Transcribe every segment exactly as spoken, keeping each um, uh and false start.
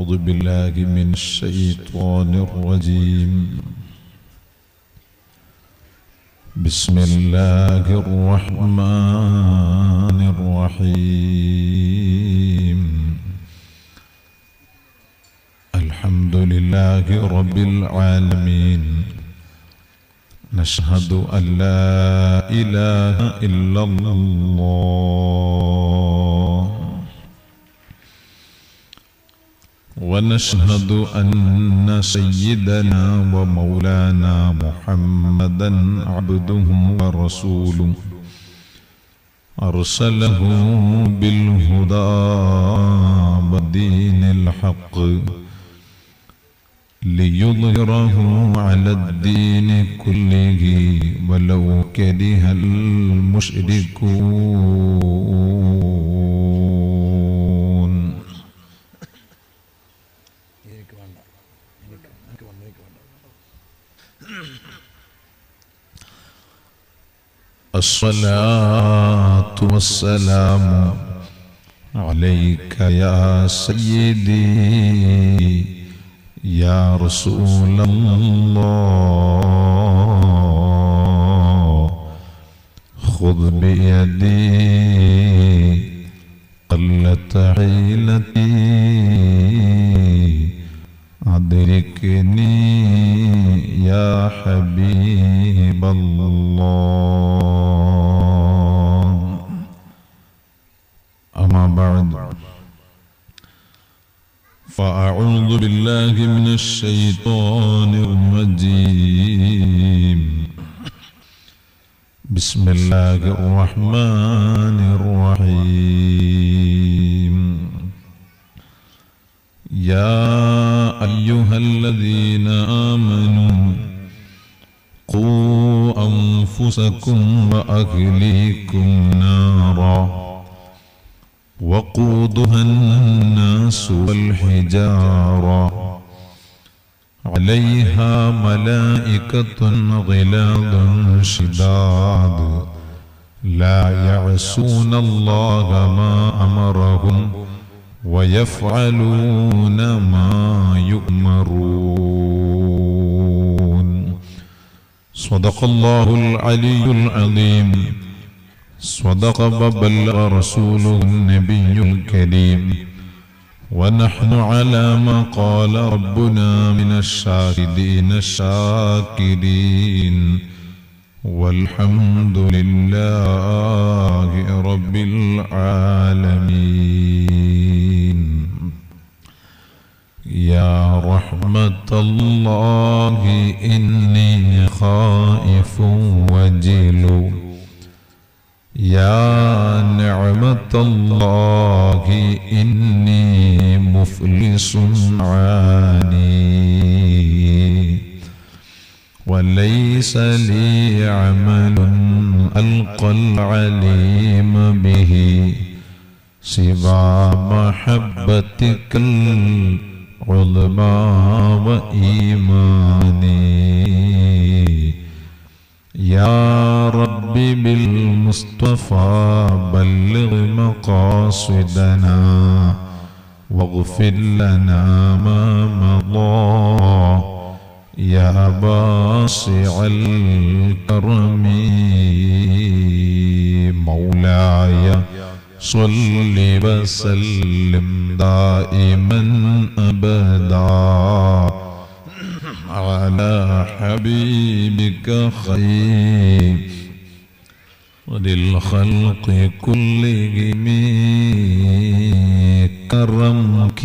أعوذ بالله من الشيطان الرجيم. بسم الله الرحمن الرحيم. الحمد لله رب العالمين. نشهد أن لا إله إلا الله ونشهد أن سيدنا ومولانا محمدا عبده ورسوله أرسله بالهدى ودين الحق ليظهره على الدين كله ولو كره المشركون. الصلاة والسلام عليك يا سيدي يا رسول الله. خذ بيدي قلت حيلتي أدركني يا حبيب الله. أما بعد فأعوذ بالله من الشيطان الرجيم. بسم الله الرحمن الرحيم. يا أيها الذين آمنوا قوا أنفسكم وأهليكم نارا وقودها الناس والحجارة عليها ملائكة غلاظ شداد لا يعصون الله ما أمرهم ويفعلون ما يؤمرون. صدق الله العلي العظيم. صدق وبلغ رسوله النبي الكريم. ونحن على ما قال ربنا من الشاهدين الشاكرين والحمد لله رب العالمين. يا رحمة الله إني خائف وجل. يا نعمة الله إني مفلس عاني وليس لي عمل ألقى العليم به سوى محبتك العظمى وإيماني. يا رب بالمصطفى بلغ مقاصدنا واغفر لنا ما مضى يا باسع الكرم. مولاي صل وسلم دائما أبدا على حبيبك خير للخلق كلهم. كرمك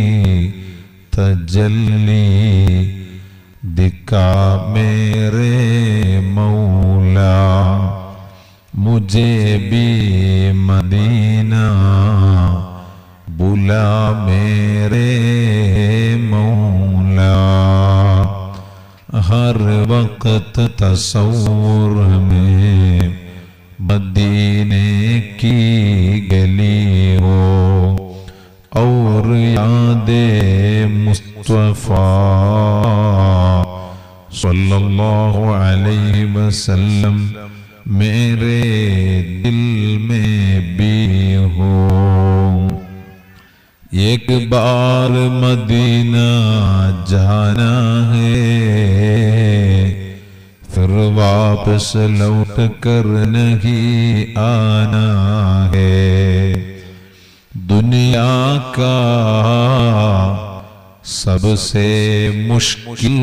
تجلي दिखा मेरे मौला मुझे भी मदीना बुला मेरे मौला. हर वक्त तस्वुर में मदीने की गली हो और यादे मुस्तफा सल्लल्लाहु अलैहि वसल्लम मेरे दिल में भी हो. ये एक बार मदीना जाना है, फिर वापस लौट कर नहीं आना है। दुनिया का सबसे मुश्किल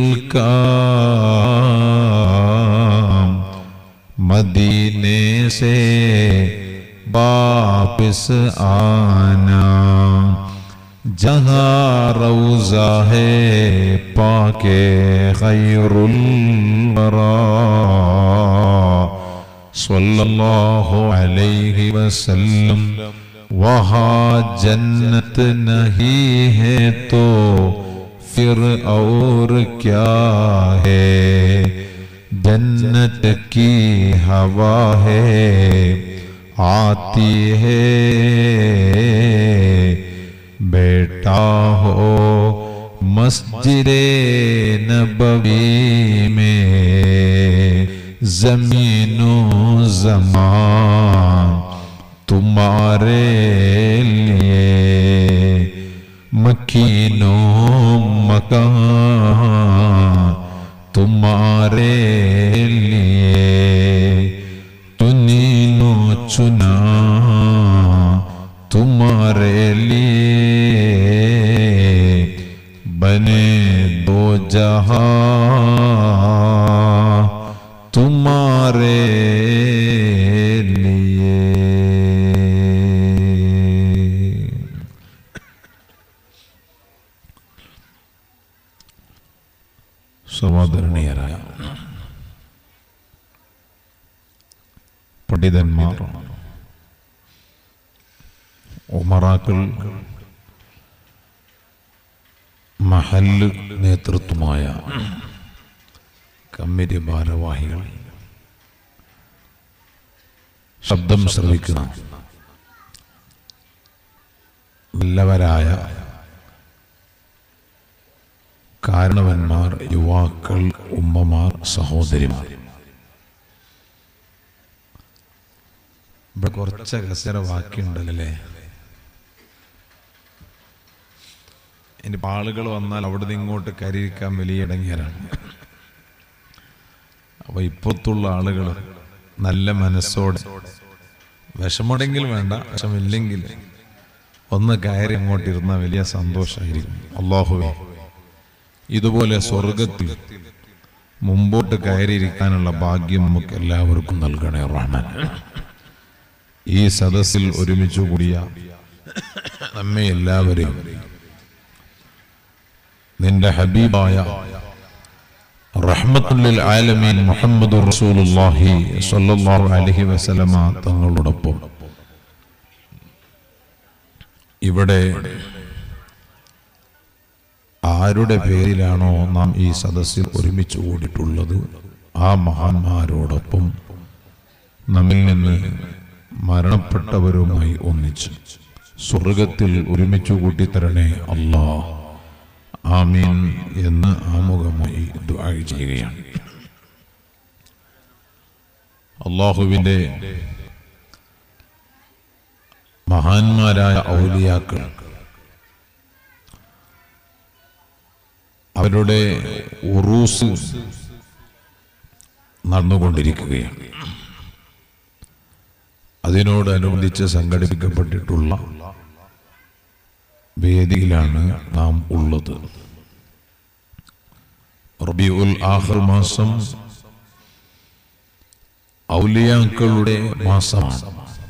काम मदीने से वापस आना। जहाँ रौज़ा है पाके खैरुल वरा सल्लल्लाहु अलैहि वसल्लम, वहाँ जन्नत नहीं है तो फिर और क्या है। जन्नत की हवा है आती है, बेटा हो मस्जिदे नबवी में, ज़मीनो ज़मान तुम्हारे लिए, मकीनो मकान तुम्हारे लिए। तुनीनो चुना तुम्हारे लिए, बने दो जहां तुम्हारे लिए। സഹോദരനീയരായ പണ്ഡിതന്മാർ, ഉമറാക്കൾ, മഹല്ല് നേതൃത്വമായ കമ്മിറ്റി ഭാരവാഹികൾ, ശബ്ദം ശ്രവിക്കുന്ന നല്ലവരായ കാരണവന്മാർ, യുവാക്കൾ, ഉമ്മമാർ, സഹോദരിമാർ, ഇവിടെ കുറച്ച് കസര ബാക്കിയുണ്ടല്ലേ. ഇനി ആളുകൾ വന്നാൽ അവിടുന്ന് ഇങ്ങോട്ട് കയറിയിരിക്കാൻ വലിയ ഇടങ്ങേറാണ്. അപ്പൊ ഇപ്പുറത്തുള്ള ആളുകൾ നല്ല മനസ്സോടെ, വിഷമുണ്ടെങ്കിൽ വേണ്ട, വിഷമില്ലെങ്കിൽ ഒന്ന് കയറി അങ്ങോട്ടിരുന്ന വലിയ സന്തോഷമായിരിക്കും. അല്ലാഹുവേ, ഇതുപോലെ സ്വർഗത്തിൽ മുമ്പോട്ട് കയറിയിരിക്കാനുള്ള ഭാഗ്യം നമുക്ക് എല്ലാവർക്കും നൽകണേ റഹ്മാൻ. ഈ സദസ്സിൽ ഒരുമിച്ചു കൂടിയ നമ്മെ എല്ലാവരെയും നിന്റെ ഹബീബായ റഹ്മത്തുൽ ആലമീൻ മുഹമ്മദുർ റസൂലുള്ളാഹി സ്വല്ലല്ലാഹു അലൈഹി വസല്ലമ തങ്ങളോടൊപ്പം ഇവിടെ ആരുടെ പേരിലാണോ നാം ഈ സദസ്സിൽ ഒരുമിച്ച് കൂടിയിട്ടുള്ളത്, ആ മഹാന്മാരോടൊപ്പം നമ്മിൽ നിന്ന് മരണപ്പെട്ടവരുമായി ഒന്നിച്ച് സ്വർഗത്തിൽ ഒരുമിച്ച് കൂട്ടിത്തരണേ അല്ലാ, ആമീൻ എന്ന് ആമുഖമായി ദുആ ചെയ്യുകയാണ്. അല്ലാഹുവിന്റെ മഹാന്മാരായ ഔലിയാക്കൾ അവരുടെ ഉറൂസ് നടന്നുകൊണ്ടിരിക്കുകയാണ്. അതിനോടനുബന്ധിച്ച് സംഘടിപ്പിക്കപ്പെട്ടിട്ടുള്ള വേദിയിലാണ് നാം ഉള്ളത്. റബീഉൽ ആഖിർ മാസം ഔലിയാക്കളുടെ മാസമാണ്,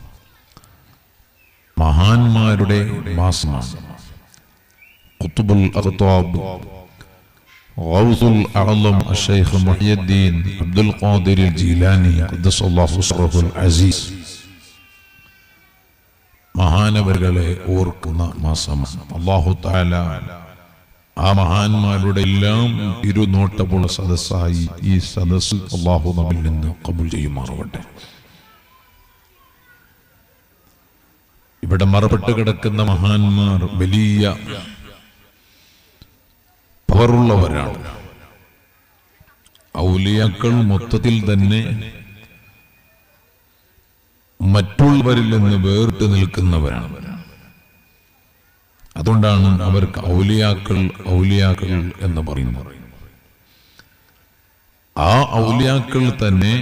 മഹാന്മാരുടെ മാസമാണ്. ഖുത്ബുൽ അഖ്താബ് ഗൗസുൽ അഅ്ലം അഷ്ശൈഖ് മുഹ്യിദ്ദീൻ അബ്ദുൽ ഖാദിർ ജീലാനി ഖദ്ദസല്ലാഹു സിറഹുൽ അസീസ് മഹാനവരുകളെ ഓർക്കുന്ന മാസമാണ്. അല്ലാഹു തആല ആ മഹാന്മാരുടെ എല്ലാം ഇരുനോട്ടമുള്ള സദസ്സായി ഈ സദസ്സ് അല്ലാഹു നമ്മിൽ നിന്ന് ഖബൂൽ ചെയ്യുമാറാവട്ടെ. ഇവിടെ മറപ്പെട്ട് കിടക്കുന്ന മഹാന്മാർ വലിയ പവറുള്ളവരാണ്. ഔലിയാക്കൾ മൊത്തത്തിൽ തന്നെ മറ്റുള്ളവരിൽ നിന്ന് വേറിട്ട് നിൽക്കുന്നവരാണ്. അതുകൊണ്ടാണ് അവർക്ക് ഔലിയാക്കൾ ഔലിയാക്കൾ എന്ന് പറയുന്നത്. ആ ഔലിയാക്കൾ തന്നെ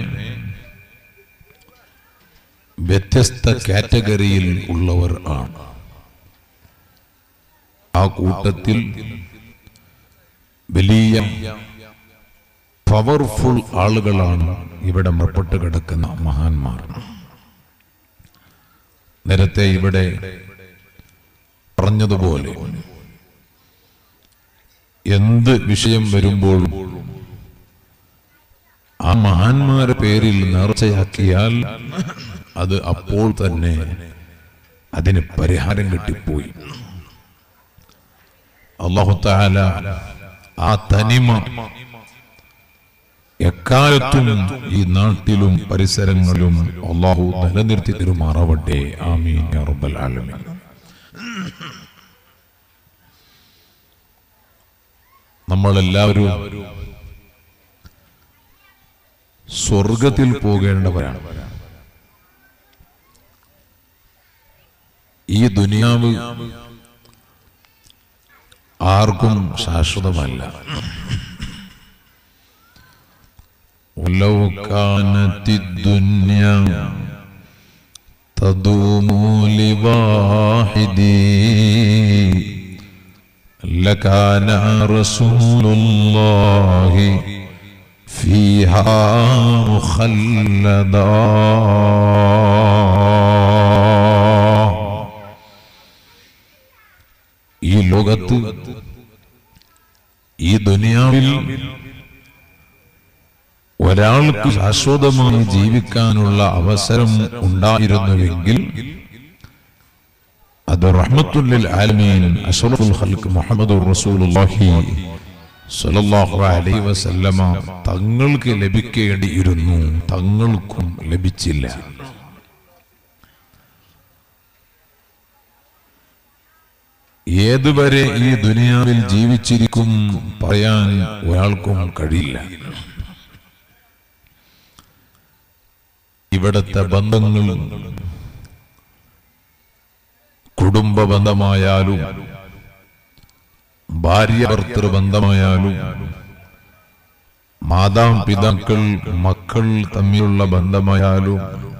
വ്യത്യസ്ത കാറ്റഗറിയിൽ ഉള്ളവർ ആണ്. ആ കൂട്ടത്തിൽ വലിയ പവർഫുൾ ആളുകളാണ് ഇവിടെ മറപ്പെട്ട് കിടക്കുന്ന മഹാന്മാർ. നേരത്തെ ഇവിടെ പറഞ്ഞതുപോലെ എന്ത് വിഷയം വരുമ്പോഴും ആ മഹാന്മാരുടെ പേരിൽ നേർച്ചയാക്കിയാൽ അത് അപ്പോൾ തന്നെ അതിന് പരിഹാരം കിട്ടിപ്പോയി. അല്ലാഹു തആല ആ തനിമ എക്കാലത്തും ഈ നാട്ടിലും പരിസരങ്ങളിലും അല്ലാഹു നിലനിർത്തി തരുമാറാവട്ടെ. ആമീൻ യാ റബ്ബൽ ആലമീൻ. നമ്മളെല്ലാവരും സ്വർഗത്തിൽ പോകേണ്ടവരാണ്. ഈ ദുനിയാവ് ആർക്കും ശാശ്വതമല്ല. ولو كانت الدنيا تدوم لواحد لكان رسول الله فيها مخلدا. ഈ ലോകത്ത് ഈ ദുനിയാവിൽ ഒരാൾക്ക് ശാശ്വതമായി ജീവിക്കാനുള്ള അവസരം ഉണ്ടായിരുന്നുവെങ്കിൽ അത് റഹ്മത്തുൽ ലിൽ ആലമീൻ അഷ്റഫുൽ ഖൽഖ് മുഹമ്മദുർ റസൂലുള്ളാഹി സ്വല്ലല്ലാഹു അലൈഹി വസല്ലമ തങ്ങൾക്ക് ലഭിക്കേണ്ടിയിരുന്നു. തങ്ങൾക്കും ലഭിച്ചില്ല. ഏതുവരെ ഈ ദുനിയാവിൽ ജീവിച്ചിരിക്കും പറയാൻ ഒരാൾക്കും കഴിയില്ല. ഇവിടത്തെ ബന്ധങ്ങൾ കുടുംബ ബന്ധമായാലും ഭാര്യ ഭർത്തൃ ബന്ധമായാലും മാതാപിതാക്കൾ മക്കൾ തമ്മിലുള്ള ബന്ധമായാലും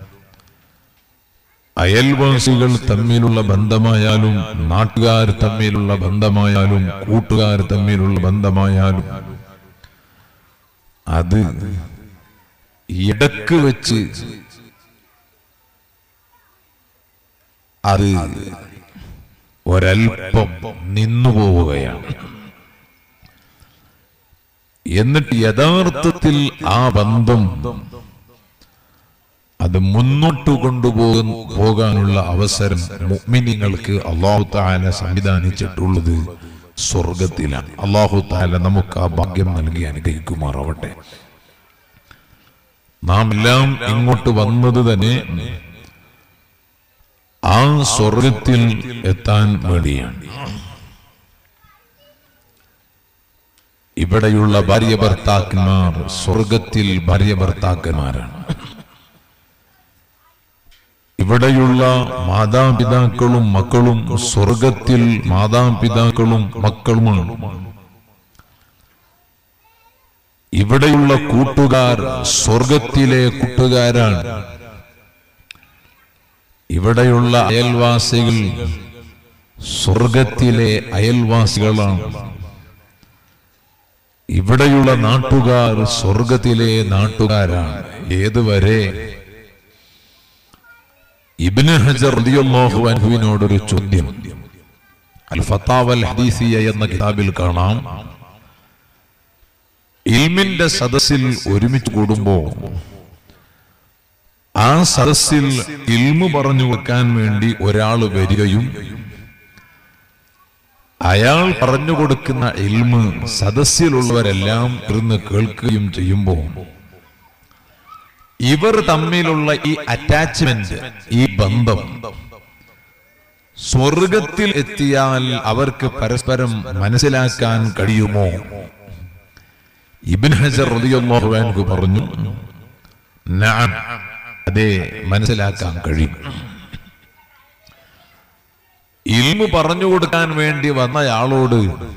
അയൽവാസികൾ തമ്മിലുള്ള ബന്ധമായാലും നാട്ടുകാർ തമ്മിലുള്ള ബന്ധമായാലും കൂട്ടുകാർ തമ്മിലുള്ള ബന്ധമായാലും അത് ഇടക്ക് വെച്ച് അത് ഒരൽപ്പം നിന്നുപോവുകയാണ്. എന്നിട്ട് യഥാർത്ഥത്തിൽ ആ ബന്ധം അത് മുന്നോട്ട് കൊണ്ടുപോകാൻ പോകാനുള്ള അവസരം മുഅ്മിനീങ്ങൾക്ക് അല്ലാഹു തആല സംവിധാനിച്ചിട്ടുള്ളത് സ്വർഗത്തിലാണ്. അല്ലാഹു തആല നമുക്ക് ആ ഭാഗ്യം നൽകി അനുഗ്രഹിക്കുമാറാവട്ടെ. നാം എല്ലാം ഇങ്ങോട്ട് വന്നത് തന്നെ ആ സ്വർഗത്തിൽ എത്താൻ വേണ്ടിയാണ്. ഇവിടെയുള്ള ഭാര്യ ഭർത്താക്കന്മാർ സ്വർഗത്തിൽ ഭാര്യ ഭർത്താക്കന്മാരാണ്. ഇവിടെയുള്ള മാതാപിതാക്കളും മക്കളും സ്വർഗത്തിൽ മാതാപിതാക്കളും മക്കളുമാണ്. ഇവിടെയുള്ള കൂട്ടുകാർ സ്വർഗത്തിലെ കൂട്ടുകാരാണ്. ഇവിടെയുള്ള അയൽവാസികൾ സ്വർഗത്തിലെ അയൽവാസികളാണ്. ഇവിടെയുള്ള നാട്ടുകാർ സ്വർഗത്തിലെ നാട്ടുകാരാണ്. ഏതുവരെ? ഇബ്നു ഹജർ റളിയല്ലാഹു അൻഹുവിനോടൊരു ചോദ്യം അൽ ഫതാവ അൽ ഹദീസിയ എന്ന കിതാബിൽ കാണാം. ഇൽമിന്റെ സദസ്സിൽ ഒരുമിച്ച് കൂടുമ്പോ ആ സദസ്സിൽ ഇൽമു പറഞ്ഞു കൊടുക്കാൻ വേണ്ടി ഒരാൾ വരികയും അയാൾ പറഞ്ഞു കൊടുക്കുന്ന ഇൽമ് സദസ്സിലുള്ളവരെല്ലാം ഇരുന്ന് കേൾക്കുകയും ചെയ്യുമ്പോ ഇവർ തമ്മിലുള്ള ഈ അറ്റാച്ച്മെന്റ്, ഈ ബന്ധം സ്വർഗത്തിൽ എത്തിയാൽ അവർക്ക് പരസ്പരം മനസ്സിലാക്കാൻ കഴിയുമോ? ഇബ്നു ഹജർ റളിയല്ലാഹു അൻഹു പറഞ്ഞു, നഅം, അതെ, മനസ്സിലാക്കാൻ കഴിയും. ഇൽമു പറഞ്ഞു കൊടുക്കാൻ വേണ്ടി വന്നയാളോട്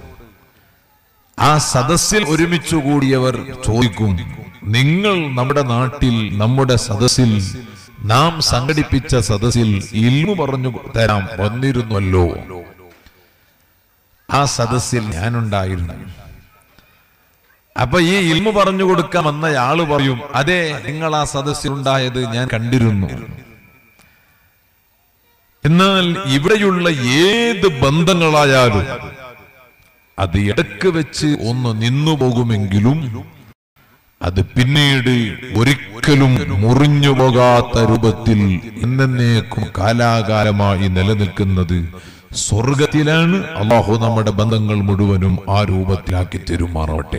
ആ സദസ്സിൽ ഒരുമിച്ചു കൂടിയവർ ചോദിക്കും, നിങ്ങൾ നമ്മുടെ നാട്ടിൽ നമ്മുടെ സദസ്സിൽ നാം സംഘടിപ്പിച്ച സദസ്സിൽ ഇൽമു പറഞ്ഞു തരാൻ വന്നിരുന്നല്ലോ. ആ സദസ്സിൽ ഞാനുണ്ടായിരുന്നു. അപ്പൊ ഈ ഇൽമു പറഞ്ഞു കൊടുക്കാൻ വന്നയാള് പറയും, അതെ, നിങ്ങൾ ആ സദസ്സിൽ ഉണ്ടായത് ഞാൻ കണ്ടിരുന്നു. എന്നാൽ ഇവിടെയുള്ള ഏത് ബന്ധങ്ങളായാലും അത് ഇടക്ക് വെച്ച് ഒന്ന് നിന്നു പോകുമെങ്കിലും അത് പിന്നീട് ഒരിക്കലും മുറിഞ്ഞു പോകാത്ത രൂപത്തിൽ എന്നേക്കും കാലാകാലമായി നിലനിൽക്കുന്നത് സ്വർഗത്തിലാണ്. അല്ലാഹു നമ്മുടെ ബന്ധങ്ങൾ മുഴുവനും ആ രൂപത്തിലാക്കി തെരുമാറട്ടെ.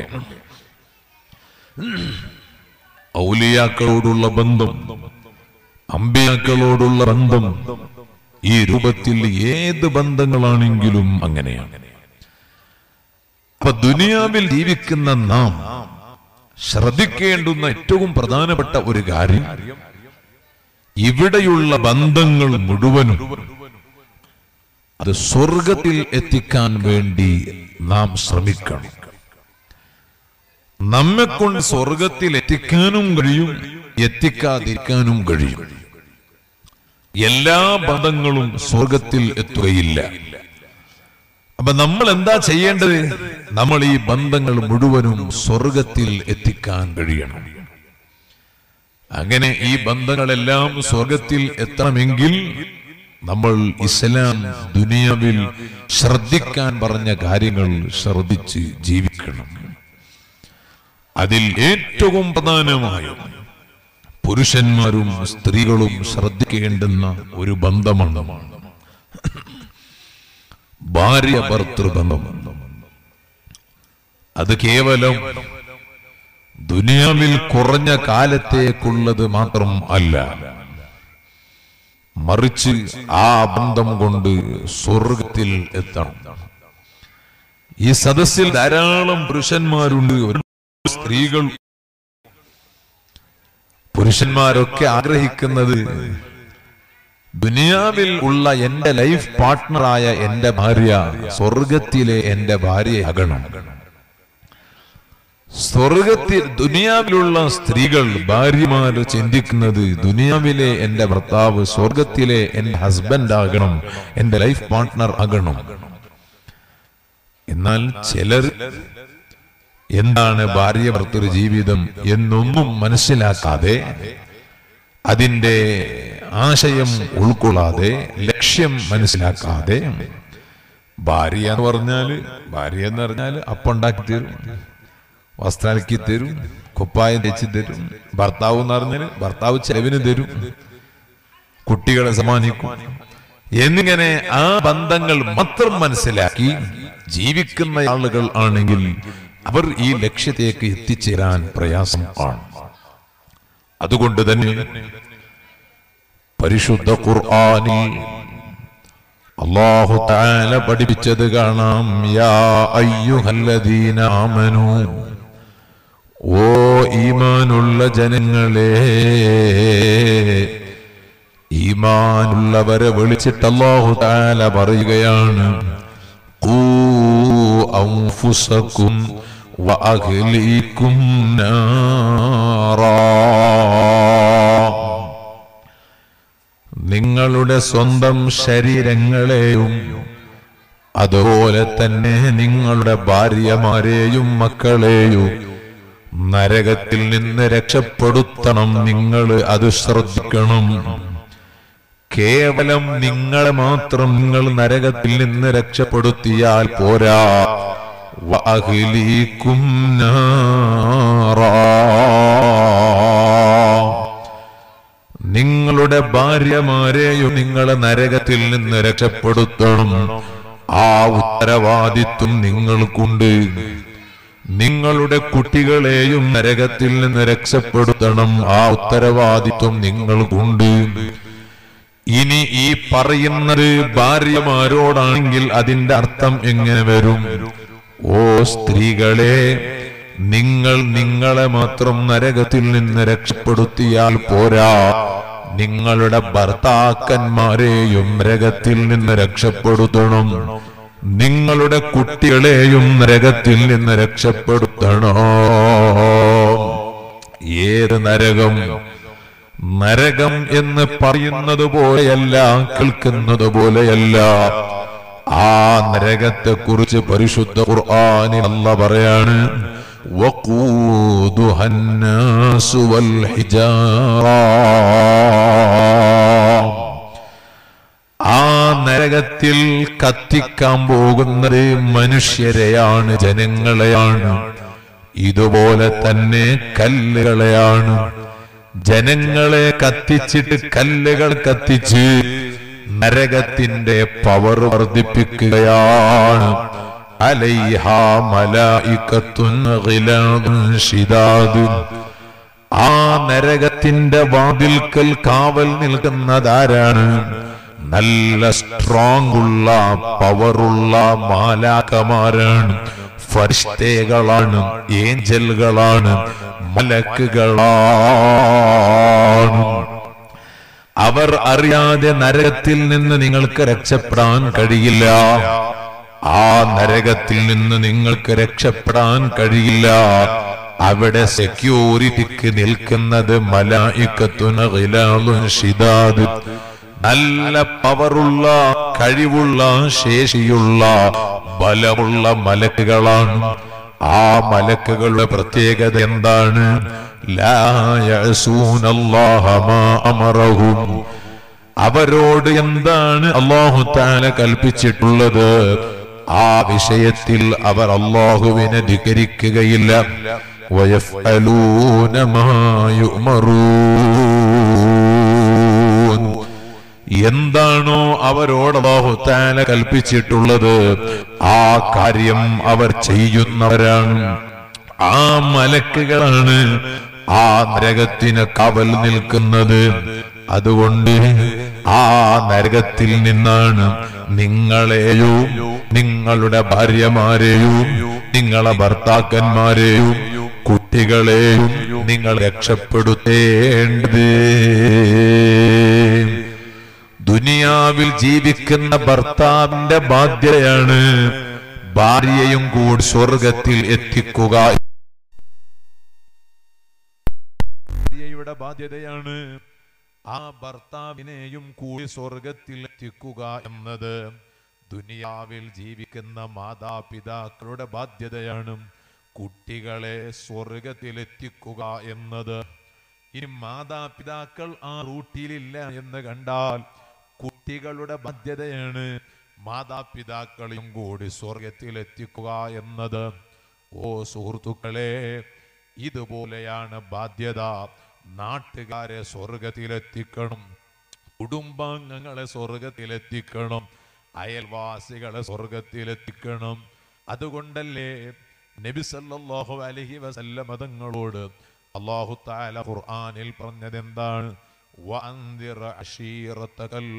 ഔലിയാക്കളോടുള്ള ബന്ധം, അമ്പിയാക്കളോടുള്ള ബന്ധം, ഈ രൂപത്തിൽ ഏത് ബന്ധങ്ങളാണെങ്കിലും അങ്ങനെയാണ്. അപ്പൊ ദുനിയാവിൽ ജീവിക്കുന്ന നാം ശ്രദ്ധിക്കേണ്ടുന്ന ഏറ്റവും പ്രധാനപ്പെട്ട ഒരു കാര്യം, ഇവിടെയുള്ള ബന്ധങ്ങൾ മുഴുവനും അത് സ്വർഗത്തിൽ എത്തിക്കാൻ വേണ്ടി നാം ശ്രമിക്കണം. നമ്മെക്കൊണ്ട് സ്വർഗത്തിൽ എത്തിക്കാനും കഴിയും, എത്തിക്കാതിരിക്കാനും കഴിയും. എല്ലാ ബന്ധങ്ങളും സ്വർഗത്തിൽ എത്തുകയില്ല. അപ്പൊ നമ്മൾ എന്താ ചെയ്യേണ്ടത്? നമ്മൾ ഈ ബന്ധങ്ങൾ മുഴുവനും സ്വർഗത്തിൽ എത്തിക്കാൻ കഴിയണം. അങ്ങനെ ഈ ബന്ധങ്ങളെല്ലാം സ്വർഗത്തിൽ എത്തണമെങ്കിൽ നമ്മൾ ഇസ്ലാം ദുനിയാവിൽ ശ്രദ്ധിക്കാൻ പറഞ്ഞ കാര്യങ്ങൾ ശ്രദ്ധിച്ച് ജീവിക്കണം. അതിൽ ഏറ്റവും പ്രധാനമായും പുരുഷന്മാരും സ്ത്രീകളും ശ്രദ്ധിക്കേണ്ടുന്ന ഒരു ബന്ധമാണ് ഭാര്യ ഭർതൃബന്ധം. അത് കേവലം ദുനിയാവിൽ കുറഞ്ഞ കാലത്തേക്കുള്ളത് മാത്രം അല്ല, മറിച്ച് ആ ബന്ധം കൊണ്ട് സ്വർഗത്തിൽ എത്തണം. ഈ സദസ്സിൽ ധാരാളം പുരുഷന്മാരുണ്ട്, സ്ത്രീകൾ. പുരുഷന്മാരൊക്കെ ആഗ്രഹിക്കുന്നത് ദുനിയാവിൽ ഉള്ള എന്റെ ലൈഫ് പാർട്ട്ണറായ എന്റെ ഭാര്യ സ്വർഗത്തിലെ എന്റെ ഭാര്യയാകണം. സ്വർഗത്തിൽ ദുനിയാവിലുള്ള സ്ത്രീകൾ ഭാര്യമാര് ചിന്തിക്കുന്നത് ദുനിയാവിലെ എന്റെ ഭർത്താവ് സ്വർഗത്തിലെ എന്റെ ഹസ്ബൻഡ് ആകണം, എന്റെ ലൈഫ് പാർട്ട്ണർ ആകണം. എന്നാൽ ചിലർ എന്താണ് ഭാര്യ ഭർത്തൃ ജീവിതം എന്നൊന്നും മനസ്സിലാക്കാതെ, അതിന്റെ ആശയം ഉൾക്കൊള്ളാതെ, ലക്ഷ്യം മനസ്സിലാക്കാതെ, ഭാര്യ എന്ന് പറഞ്ഞാല് ഭാര്യ എന്ന് പറഞ്ഞാല് അപ്പുണ്ടാക്കി തരും, വസ്ത്രമാക്കി തരും, കുപ്പായം തേച്ച് തരും. ഭർത്താവ് എന്ന് പറഞ്ഞാല് ഭർത്താവ് ചെലവിന് തരും, കുട്ടികളെ സമ്മാനിക്കും. എന്നിങ്ങനെ ആ ബന്ധങ്ങൾ മാത്രം മനസ്സിലാക്കി ജീവിക്കുന്ന ആളുകൾ ആണെങ്കിൽ അവർ ഈ ലക്ഷ്യത്തേക്ക് എത്തിച്ചേരാൻ പ്രയാസം ആണ്. അതുകൊണ്ട് തന്നെ പരിശുദ്ധ ഖുർആനിൽ അല്ലാഹു തആല പഠിപ്പിച്ചത് കാണാം, യാ അയ്യുഹല്ലദീന ആമനൂ, ഓ ഈമാനുള്ള ജനങ്ങളെ, ഈമാനുള്ളവരെ വിളിച്ചിട്ട് അല്ലാഹു തആല പറയുകയാണ്, ഖൂ അൻഫുസകും വഅഹ്ലീകും നാറാ, നിങ്ങളുടെ സ്വന്തം ശരീരങ്ങളെയും അതുപോലെ തന്നെ നിങ്ങളുടെ ഭാര്യമാരെയും മക്കളെയും നരകത്തിൽ നിന്ന് രക്ഷപ്പെടുത്തണം. നിങ്ങൾ അത് ശ്രദ്ധിക്കണം. കേവലം നിങ്ങളെ മാത്രം നിങ്ങൾ നരകത്തിൽ നിന്ന് രക്ഷപ്പെടുത്തിയാൽ പോരാ, വഅഹ്ലീകും നാറാ, നിങ്ങളുടെ ഭാര്യമാരെയും നിങ്ങളെ നരകത്തിൽ നിന്ന് രക്ഷപ്പെടുത്തണം. ആ ഉത്തരവാദിത്വം നിങ്ങൾക്കുണ്ട്. നിങ്ങളുടെ കുട്ടികളെയും നരകത്തിൽ നിന്ന് രക്ഷപ്പെടുത്തണം. ആ ഉത്തരവാദിത്വം നിങ്ങൾക്കുണ്ട്. ഇനി ഈ പറയുന്നത് ഭാര്യമാരോടാണെങ്കിൽ അതിന്റെ അർത്ഥം എങ്ങനെ വരും? ഓ സ്ത്രീകളെ, നിങ്ങൾ നിങ്ങളെ മാത്രം നരകത്തിൽ നിന്ന് രക്ഷപ്പെടുത്തിയാൽ പോരാ, നിങ്ങളുടെ ഭർത്താക്കന്മാരെയും നരകത്തിൽ നിന്ന് രക്ഷപ്പെടുത്തണം, നിങ്ങളുടെ കുട്ടികളെയും നരകത്തിൽ നിന്ന് രക്ഷപ്പെടുത്തണം. ഏത് നരകം? നരകം എന്ന് പറയുന്നത് പോലെയല്ല, കേൾക്കുന്നത് പോലെയല്ല. ആ നരകത്തെ കുറിച്ച് പരിശുദ്ധ ഖുർആനിൽ അല്ലാഹ് പറയാണ്, വഖൂദുഹ അന്നാസു വൽ ഹിജാറ. ആ നരകത്തിൽ കത്തിക്കാൻ പോകുന്നത് മനുഷ്യരെയാണ്, ജനങ്ങളെയാണ്. ഇതുപോലെ തന്നെ കല്ലുകളെയാണ്. ജനങ്ങളെ കത്തിച്ചിട്ട് കല്ലുകൾ കത്തിച്ച് നരകത്തിന്റെ പവർ വർദ്ധിപ്പിക്കുകയാണ്. അലൈഹാ മലായികത്തുൻ ഗിലാദുൻ ശിദാദുൻ. ആ നരകത്തിന്റെ വാതിൽക്കൽ കാവൽ നിൽക്കുന്നതാരാണ്? നല്ല സ്ട്രോങ് ഉള്ള പവറുള്ള മാലാകമാരാണ്, ഫരിഷ്തകളാണ്, ഏഞ്ചലുകളാണ്, മലക്കുകളാണ്. അവർ അറിയാതെ നരകത്തിൽ നിന്ന് നിങ്ങൾക്ക് രക്ഷപ്പെടാൻ കഴിയില്ല. ആ നരകത്തിൽ നിന്ന് നിങ്ങൾക്ക് രക്ഷപ്പെടാൻ കഴിയില്ല. അവിടെ സെക്യൂരിറ്റിക്ക് നിൽക്കുന്നത് മലായികത്തുൻ ഗിലാദുൻ ശിദാദ്, നല്ല പവറുള്ള, കഴിവുള്ള, ശേഷിയുള്ള, ബലമുള്ള മലക്കുകളാണ്. ആ മലക്കുകളുടെ പ്രത്യേകത എന്താണ്? ലാ യഅസൂനല്ലാഹ മാ അമറഹും. അവരോട് എന്താണ് അല്ലാഹു തആല കൽപ്പിച്ചിട്ടുള്ളത്, ആ വിഷയത്തിൽ അവർ അല്ലാഹുവിനെ ധിക്കരിക്കുകയില്ല. വയഫ്അലൂന മാ യുഅ്മറൂൻ. എന്താണോ അവരോട് അല്ലാഹു തആല കൽപ്പിച്ചിട്ടുള്ളത് ആ കാര്യം അവർ ചെയ്യുന്നവരാണ്. ആ മലക്കുകളാണ് ആ നരകത്തിന് കാവൽ നിൽക്കുന്നത്. അതുകൊണ്ട് ആ നരകത്തിൽ നിന്നാണ് നിങ്ങളെയും നിങ്ങളുടെ ഭാര്യമാരെയും നിങ്ങളെ ഭർത്താക്കന്മാരെയും കുട്ടികളെയും നിങ്ങൾ രക്ഷപ്പെടുത്തേണ്ടത്. ദുനിയാവിൽ ജീവിക്കുന്ന ഭർത്താവിന്റെ ബാധ്യതയാണ് ഭാര്യയും കൂടി സ്വർഗത്തിൽ എത്തിക്കുക. ഭാര്യയുടെ ബാധ്യതയാണ് ആ ഭർത്താവിനെയും കൂടി സ്വർഗത്തിൽ എത്തിക്കുക എന്നത്. ദുനിയാവിൽ ജീവിക്കുന്ന മാതാപിതാക്കളുടെ ബാധ്യതയാണ് കുട്ടികളെ സ്വർഗത്തിലെത്തിക്കുക എന്നത്. ഇനി മാതാപിതാക്കൾ ആ റൂട്ടിലില്ല എന്ന് കണ്ടാൽ കുട്ടികളുടെ ബാധ്യതയാണ് മാതാപിതാക്കളെയും കൂടി സ്വർഗത്തിലെത്തിക്കുക എന്നത്. ഓ സുഹൃത്തുക്കളെ, ഇതുപോലെയാണ് ബാധ്യത. നാട്ടുകാരെ സ്വർഗത്തിലെത്തിക്കണം, കുടുംബാംഗങ്ങളെ സ്വർഗത്തിലെത്തിക്കണം, അയൽവാസികളെ സ്വർഗത്തിലെത്തിക്കണം. അതുകൊണ്ടല്ലേ നബി സല്ലല്ലാഹു അലൈഹി വസല്ലം തങ്ങളോട് അല്ലാഹു തആല ഖുർആനിൽ പറഞ്ഞത് എന്താണ്? വഅൻദിർ അശീറതകൽ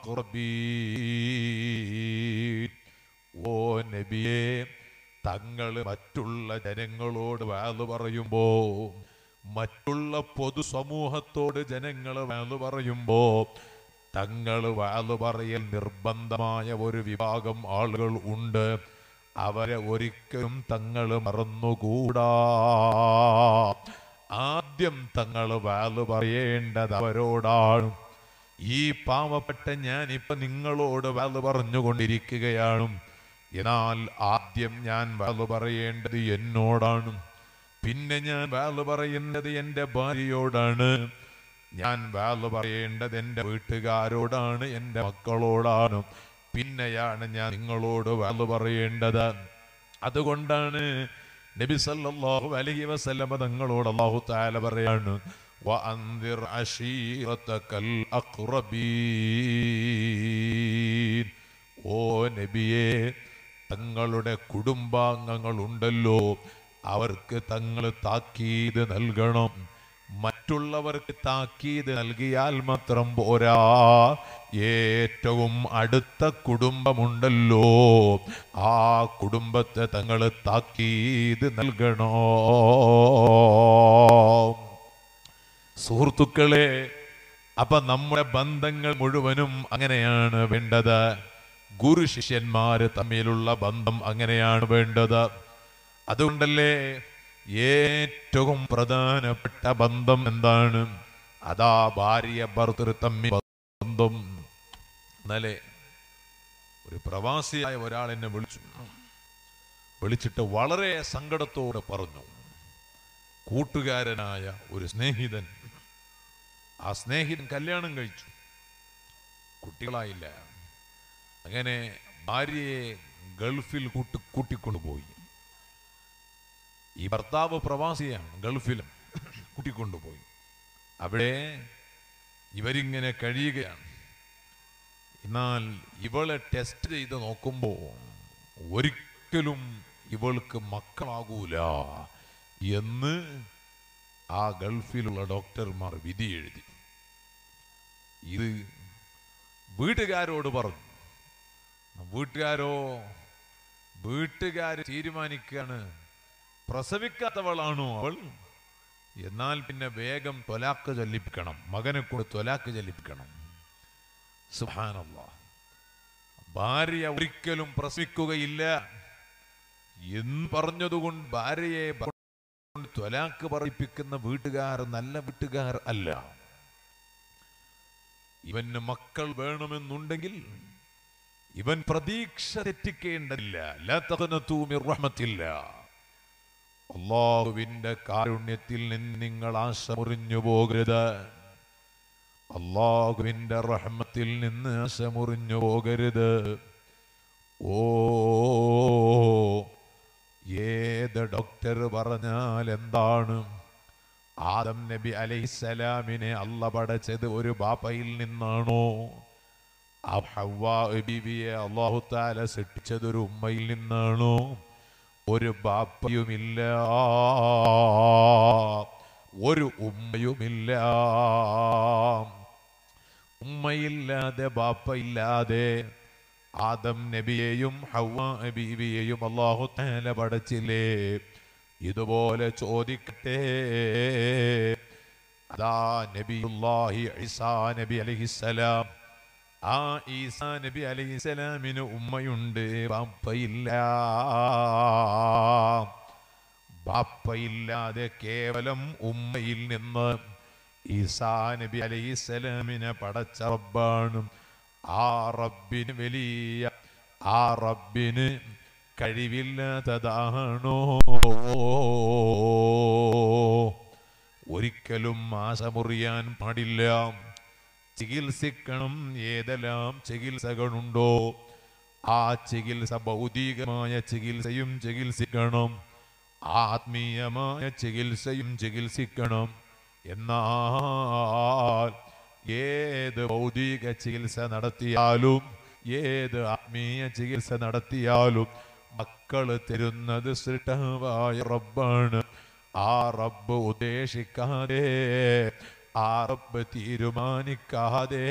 അഖ്റബീൻ. ഓ നബിയേ, തങ്ങൾ മറ്റുള്ള ജനങ്ങളോട് വഅദ് പറയുമ്പോ, മറ്റുള്ള പൊതുസമൂഹത്തോട് ജനങ്ങൾ വഅദ് പറയുമ്പോ തങ്ങൾ വഅദ് പറയൽ നിർബന്ധമായ ഒരു വിഭാഗം ആളുകൾ ഉണ്ട്. അവരെ ഒരിക്കലും തങ്ങൾ മറന്നുകൂടാ. ആദ്യം തങ്ങൾ വഅദ് പറയേണ്ടത് അവരോടാണ്. ഈ പാവപ്പെട്ട ഞാൻ ഇപ്പൊ നിങ്ങളോട് വഅദ് പറഞ്ഞുകൊണ്ടിരിക്കുകയാണ്. എന്നാൽ ആദ്യം ഞാൻ വഅദ് പറയേണ്ടത് എന്നോടാണ്. പിന്നെ ഞാൻ വഅദ് പറയുന്നത് എൻ്റെ ഭാര്യയോടാണ്. ഞാൻ വഅദ് പറയേണ്ടത് എൻ്റെ വീട്ടുകാരോടാണ്, എൻ്റെ മക്കളോടാണ്. പിന്നെയാണ് ഞാൻ നിങ്ങളോട് വഅദ് പറയേണ്ടത്. അതുകൊണ്ടാണ് നബി സല്ലല്ലാഹു അലൈഹി വസല്ലം തങ്ങളോട് അല്ലാഹു തആല പറയാണ്, വഅൻദിർ അശീറതകൽ അഖ്റബീൻ. ഓ നബിയേ, തങ്ങളുടെ കുടുംബാംഗങ്ങൾ ഉണ്ടല്ലോ, അവർക്ക് തങ്ങൾ താക്കീത് നൽകണം. മറ്റുള്ളവർക്ക് താക്കീത് നൽകിയാൽ മാത്രം പോരാ, ഏറ്റവും അടുത്ത കുടുംബമുണ്ടല്ലോ, ആ കുടുംബത്തെ തങ്ങൾ താക്കീത് നൽകണോ. സുഹൃത്തുക്കളെ, അപ്പൊ നമ്മുടെ ബന്ധങ്ങൾ മുഴുവനും അങ്ങനെയാണ് വേണ്ടത്. ഗുരു ശിഷ്യന്മാര് തമ്മിലുള്ള ബന്ധം അങ്ങനെയാണ് വേണ്ടത്. അതുകൊണ്ടല്ലേ ഏറ്റവും പ്രധാനപ്പെട്ട ബന്ധം എന്താണ്? അതാ ഭാര്യ ഭർത്തൃ തമ്മിൽ ബന്ധം. എന്നാലേ ഒരു പ്രവാസിയായ ഒരാൾ എന്നെ വിളിച്ചു. വിളിച്ചിട്ട് വളരെ സങ്കടത്തോടെ പറഞ്ഞു, കൂട്ടുകാരനായ ഒരു സ്നേഹിതൻ, ആ സ്നേഹിതൻ കല്യാണം കഴിച്ചു, കുട്ടികളായില്ല. അങ്ങനെ ഭാര്യയെ ഗൾഫിൽ കൂട്ടി കൂട്ടിക്കൊണ്ടുപോയി. ഈ ഭർത്താവ് പ്രവാസിയാണ്, ഗൾഫിലും കൂട്ടിക്കൊണ്ടുപോയി. അവിടെ ഇവരിങ്ങനെ കഴിയുകയാണ്. എന്നാൽ ഇവളെ ടെസ്റ്റ് ചെയ്ത് നോക്കുമ്പോൾ ഒരിക്കലും ഇവൾക്ക് മക്കളാകൂല എന്ന് ആ ഗൾഫിലുള്ള ഡോക്ടർമാർ വിധി എഴുതി. ഇത് വീട്ടുകാരോട് പറഞ്ഞു. വീട്ടുകാരോ വീട്ടുകാർ തീരുമാനിക്കുകയാണ്, പ്രസവിക്കാത്തവളാണോ അവൾ, എന്നാൽ പിന്നെ വേഗം ത്വലാഖ് ചൊല്ലിപ്പിക്കണം, മകനെ കൂടെ ത്വലാഖ് ചൊല്ലിപ്പിക്കണം. സുബ്ഹാനല്ലാഹ്. ഭാര്യ ഒരിക്കലും പ്രസവിക്കുകയില്ല എന്ന് പറഞ്ഞതുകൊണ്ട് ഭാര്യയെ ത്വലാഖ് പറയിപ്പിക്കുന്ന വീട്ടുകാർ നല്ല വീട്ടുകാർ അല്ല. ഇവന് മക്കൾ വേണമെന്നുണ്ടെങ്കിൽ ഇവൻ പ്രതീക്ഷ തെറ്റിക്കേണ്ടതില്ല. ലാ തഖ്നതു മിർ റഹ്മത്തില്ലാഹ്. അല്ലാഹുവിന്റെ കാരുണ്യത്തിൽ നിന്ന് നിങ്ങൾ ആശ മുറിഞ്ഞു പോകരുത്. അല്ലാഹുവിന്റെ റഹ്മത്തിൽ നിന്ന് ആശ മുറിഞ്ഞു പോകരുത്. ഓ, ഏത് ഡോക്ടർ പറഞ്ഞാൽ എന്താണ്? ആദം നബി അലൈഹിസ്സലാമിനെ അല്ല പടച്ചത് ഒരു ബാപ്പയിൽ നിന്നാണോ? ഹവ്വാ ബീവിയെ അല്ലാഹു തആല സൃഷ്ടിച്ചത് ഒരു ഉമ്മയിൽ നിന്നാണോ? ഒരു ബാപ്പയുമില്ല, ഒരു ഉമ്മയുമില്ല. ഉമ്മയില്ലാതെ ബാപ്പയില്ലാതെ ആദം നബിയെയും ഹവ്വാ ബീവിയെയും അല്ലാഹു തആല പടച്ചില്ലേ? ഇതുപോലെ ചോദിക്കട്ടെ, അതാ നബിയുല്ലാഹി ഈസാ നബി അലൈഹിസ്സലാം, ആ ഈസാ നബി അലൈഹിസ്സലാമിന് ഉമ്മയുണ്ട്, ബാപ്പയില്ല. ബാപ്പയില്ലാതെ കേവലം ഉമ്മയിൽ നിന്ന് ഈസാ നബി അലൈഹിസ്സലാമിനെ പടച്ച റബ്ബാണ്. ആ റബ്ബിന് വലിയ, ആ റബ്ബിന് കഴിവില്ലാത്തതാണോ? ഒരിക്കലും ആശ മുറിയാൻ പാടില്ല. ചികിത്സിക്കണം. ഏതെല്ലാം ചികിത്സകളുണ്ടോ ആ ചികിത്സ, ഭൗതികമായ ചികിത്സയും ചികിത്സിക്കണം, ആത്മീയമായ ചികിത്സയും ചികിത്സിക്കണം. എന്നാൽ ഏത് ഭൗതിക ചികിത്സ നടത്തിയാലും ഏത് ആത്മീയ ചികിത്സ നടത്തിയാലും മക്കള് തരുന്നത് സൃഷ്ടാവായ റബ്ബാണ്. ആ റബ്ബ് ഉദ്ദേശിക്കാതെ, ആ റബ്ബ് തീരുമാനിക്കാതെ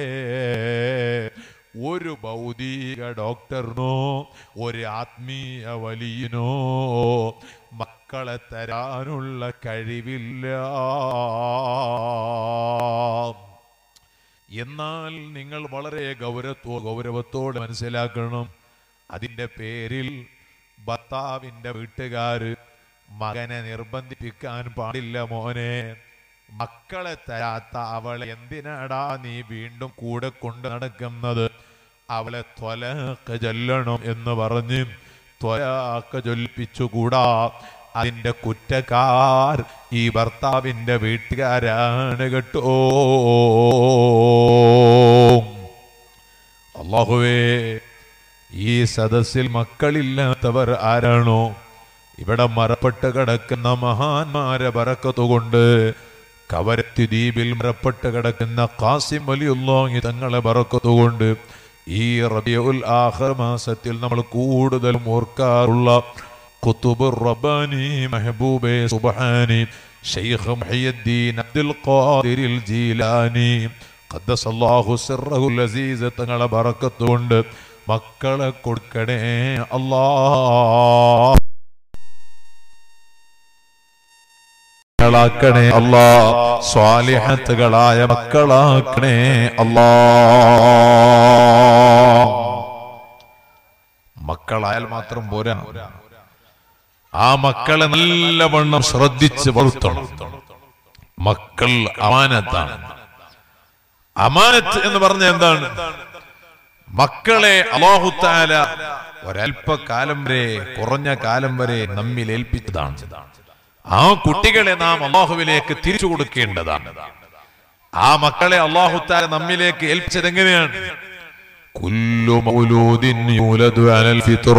ഒരു ഭൗതിക ഡോക്ടറിനോ ഒരു ആത്മീയ വലിയനോ മക്കളെ തരാനുള്ള കഴിവില്ല. എന്നാൽ നിങ്ങൾ വളരെ ഗൗരവത്തോ ഗൗരവത്തോടെ മനസ്സിലാക്കണം, അതിൻ്റെ പേരിൽ ഭർത്താവിൻ്റെ വീട്ടുകാര് മകനെ നിർബന്ധിപ്പിക്കാൻ പാടില്ല. മോനെ, മക്കളെ തരാത്ത അവളെ എന്തിനാടാ നീ വീണ്ടും കൂടെ കൊണ്ട് നടക്കുന്നത്? അവളെ ത്വലാഖ് ചൊല്ലണം എന്ന് പറഞ്ഞ് ത്വലാഖ് ചൊല്ലിപ്പിച്ചുകൂടാ. അതിൻ്റെ കുറ്റക്കാർ ഈ ഭർത്താവിൻ്റെ വീട്ടുകാരാണ് കേട്ടോ. അല്ലാഹുവേ, ഈ സദസ്സിൽ മക്കളില്ലാത്തവർ ആരാണോ, ഇവിടെ മറപ്പെട്ട് കിടക്കുന്ന മഹാന്മാരെ ബറക്കത്തുകൊണ്ട്, കവരത്തി ദ്വീപിൽ മറപ്പെട്ട് കിടക്കുന്ന ഖാസിം വലിയുള്ളാഹി തങ്ങളെ ബറക്കത്തുകൊണ്ട്, ഈ റബീഉൽ ആഖിർ മാസത്തിൽ നമ്മൾ കൂടുതലും ഓർക്കാറുള്ള ഖുതുബുർ റബ്ബാനി മെഹബൂബെ സുബ്ഹാനി ശൈഖ് മുഹയ്യിദ്ദീൻ അബ്ദുൽ ഖാദിറിൽ ജീലാനി ഖദ്ദസല്ലാഹു സിർറഹുൽ അസീസ് തങ്ങളെ ബറക്കത്തുകൊണ്ട് മക്കളെ കൊടുക്കണേ അല്ലാഹ്. സ്വാലിഹീങ്ങളാക്കണേ അല്ലാ, സ്വാലിഹത്തുകളായ മക്കളാക്കണേ അല്ലാ. മക്കളായാൽ മാത്രം പോരാ, ആ മക്കളെ നല്ലവണ്ണം ശ്രദ്ധിച്ച് വളർത്തണം. മക്കൾ അമാനത്താണ്. അമാനത്ത് എന്ന് പറഞ്ഞ എന്താണ്? മക്കളെ അല്ലാഹു തആല ഒരല്പകാലം വരെ, കുറഞ്ഞ കാലം വരെ നമ്മിൽ ഏൽപ്പിച്ചതാണ്. ആ കുട്ടികളെ നാം അല്ലാഹുവിലേക്ക് തിരിച്ചു കൊടുക്കേണ്ടതാണ്. ആ മക്കളെ അല്ലാഹു തആല നമ്മിലേക്ക് ഏൽപ്പിച്ചത് എങ്ങനെയാണ്? കുല്ലു മൗലൂദിൻ യൂലദു അലൽ ഫിത്ര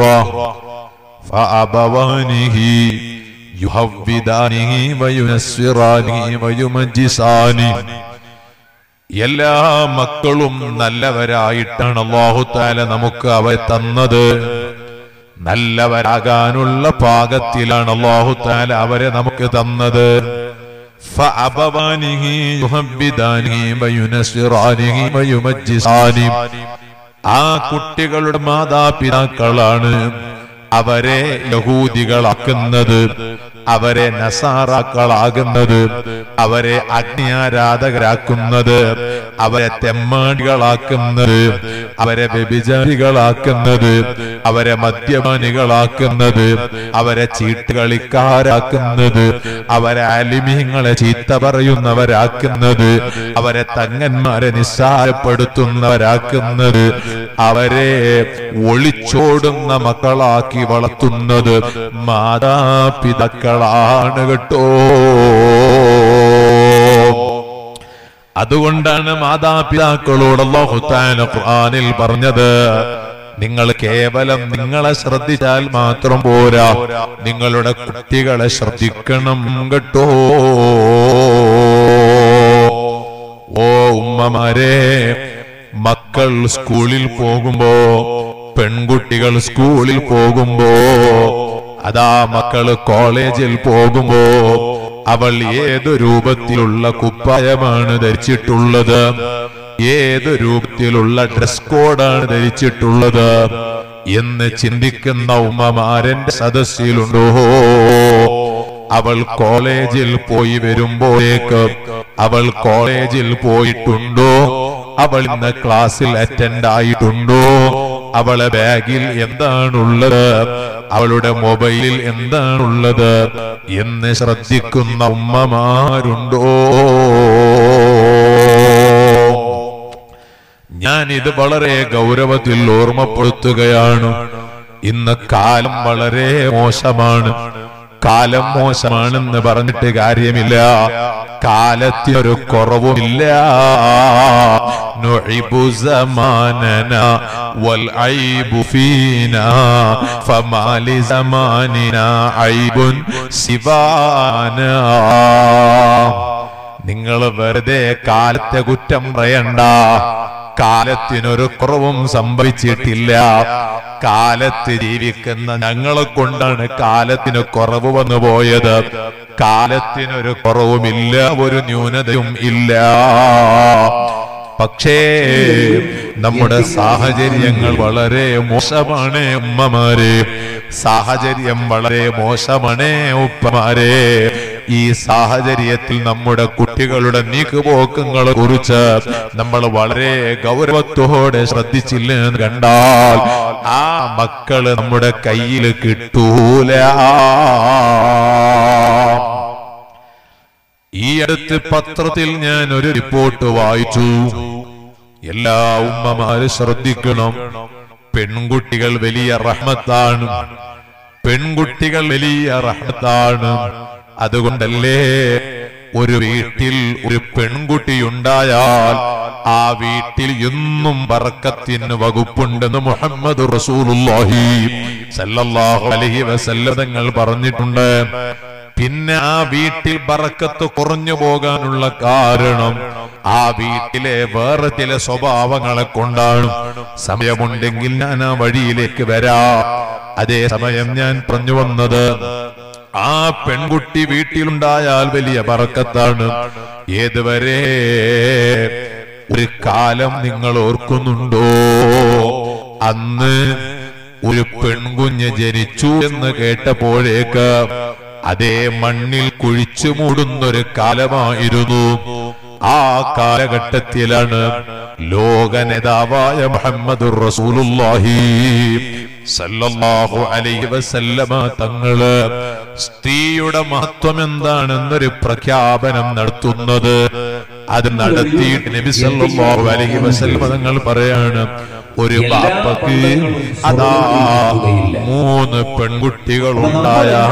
ഫഅബവാനിഹി യുഹവ്വിദാനിഹി വയുനസ്സിറാനിഹി വയുമജ്ജിസാനിഹി. എല്ലാ മക്കളും നല്ലവരായിട്ടാണ് അല്ലാഹു തആല നമുക്ക് അവരെ തന്നത്. നല്ലവരാകാനുള്ള പാകത്തിലാണ് അല്ലാഹു തആല അവരെ നമുക്ക് തന്നത്. ഫഅബവാനിഹി യുഹവ്വിദാനിഹി വയുനസ്സിറാനിഹി വയുമജ്ജിസാനിഹി. ആ കുട്ടികളുടെ മാതാപിതാക്കളാണ് അവരെ യഹൂദികളാക്കുന്നത്, അവരെ നസാറാക്കളാകുന്നത്, അവരെ അഗ്നിയാരാധകരാക്കുന്നത്, അവരെ തെമ്മാടികളാക്കുന്നത്, അവരെ വ്യഭിചാരികളാക്കുന്നത്, അവരെ മദ്യപാനികളാക്കുന്നത്, അവരെ ചീട്ടുകളിക്കാരാക്കുന്നത്, അവരെ ആലിമീങ്ങളെ ചീത്ത പറയുന്നവരാക്കുന്നത്, അവരെ തങ്ങന്മാരെ നിസ്സാരപ്പെടുത്തുന്നവരാക്കുന്നത്, അവരെ ഒളിച്ചോടുന്ന മക്കളാക്കി വളർത്തുന്നത് മാതാപിതാക്കളാണ് കേട്ടോ. അതുകൊണ്ടാണ് മാതാപിതാക്കളോട് അല്ലാഹു തആല ഖുർആനിൽ പറഞ്ഞത്, നിങ്ങൾ കേവലം നിങ്ങളെ ശ്രദ്ധിച്ചാൽ മാത്രം പോരാ, നിങ്ങളുടെ കുട്ടികളെ ശ്രദ്ധിക്കണം കേട്ടോ. ഓ ഉമ്മമാരെ, മക്കൾ സ്കൂളിൽ പോകുമ്പോ, പെൺകുട്ടികൾ സ്കൂളിൽ പോകുമ്പോ, അതാ മക്കള് കോളേജിൽ പോകുമ്പോ അവൾ ഏതു രൂപത്തിലുള്ള കുപ്പായമാണ് ധരിച്ചിട്ടുള്ളത്, ഏതു രൂപത്തിലുള്ള ഡ്രസ് കോഡാണ് ധരിച്ചിട്ടുള്ളത് എന്ന് ചിന്തിക്കുന്ന ഉമ്മമാരന്റെ സദസ്സിലുണ്ടോ? അവൾ കോളേജിൽ പോയി വരുമ്പോഴേക്ക് അവൾ കോളേജിൽ പോയിട്ടുണ്ടോ? അവൾ ഇന്ന് ക്ലാസ്സിൽ അറ്റൻഡ് ആയിട്ടുണ്ടോ? അവളെ ബാഗിൽ എന്താണുള്ളത്, അവളുടെ മൊബൈലിൽ എന്താണുള്ളത് എന്ന് ശ്രദ്ധിക്കുന്ന ഉമ്മമാരുണ്ടോ? ഞാൻ ഇത് വളരെ ഗൗരവത്തിൽ ഓർമ്മപ്പെടുത്തുകയാണ്. ഇന്ന് കാലം വളരെ മോശമാണ്. കാലം മോശമാണെന്ന് പറഞ്ഞിട്ട് കാര്യമില്ല, കാലത്തിനൊരു കുറവുമില്ല. നുഇബു സമാനനാ വൽ ഐബു ഫീനാ ഫമാലി സമാനിനാ ഐബുൻ സിവാനാ. നിങ്ങൾ വെറുതെ കാലത്തെ കുറ്റം പറയണ്ട. കാലത്തിനൊരു കുറവും സംഭവിച്ചിട്ടില്ല. കാലത്ത് ജീവിക്കുന്ന ഞങ്ങളെ കൊണ്ടാണ് കാലത്തിന് കുറവ് വന്നു പോയത്. കാലത്തിനൊരു കുറവുമില്ല, ഒരു ന്യൂനതയും ഇല്ല. പക്ഷേ നമ്മുടെ സാഹചര്യങ്ങൾ വളരെ മോശമാണ് ഉമ്മമാരെ, സാഹചര്യം വളരെ മോശമാണ് ഉപ്പമാരെ. ഈ സാഹചര്യത്തിൽ നമ്മുടെ കുട്ടികളുടെ നീക്കുപോക്കങ്ങളെ കുറിച്ച് നമ്മൾ വളരെ ഗൗരവത്തോടെ ശ്രദ്ധിച്ചില്ല എന്ന് കണ്ടാൽ ആ മക്കള് നമ്മുടെ കയ്യിൽ കിട്ടൂല. ഈ അടുത്ത് പത്രത്തിൽ ഞാൻ ഒരു റിപ്പോർട്ട് വായിച്ചു. എല്ലാ ഉമ്മമാരും ശ്രദ്ധിക്കണം. പെൺകുട്ടികൾ വലിയ റഹ്മത്താണ്, പെൺകുട്ടികൾ വലിയ റഹ്മത്താണ്. അതുകൊണ്ടല്ലേ ഒരു വീട്ടിൽ ഒരു പെൺകുട്ടിയുണ്ടായാൽ ആ വീട്ടിൽ എന്നും ബറക്കത്തിന് വകുപ്പുണ്ടെന്ന് മുഹമ്മദ് റസൂലുള്ളാഹി സല്ലല്ലാഹു അലൈഹി വസല്ലം തങ്ങൾ പറഞ്ഞിട്ടുണ്ട്. പിന്നെ ആ വീട്ടിൽ ബറക്കത്ത് കുറഞ്ഞു പോകാനുള്ള കാരണം ആ വീട്ടിലെ വേറെ ചില സ്വഭാവങ്ങളെ കൊണ്ടാണ്. സമയമുണ്ടെങ്കിൽ ഞാൻ ആ വഴിയിലേക്ക് വരാം. അതേ സമയം ഞാൻ പറഞ്ഞു വന്നത്, ആ പെൺകുട്ടി വീട്ടിലുണ്ടായാൽ വലിയ ബറക്കത്താണ്. ഏതുവരെ ഒരു കാലം നിങ്ങൾ ഓർക്കുന്നുണ്ടോ? അന്ന് ഒരു പെൺകുഞ്ഞ് ജനിച്ചു എന്ന് കേട്ടപ്പോഴേക്ക് അതേ മണ്ണിൽ കുഴിച്ചു മൂടുന്നൊരു കാലമായിരുന്നു. ആ കാലഘട്ടത്തിലാണ് ലോക നേതാവായ മുഹമ്മദുർ റസൂലുള്ളാഹി സല്ലല്ലാഹു അലൈഹി വസല്ലമ തങ്ങള് സ്ത്രീയുടെ മഹത്വം എന്താണെന്നൊരു പ്രഖ്യാപനം നടത്തുന്നത്. അത് നടത്തിയിട്ട് നബി സല്ലല്ലാഹു അലൈഹി വസല്ലമ തങ്ങൾ പറയാണ്, ഒരു ബാപ്പക്ക് അതാ മൂന്ന് പെൺകുട്ടികൾ ഉണ്ടായാൽ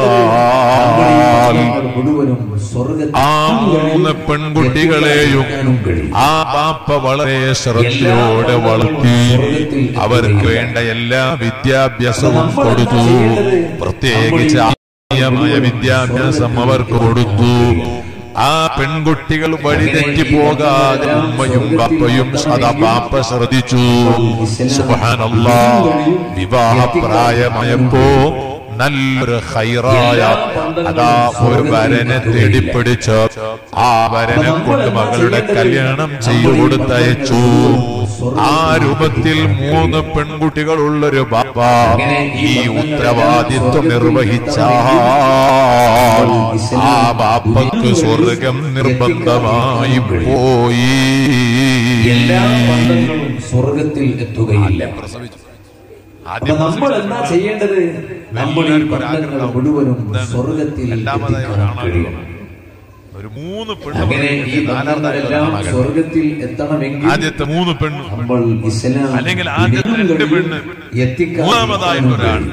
ആ മൂന്ന് പെൺകുട്ടികളെയും ആ ബാപ്പ വളരെ ശ്രദ്ധയോടെ വളർത്തി അവർക്ക് വേണ്ട എല്ലാ വിദ്യാഭ്യാസവും കൊടുത്തു. പ്രത്യേകിച്ച് ആത്മീയമായ വിദ്യാഭ്യാസം അവർക്ക് കൊടുത്തു. ആ പെൺകുട്ടികൾ വഴിതെറ്റി പോകാതെ ഉമ്മയും ബാപ്പയും സദാ ബാപ്പ ശ്രദ്ധിച്ചു. സുബ്ഹാനല്ലാഹ്, വിവാഹപ്രായമായപ്പോ നല്ലൊരു ഖൈറായ അതാ ഒരു വരനെ തേടിപ്പിടിച്ച് ആ വരനെ കൊണ്ട് മകളുടെ കല്യാണം ചെയ്തു കൊടുത്തയച്ചു. ആ രൂപത്തിൽ മൂന്ന് പെൺകുട്ടികളുള്ളൊരു ബാപ്പ ഈ ഉത്തരവാദിത്വം നിർവഹിച്ചാൽ ആ ബാപ്പക്ക് സ്വർഗം നിർബന്ധമായി പോയി. എല്ലാ ബന്ധങ്ങളും സ്വർഗത്തിൽ എത്തുകയില്ല. നമ്മൾ എന്താ ചെയ്യേണ്ടത്? നമ്മൾ ഈ ബന്ധങ്ങൾ മുഴുവനും സ്വർഗത്തിൽ എത്തിക്കാൻ കഴിയണം. ഒരു മൂന്ന് അങ്ങനെ ഈ ബന്ധങ്ങളെല്ലാം സ്വർഗത്തിൽ എത്തണമെങ്കിൽ ആദ്യത്തെ മൂന്ന് പെണ്ണ് നമ്മൾ ഇസ്ലാം അല്ലെങ്കിൽ ആദ്യത്തെ രണ്ട് പെണ്ണ് മൂന്നാമതായിട്ടൊരാൾ.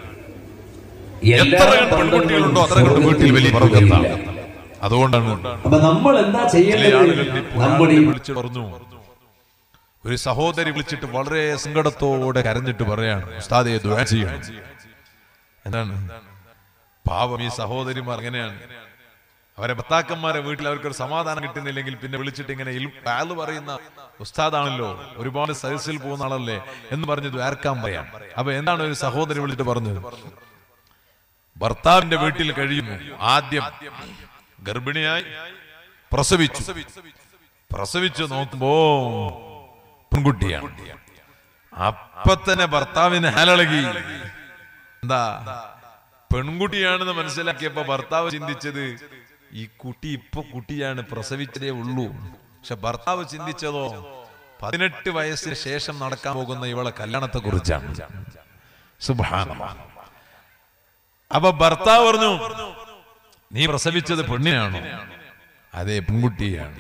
എത്ര പെൺകുട്ടികളുണ്ടോ അത്ര വീട്ടിൽ വലിയ പറക്കത്താണ്. അതുകൊണ്ടാണ് അപ്പൊ നമ്മൾ എന്താ ചെയ്യേണ്ടത്? നമ്മൾ ഈ വിളിച്ചു പറഞ്ഞു, ഒരു സഹോദരി വിളിച്ചിട്ട് വളരെ സങ്കടത്തോടെ കരഞ്ഞിട്ട് പറയാണ്, ഉസ്താദേ ദുആ ചെയ്യണം. എന്താണ്? പാവം ഈ സഹോദരിമാർ അങ്ങനെയാണ്. അവരെ ഭർത്താക്കന്മാരെ വീട്ടിൽ അവർക്കൊരു സമാധാനം കിട്ടുന്നില്ലെങ്കിൽ പിന്നെ വിളിച്ചിട്ട് ഇങ്ങനെ ആള് പറയുന്ന ഉസ്താദാണല്ലോ, ഒരുപാട് സദസ്സിൽ പോകുന്ന ആളല്ലേ എന്ന് പറഞ്ഞ് ദ്വാരക്കാൻ പറയാം. അപ്പൊ എന്താണ് ഒരു സഹോദരി വിളിച്ചിട്ട് പറഞ്ഞത്? ഭർത്താവിന്റെ വീട്ടിൽ കഴിയുന്നു, ആദ്യം ഗർഭിണിയായി പ്രസവിച്ചു. പ്രസവിച്ചു നോക്കുമ്പോ പെൺകുട്ടിയാണ്. അപ്പൊ തന്നെ ഭർത്താവിന് ഹാലിളകി. എന്താ? പെൺകുട്ടിയാണെന്ന് മനസ്സിലാക്കിയപ്പോ ഭർത്താവ് ചിന്തിച്ചത് ഈ കുട്ടി ഇപ്പൊ കുട്ടിയാണ്, പ്രസവിച്ചതേ ഉള്ളൂ. പക്ഷെ ഭർത്താവ് ചിന്തിച്ചതോ പതിനെട്ട് വയസ്സിന് ശേഷം നടക്കാൻ പോകുന്ന ഇവളെ കല്യാണത്തെ കുറിച്ചാണ്. സുബ്ഹാനല്ലാഹ്. അപ്പൊ ഭർത്താവ് പറഞ്ഞു, നീ പ്രസവിച്ചത് പെണ്ണിനാണോ? അതെ, പെൺകുട്ടിയാണ്.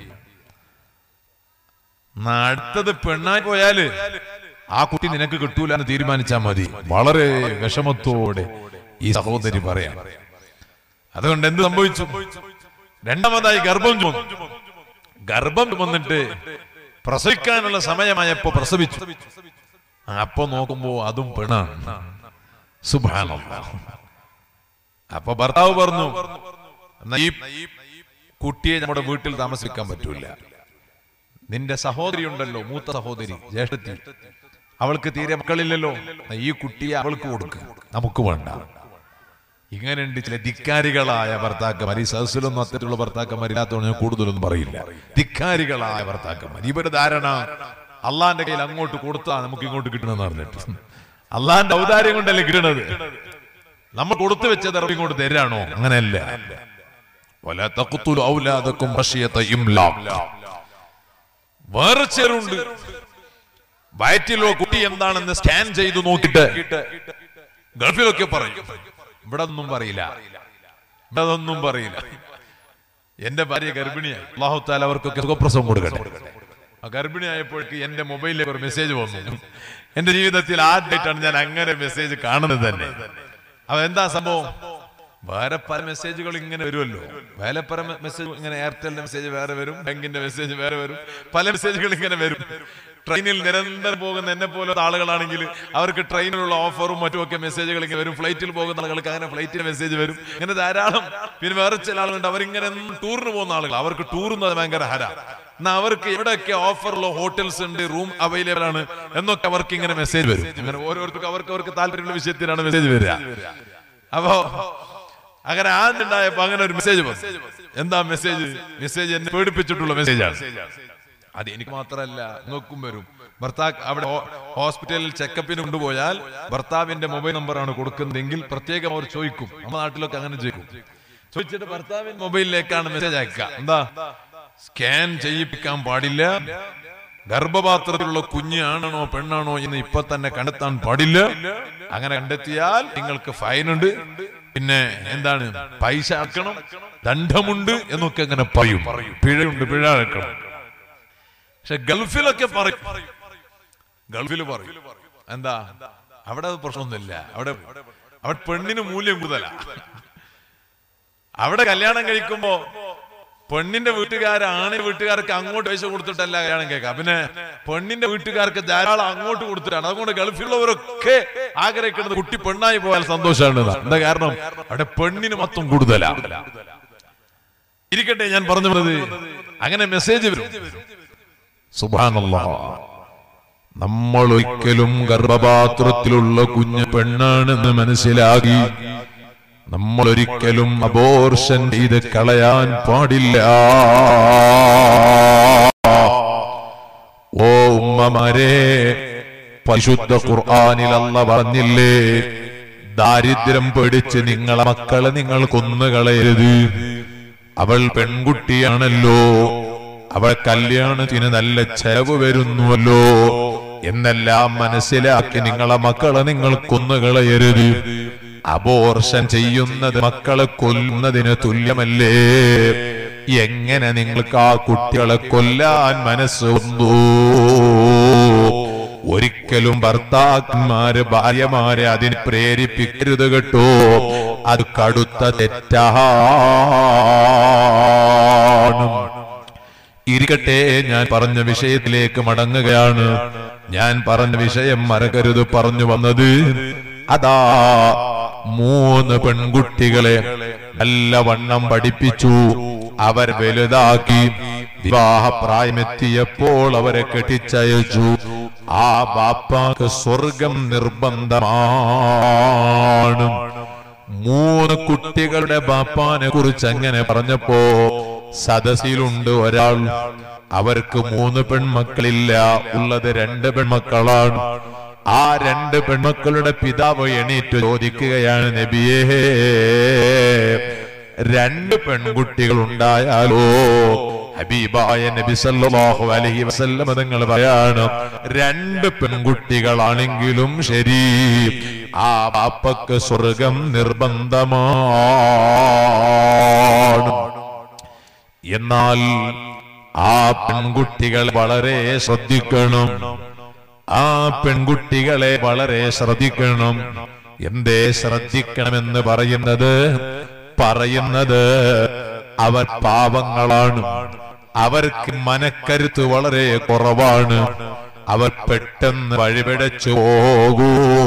അടുത്തത് പെണ്ണായി പോയാല് ആ കുട്ടി നിനക്ക് കിട്ടൂല എന്ന് തീരുമാനിച്ചാൽ മതി. വളരെ വിഷമത്തോടെ ഈ സഹോദരി പറയാം. അതുകൊണ്ട് എന്ത് സംഭവിച്ചു? രണ്ടാമതായി ഗർഭം ചുമന്നു. ഗർഭം വന്നിട്ട് പ്രസവിക്കാനുള്ള സമയമായപ്പോ പ്രസവിച്ചു. അപ്പൊ നോക്കുമ്പോ അതും പെണ്ണാണ്. സുബ്ഹാനല്ലാഹ്. അപ്പൊ ഭർത്താവ് പറഞ്ഞു, ഈ കുട്ടിയെ നമ്മുടെ വീട്ടിൽ താമസിക്കാൻ പറ്റൂല. നിന്റെ സഹോദരി ഉണ്ടല്ലോ, മൂത്ത സഹോദരി, ജ്യേഷ്ഠത്തി, അവൾക്ക് തീരെ മക്കളില്ലല്ലോ, ഈ കുട്ടിയെ അവൾക്ക് കൊടുക്ക്, നമുക്ക് വേണ്ട. ഇങ്ങനെയുണ്ട് ചില ധിക്കാരികളായ ഭർത്താക്കന്മാർ. ഈ സദസ്സിലൊന്നും അത്തരത്തിലുള്ള ഭർത്താക്കന്മാർ ഇല്ലാത്തതുകൊണ്ട് ഞാൻ കൂടുതലൊന്നും പറയില്ല. ധിക്കാരികളായ ഭർത്താക്കന്മാർ. ഇവര് ധാരണ അള്ളാന്റെ കയ്യിൽ അങ്ങോട്ട് കൊടുത്താ നമുക്ക് ഇങ്ങോട്ട് കിട്ടണമെന്ന് പറഞ്ഞിട്ട്, അള്ളാന്റെ ഔദാര്യം കൊണ്ടല്ലേ കിട്ടണത്. നമ്മൾ കൊടുത്തു വെച്ചത് ഇങ്ങോട്ട് തരാണോ? അങ്ങനെയല്ല. വലാ തഖ്തുലു ഔലാദകും ഖശിയത ഇംലാഖ്. വേറെ ചെറുണ്ട്, വയറ്റിലോ കുട്ടി എന്താണെന്ന് സ്കാൻ ചെയ്തു നോക്കിയിട്ട് ഗൾഫിലൊക്കെ പറയും. ഇവിടെ ഒന്നും പറയില്ല, ഇവിടെ ഒന്നും പറയില്ല. എന്റെ ഭാര്യ ഗർഭിണിയായി, അല്ലാഹു തആല അവർക്കൊക്കെ സുഖപ്രസവം കൊടുക്കട്ടെ. ആ ഗർഭിണിയായപ്പോഴേക്ക് എന്റെ മൊബൈലിലേക്ക് ഒരു മെസ്സേജ് വന്നു. എന്റെ ജീവിതത്തിൽ ആദ്യമായിട്ടാണ് ഞാൻ അങ്ങനെ മെസ്സേജ് കാണുന്നത് തന്നെ. അപ്പൊ എന്താ സംഭവം? വേറെ പല മെസ്സേജുകൾ ഇങ്ങനെ വരുമല്ലോ. വേറെ പല മെസ്സേജ് ഇങ്ങനെ, എയർടെലിന്റെ മെസ്സേജ് വേറെ വരും, ബാങ്കിന്റെ മെസ്സേജ് വേറെ വരും, പല മെസ്സേജുകൾ ഇങ്ങനെ വരും. ട്രെയിനിൽ നിരന്തരം പോകുന്ന എന്നെ പോലുള്ള ആളുകളാണെങ്കിൽ അവർക്ക് ട്രെയിനിലുള്ള ഓഫറും മറ്റുമൊക്കെ മെസ്സേജുകൾ ഇങ്ങനെ വരും. ഫ്ലൈറ്റിൽ പോകുന്ന ആളുകൾക്ക് അങ്ങനെ ഫ്ലൈറ്റിന്റെ മെസ്സേജ് വരും. ഇങ്ങനെ ധാരാളം. പിന്നെ വേറെ ചില ആളുകളുണ്ട്, അവരിങ്ങനെ ടൂറിന് പോകുന്ന ആളുകൾ, അവർക്ക് ടൂറിന് ഭയങ്കര ഹര. എന്നാ അവർക്ക് എവിടെയൊക്കെ ഓഫറുള്ള ഹോട്ടൽസ് ഉണ്ട്, റൂം അവൈലബിൾ ആണ് എന്നൊക്കെ അവർക്ക് ഇങ്ങനെ മെസ്സേജ് വരും. അങ്ങനെ ഓരോരുത്തർക്കും അവർക്ക് അവർക്ക് താല്പര്യമുള്ള വിഷയത്തിലാണ് മെസ്സേജ് വരിക. അപ്പോ അങ്ങനെ ആദ്യമുണ്ടായപ്പോ അങ്ങനെ ഒരു മെസ്സേജ് വന്നു. എന്താ മെസ്സേജ്? മെസ്സേജ് എന്നെ പേടിപ്പിച്ചിട്ടുള്ള മെസ്സേജാണ്. അത് എനിക്ക് മാത്രമല്ല നിങ്ങൾക്കും വരും. ഭർത്താവ് അവിടെ ഹോസ്പിറ്റലിൽ ചെക്കപ്പിന് കൊണ്ടുപോയാൽ ഭർത്താവിന്റെ മൊബൈൽ നമ്പറാണ് കൊടുക്കുന്നതെങ്കിൽ പ്രത്യേകം അവർ ചോദിക്കും. നമ്മുടെ നാട്ടിലൊക്കെ അങ്ങനെ ചോദിക്കും. ചോദിച്ചിട്ട് ഭർത്താവിന്റെ മൊബൈലിലേക്കാണ് മെസ്സേജ് അയക്കുക. എന്താ? സ്കാൻ ചെയ്യിപ്പിക്കാൻ പാടില്ല, ഗർഭപാത്രത്തിലുള്ള കുഞ്ഞ് ആണാണോ പെണ്ണാണോ എന്ന് ഇപ്പൊ തന്നെ കണ്ടെത്താൻ പാടില്ല, അങ്ങനെ കണ്ടെത്തിയാൽ നിങ്ങൾക്ക് ഫൈനുണ്ട്, പിന്നെ എന്താണ് പൈസ അടക്കണം, ദണ്ഡമുണ്ട് എന്നൊക്കെ അങ്ങനെ പറയും. പിഴയുണ്ട്, പിഴ അടക്കണം. പക്ഷെ ഗൾഫിലൊക്കെ പറയും, ഗൾഫിൽ പറയും. എന്താ? അവിടെ അത് പ്രശ്നമൊന്നുമില്ല. അവിടെ അവിടെ പെണ്ണിന് മൂല്യം കൂടുതലാണ്. അവിടെ കല്യാണം കഴിക്കുമ്പോ പെണ്ണിന്റെ വീട്ടുകാർ ആണ് വീട്ടുകാർക്ക് അങ്ങോട്ട് പൈസ കൊടുത്തിട്ടല്ല കല്യാണം കേൾക്കാം. പിന്നെ പെണ്ണിന്റെ വീട്ടുകാർക്ക് ധാരാളം അങ്ങോട്ട് കൊടുത്തിട്ടാണ്. അതുകൊണ്ട് ഗൾഫിലുള്ളവരൊക്കെ ആഗ്രഹിക്കുന്നത് കുട്ടി പെണ്ണായി പോയാൽ സന്തോഷമാണ്. എന്താ കാരണം? അവിടെ പെണ്ണിന് മൊത്തം കൂടുതലാണ്. ഇരിക്കട്ടെ, ഞാൻ പറഞ്ഞു വന്നത് അങ്ങനെ മെസ്സേജ് വരും. സുബ്ഹാനല്ലാഹ്, നമ്മൾ ഒരിക്കലും ഗർഭപാത്രത്തിലുള്ള കുഞ്ഞ് പെണ്ണാണെന്ന് മനസ്സിലാക്കി നമ്മൾ ഒരിക്കലും അബോർഷൻ ചെയ്ത് കളയാൻ പാടില്ല. ഓ ഉമ്മമാരെ, പരിശുദ്ധ ഖുർആനിൽ അല്ലാഹു പറഞ്ഞില്ലേ, ദാരിദ്ര്യം പേടിച്ച് നിങ്ങളെ മക്കളെ നിങ്ങൾ കൊന്നുകളയരുത്. അവൾ പെൺകുട്ടിയാണല്ലോ, അവൾ കല്യാണത്തിന് നല്ല ചെലവ് വരുന്നുവല്ലോ എന്നെല്ലാം മനസ്സിലാക്കി നിങ്ങളെ മക്കളെ നിങ്ങൾ കൊന്നുകളയരുത്. അബോർഷൻ ചെയ്യുന്നത് മക്കളെ കൊല്ലുന്നതിന് തുല്യമല്ലേ? എങ്ങനെ നിങ്ങൾക്ക് ആ കുട്ടികളെ കൊല്ലാൻ മനസ്സ് വന്നു? ഒരിക്കലും ഭർത്താക്കന്മാര് ഭാര്യമാരെ അതിന് പ്രേരിപ്പിക്കരുത് കേട്ടോ. അത് കടുത്ത തെറ്റാണ്. ഇരിക്കട്ടെ, ഞാൻ പറഞ്ഞ വിഷയത്തിലേക്ക് മടങ്ങുകയാണ്. ഞാൻ പറഞ്ഞ വിഷയം മറക്കരുത്. പറഞ്ഞു വന്നത് അതാ, മൂന്ന് പെൺകുട്ടികളെ നല്ലവണ്ണം പഠിപ്പിച്ചു, അവർ വലുതാക്കി, വിവാഹ പ്രായമെത്തിയപ്പോൾ അവരെ കെട്ടിച്ചയച്ചു. ആ ബാപ്പാക്ക് സ്വർഗം നിർബന്ധമാണ്. മൂന്ന് കുട്ടികളുടെ ബാപ്പാനെ കുറിച്ച് അങ്ങനെ പറഞ്ഞപ്പോ സദസ്സിലുണ്ട് ഒരാൾ, അവർക്ക് മൂന്ന് പെൺമക്കളില്ല, ഉള്ളത് രണ്ട് പെൺമക്കളാണ്. ആ രണ്ട് പെൺമക്കളുടെ പിതാവ് എണീറ്റ് ചോദിക്കുകയാണ്, നബിയേ, രണ്ട് പെൺകുട്ടികൾ ഉണ്ടായാലോ? ഹബീബായ നബി സല്ലല്ലാഹു അലൈഹി വസല്ലം തങ്ങൾ പറയാണ്, രണ്ട് പെൺകുട്ടികളാണെങ്കിലും ശരി, ആ ബാപ്പക്ക് സ്വർഗം നിർബന്ധമാണ്. എന്നാൽ ആ പെൺകുട്ടികൾ വളരെ ശ്രദ്ധിക്കണം. ആ പെൺകുട്ടികളെ വളരെ ശ്രദ്ധിക്കണം. എന്തേ ശ്രദ്ധിക്കണമെന്ന് പറയുന്നത്? പറയുന്നത് അവർ പാവങ്ങളാണ്, അവർക്ക് മനക്കരുത്ത് വളരെ കുറവാണ്, അവർ പെട്ടെന്ന് വഴിപിഴച്ചു പോകൂ.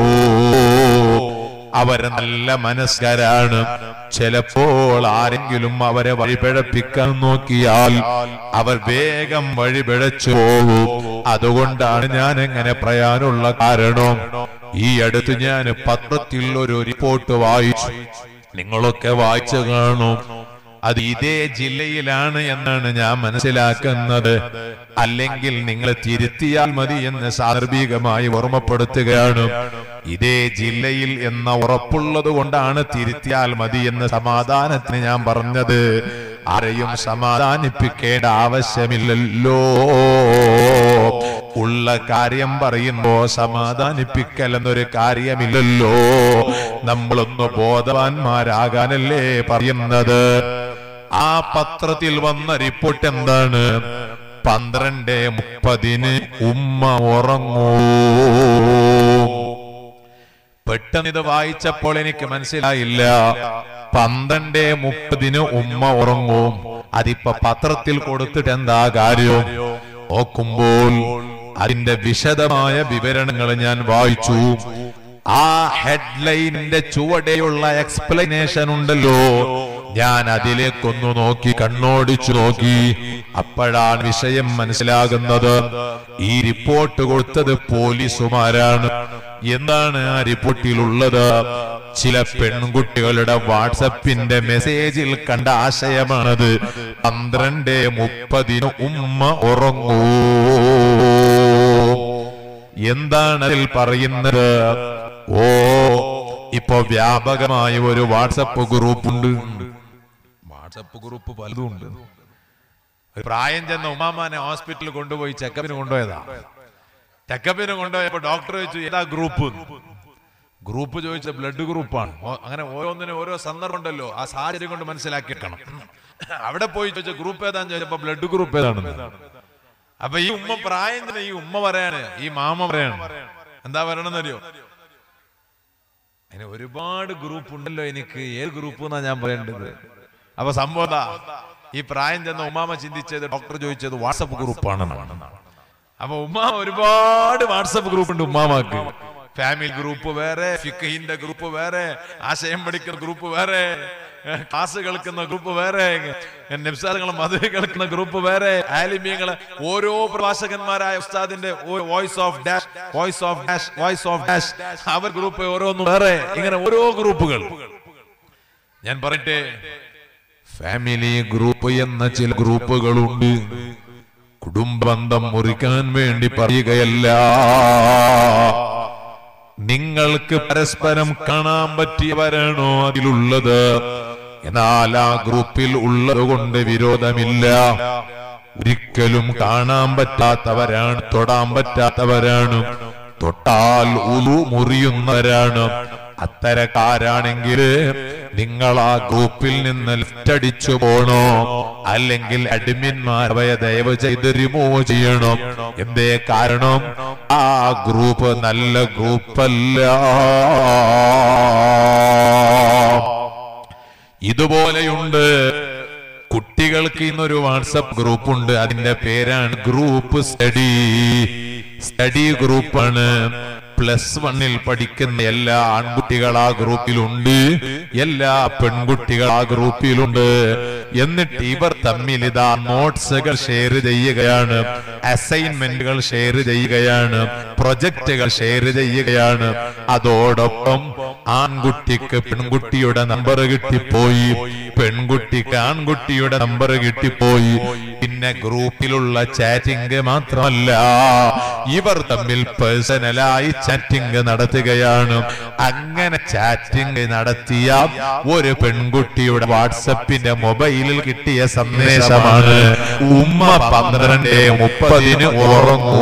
അവർ നല്ല മനസ്കരാണ്. ചിലപ്പോൾ ആരെങ്കിലും അവരെ വഴിപിഴപ്പിക്കാൻ നോക്കിയാൽ അവർ വേഗം വഴിപിഴച്ചു പോകും. അതുകൊണ്ടാണ് ഞാൻ എങ്ങനെ പറയാനുള്ള കാരണം. ഈ അടുത്ത് ഞാൻ പത്രത്തിൽ ഒരു റിപ്പോർട്ട് വായിച്ചു, നിങ്ങളൊക്കെ വായിച്ചു കാണും. അത് ഇതേ ജില്ലയിലാണ് എന്നാണ് ഞാൻ മനസ്സിലാക്കുന്നത്. അല്ലെങ്കിൽ നിങ്ങൾ തിരുത്തിയാൽ മതി എന്ന് സാന്ദർഭികമായി ഓർമ്മപ്പെടുത്തുകയാണ്. ഇതേ ജില്ലയിൽ എന്ന ഉറപ്പുള്ളത് കൊണ്ടാണ് തിരുത്തിയാൽ മതി എന്ന് സമാധാനത്തിന് ഞാൻ പറഞ്ഞത്. ആരെയും സമാധാനിപ്പിക്കേണ്ട ആവശ്യമില്ലല്ലോ. ഉള്ള കാര്യം പറയുമ്പോ സമാധാനിപ്പിക്കൽ എന്നൊരു കാര്യമില്ലല്ലോ. നമ്മളൊന്ന് ബോധവാന്മാരാകാനല്ലേ പറയുന്നത്. ആ പത്രത്തിൽ വന്ന റിപ്പോർട്ട് എന്താണ്? പന്ത്രണ്ട് മുപ്പതിന് ഉമ്മ ഉറങ്ങൂ. പെട്ടെന്ന് ഇത് വായിച്ചപ്പോൾ എനിക്ക് മനസ്സിലായില്ല. പന്ത്രണ്ട് മുപ്പതിന് ഉമ്മ ഉറങ്ങും. അതിപ്പോ പത്രത്തിൽ കൊടുത്തിട്ട് എന്താ കാര്യം? നോക്കുമ്പോൾ അതിന്റെ വിശദമായ വിവരണങ്ങൾ ഞാൻ വായിച്ചു. ആ ഹെഡ്ലൈനിന്റെ ചുവടെയുള്ള എക്സ്പ്ലനേഷൻ ഉണ്ടല്ലോ, ഞാൻ അതിലേക്കൊന്നു നോക്കി, കണ്ണോടിച്ചു നോക്കി. അപ്പോഴാണ് വിഷയം മനസ്സിലാകുന്നത്. ഈ റിപ്പോർട്ട് കൊടുത്തത് പോലീസുമാരാണ്. എന്താണ് ആ റിപ്പോർട്ടിലുള്ളത്? ചില പെൺകുട്ടികളുടെ വാട്സപ്പിന്റെ മെസ്സേജിൽ കണ്ട ആശയമാണത്. പന്ത്രണ്ട് മുപ്പതിന് ഉമ്മ ഉറങ്ങൂ. എന്താണ് അതിൽ പറയുന്നത്? ഓ, ഇപ്പൊ വ്യാപകമായ ഒരു വാട്സപ്പ് ഗ്രൂപ്പ് ഉണ്ട്. വാട്സപ്പ് ഗ്രൂപ്പ് പലതും ഉണ്ട്. പ്രായം ചെന്ന ഉമ്മാമാനെ ഹോസ്പിറ്റലിൽ കൊണ്ടുപോയി ചെക്കപ്പിന് കൊണ്ടുപോയതാ. ചെക്കപ്പിന് കൊണ്ടുപോയപ്പോ ഡോക്ടർ ചോദിച്ചു ഏതാ ഗ്രൂപ്പ്. ഗ്രൂപ്പ് ചോദിച്ച ബ്ലഡ് ഗ്രൂപ്പാണ്. അങ്ങനെ ഓരോന്നിനും ഓരോ സന്ദർഭം ഉണ്ടല്ലോ, ആ സാഹചര്യം കൊണ്ട് മനസ്സിലാക്കി വെക്കണം. അവിടെ പോയി ചോദിച്ച ഗ്രൂപ്പ് ഏതാന്ന് ചോദിച്ചപ്പോ ബ്ലഡ് ഗ്രൂപ്പ് ഏതാണെന്ന്. അപ്പൊ ഈ ഉമ്മ പ്രായം തന്നെ ഈ ഉമ്മ പറയാണ്, ഈ മാമ പറയാണ്, എന്താ പറയണമെന്നറിയോ? അതിന് ഒരുപാട് ഗ്രൂപ്പ് ഉണ്ടല്ലോ, എനിക്ക് ഏത് ഗ്രൂപ്പ് എന്നാ ഞാൻ പറയേണ്ടത്? അപ്പൊ സംഭവം ഈ പ്രായം ചെന്ന ഉമ്മാമ ചിന്തിച്ചത്, ഡോക്ടർ ചോദിച്ചത് വാട്സപ്പ് ഗ്രൂപ്പാണെന്നാണ്. അപ്പൊ ഉമ്മാമ ഒരുപാട് വാട്സപ്പ് ഗ്രൂപ്പ് ഉണ്ട് ഉമ്മാമാക്ക്. ഫാമിലി ഗ്രൂപ്പ് വേറെ, ഫിഖഹിന്റെ ഗ്രൂപ്പ് വേറെ, ആശയം പഠിക്കുന്ന ഗ്രൂപ്പ് വേറെ, ക്ലാസ് കേൾക്കുന്ന ഗ്രൂപ്പ് വേറെ, നബ്സാദുകളെ മധു കേൾക്കുന്ന ഗ്രൂപ്പ് വേറെ, ആലിമീങ്ങളെ ഓരോ പ്രഭാഷകന്മാരായ ഉസ്താദിന്റെ voice of dash, voice of dash, voice of dash, അവർ ഗ്രൂപ്പ് ഓരോന്നും വേറെ. ഇങ്ങനെ ഓരോ ഗ്രൂപ്പുകൾ. ഞാൻ പറയട്ടെ, ഫാമിലി ഗ്രൂപ്പ് എന്ന ചില ഗ്രൂപ്പുകളുണ്ട്. കുടുംബബന്ധം മുറിക്കാൻ വേണ്ടി പറയുകയല്ല, നിങ്ങൾക്ക് പരസ്പരം കാണാൻ പറ്റിയവരാണോ അതിലുള്ളത്? എന്നാൽ ആ ഗ്രൂപ്പിൽ ഉള്ളത് കൊണ്ട് വിരോധമില്ല. ഒരിക്കലും കാണാൻ പറ്റാത്തവരാണ്, തൊടാൻ പറ്റാത്തവരാണ്, തൊട്ടാൽ ഉളു മുറിയുന്നവരാണ്. അത്തരക്കാരാണെങ്കിൽ നിങ്ങൾ ആ ഗ്രൂപ്പിൽ നിന്ന് ലിഫ്റ്റ് അടിച്ചു പോണോ, അല്ലെങ്കിൽ അഡ്മിന്മാർ അവയെ ദയവ് ചെയ്ത് റിമൂവ് ചെയ്യണം. എന്തേ കാരണം? ആ ഗ്രൂപ്പ് നല്ല ഗ്രൂപ്പല്ല. ഇതുപോലെയുണ്ട് കുട്ടികൾക്ക് ഇന്നൊരു വാട്സപ്പ് ഗ്രൂപ്പ് ഉണ്ട്. അതിന്റെ പേരാണ് ഗ്രൂപ്പ് സ്റ്റഡി. സ്റ്റഡി ഗ്രൂപ്പാണ്. പ്ലസ് വണ്ണിൽ പഠിക്കുന്ന എല്ലാ ആൺകുട്ടികൾ ആ ഗ്രൂപ്പിലുണ്ട്, എല്ലാ പെൺകുട്ടികൾ ആ ഗ്രൂപ്പിലുണ്ട്. എന്നിട്ട് ഇവർ തമ്മിൽ ഇതാ നോട്ട്സുകൾ ഷെയർ ചെയ്യുകയാണ്, അസൈൻമെന്റുകൾ ഷെയർ ചെയ്യുകയാണ്, പ്രൊജക്ടുകൾ ഷെയർ ചെയ്യുകയാണ്. അതോടൊപ്പം ആൺകുട്ടിക്ക് പെൺകുട്ടിയുടെ നമ്പർ കിട്ടിപ്പോയി, പെൺകുട്ടിക്ക് ആൺകുട്ടിയുടെ നമ്പർ കിട്ടിപ്പോയി. പിന്നെ ഗ്രൂപ്പിലുള്ള ചാറ്റിംഗ് മാത്രമല്ല, ഇവർ തമ്മിൽ പേഴ്സണലായി ചാറ്റിംഗ് നടത്തുകയാണ്. അങ്ങനെ ചാറ്റിംഗ് നടത്തിയ ഒരു പെൺകുട്ടിയുടെ വാട്സപ്പിന്റെ മൊബൈലിൽ കിട്ടിയ സന്ദേശമാണ്, ഉമ്മ പന്ത്രണ്ട് മുപ്പതിന് ഉറങ്ങൂ.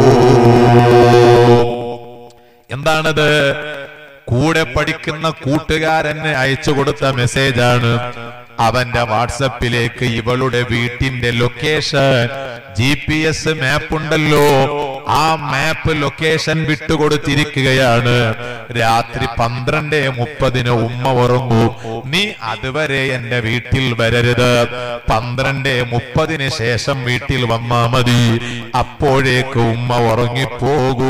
എന്താണത്? കൂടെ പഠിക്കുന്ന കൂട്ടുകാരന് അയച്ചു കൊടുത്ത മെസ്സേജാണ്. അവന്റെ വാട്സപ്പിലേക്ക് ഇവളുടെ വീട്ടിന്റെ location, G P S map ഉണ്ടല്ലോ, ആ മാപ്പ് ലൊക്കേഷൻ വിട്ടുകൊടുത്തിരിക്കുകയാണ്. രാത്രി പന്ത്രണ്ട് മുപ്പതിന് ഉമ്മ ഉറങ്ങൂ, നീ അതുവരെ എന്റെ വീട്ടിൽ വരരുത്, പന്ത്രണ്ട് മുപ്പതിന് ശേഷം വീട്ടിൽ വന്നാ മതി, അപ്പോഴേക്ക് ഉമ്മ ഉറങ്ങിപ്പോകൂ.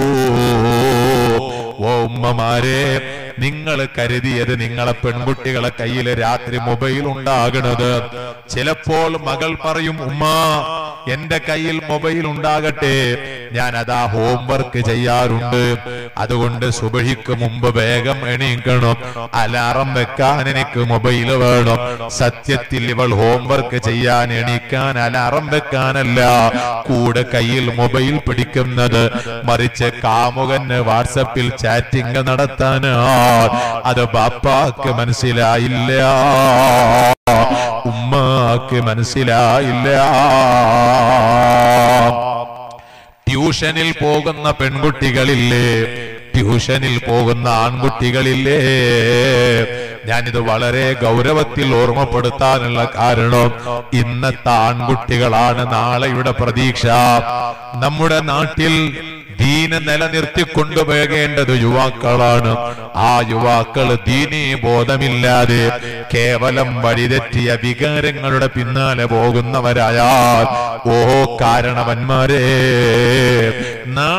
ഓ ഉമ്മമാരെ, നിങ്ങൾ കരുതിയത് നിങ്ങളെ പെൺകുട്ടികളെ കയ്യിൽ രാത്രി മൊബൈൽ ഉണ്ടാകണത്. ചിലപ്പോൾ മകൾ പറയും, ഉമ്മ എന്റെ കയ്യിൽ മൊബൈൽ ഉണ്ടാകട്ടെ, ഞാൻ അതാ ഹോംവർക്ക് ചെയ്യാറുണ്ട്, അതുകൊണ്ട് സുബഹിക്ക് മുമ്പ് വേഗം എണീക്കണം, അലാറം വെക്കാൻ എനിക്ക് മൊബൈൽ വേണം. സത്യത്തിൽ ഇവൾ ഹോംവർക്ക് ചെയ്യാൻ എണീക്കാൻ അലാറം വെക്കാനല്ല കൂടെ കയ്യിൽ മൊബൈൽ പിടിക്കുന്നത്, മറിച്ച് കാമുകന് വാട്സപ്പിൽ ചാറ്റിംഗ് നടത്താനാ. അത് ബാപ്പാക്ക് മനസ്സിലായില്ല, ഉമ്മാക്ക് മനസ്സിലായില്ല. ട്യൂഷനിൽ പോകുന്ന പെൺകുട്ടികളില്ലേ, ട്യൂഷനിൽ പോകുന്ന ആൺകുട്ടികളില്ലേ, ഞാനിത് വളരെ ഗൗരവത്തിൽ ഓർമ്മപ്പെടുത്താനുള്ള കാരണം ഇന്നത്തെ ആൺകുട്ടികളാണ് നാളെയുടെ പ്രതീക്ഷ. നമ്മുടെ നാട്ടിൽ ദീന് നിലനിർത്തിക്കൊണ്ടുപോകേണ്ടത് യുവാക്കളാണ്. ആ യുവാക്കൾ ദീനീ ബോധമില്ലാതെ കേവലം വഴിതെറ്റിയ വികാരങ്ങളുടെ പിന്നാലെ പോകുന്നവരായാൽ, ഓ കാരണവന്മാരെ, നാളെ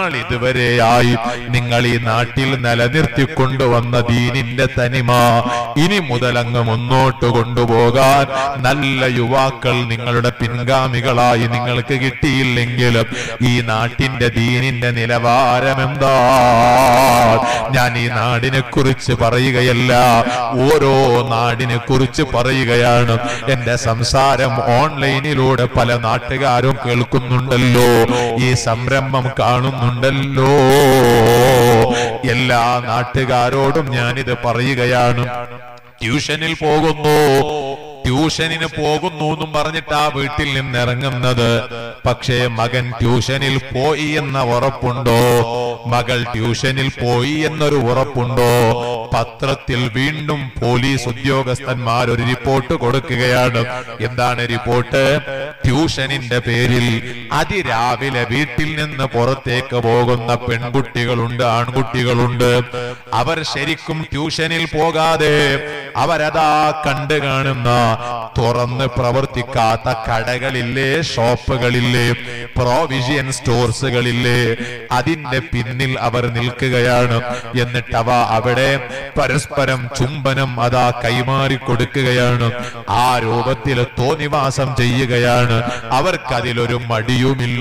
നാളിതുവരെയായി നിങ്ങൾ ഈ നാട്ടിൽ നിലനിർത്തിക്കൊണ്ടുവന്ന ദീനിന്റെ തനിമ ഇനി മുതലങ്ങ് മുന്നോട്ട് കൊണ്ടുപോകാൻ നല്ല യുവാക്കൾ നിങ്ങളുടെ പിൻഗാമികളായി നിങ്ങൾക്ക് കിട്ടിയില്ലെങ്കിലും ഈ നാട്ടിന്റെ ദീനിന്റെ നിലവാരം എന്താ? ഞാൻ ഈ നാടിനെ കുറിച്ച് പറയുകയല്ല, ഓരോ നാടിനെ കുറിച്ച് പറയുകയാണ്. എന്റെ സംസാരം ഓൺലൈനിലൂടെ പല നാട്ടുകാരും കേൾക്കുന്നുണ്ടല്ലോ, ഈ സംരംഭം കാണുന്നുണ്ടല്ലോ. എല്ലാ നാട്ടുകാരോടും ഞാനിത് പറയുകയാണ്. ട്യൂഷനിൽ പോകുന്നു, ട്യൂഷനിന് പോകുന്നു എന്നും പറഞ്ഞിട്ട് ആ വീട്ടിൽ നിന്ന് ഇറങ്ങുന്നത്, പക്ഷേ മകൻ ട്യൂഷനിൽ പോയി എന്ന ഉറപ്പുണ്ടോ? മകൾ ട്യൂഷനിൽ പോയി എന്നൊരു ഉറപ്പുണ്ടോ? പത്രത്തിൽ വീണ്ടും പോലീസ് ഉദ്യോഗസ്ഥന്മാർ ഒരു റിപ്പോർട്ട് കൊടുക്കുകയാണ്. എന്താണ് റിപ്പോർട്ട്? ട്യൂഷനിന്റെ പേരിൽ അതിരാവിലെ വീട്ടിൽ നിന്ന് പുറത്തേക്ക് പോകുന്ന പെൺകുട്ടികളുണ്ട്, ആൺകുട്ടികളുണ്ട്. അവർ ശരിക്കും ട്യൂഷനിൽ പോകാതെ അവരതാ കണ്ടു കാണുന്ന തുറന്ന് പ്രവർത്തിക്കാത്ത കടകളില്ലേ, ഷോപ്പുകളില്ലേ, പ്രൊവിഷ്യൻ സ്റ്റോഴ്സുകളില്ലേ, അതിന്റെ പിന്നിൽ അവർ നിൽക്കുകയാണ്. എന്നിട്ട് അവ അവിടെ പരസ്പരം ചുംബനം അതാ കൈമാറി കൊടുക്കുകയാണ്. ആ രൂപത്തിൽ തോന്നിവാസം ചെയ്യുകയാണ്. അവർക്കതിലൊരു മടിയുമില്ല.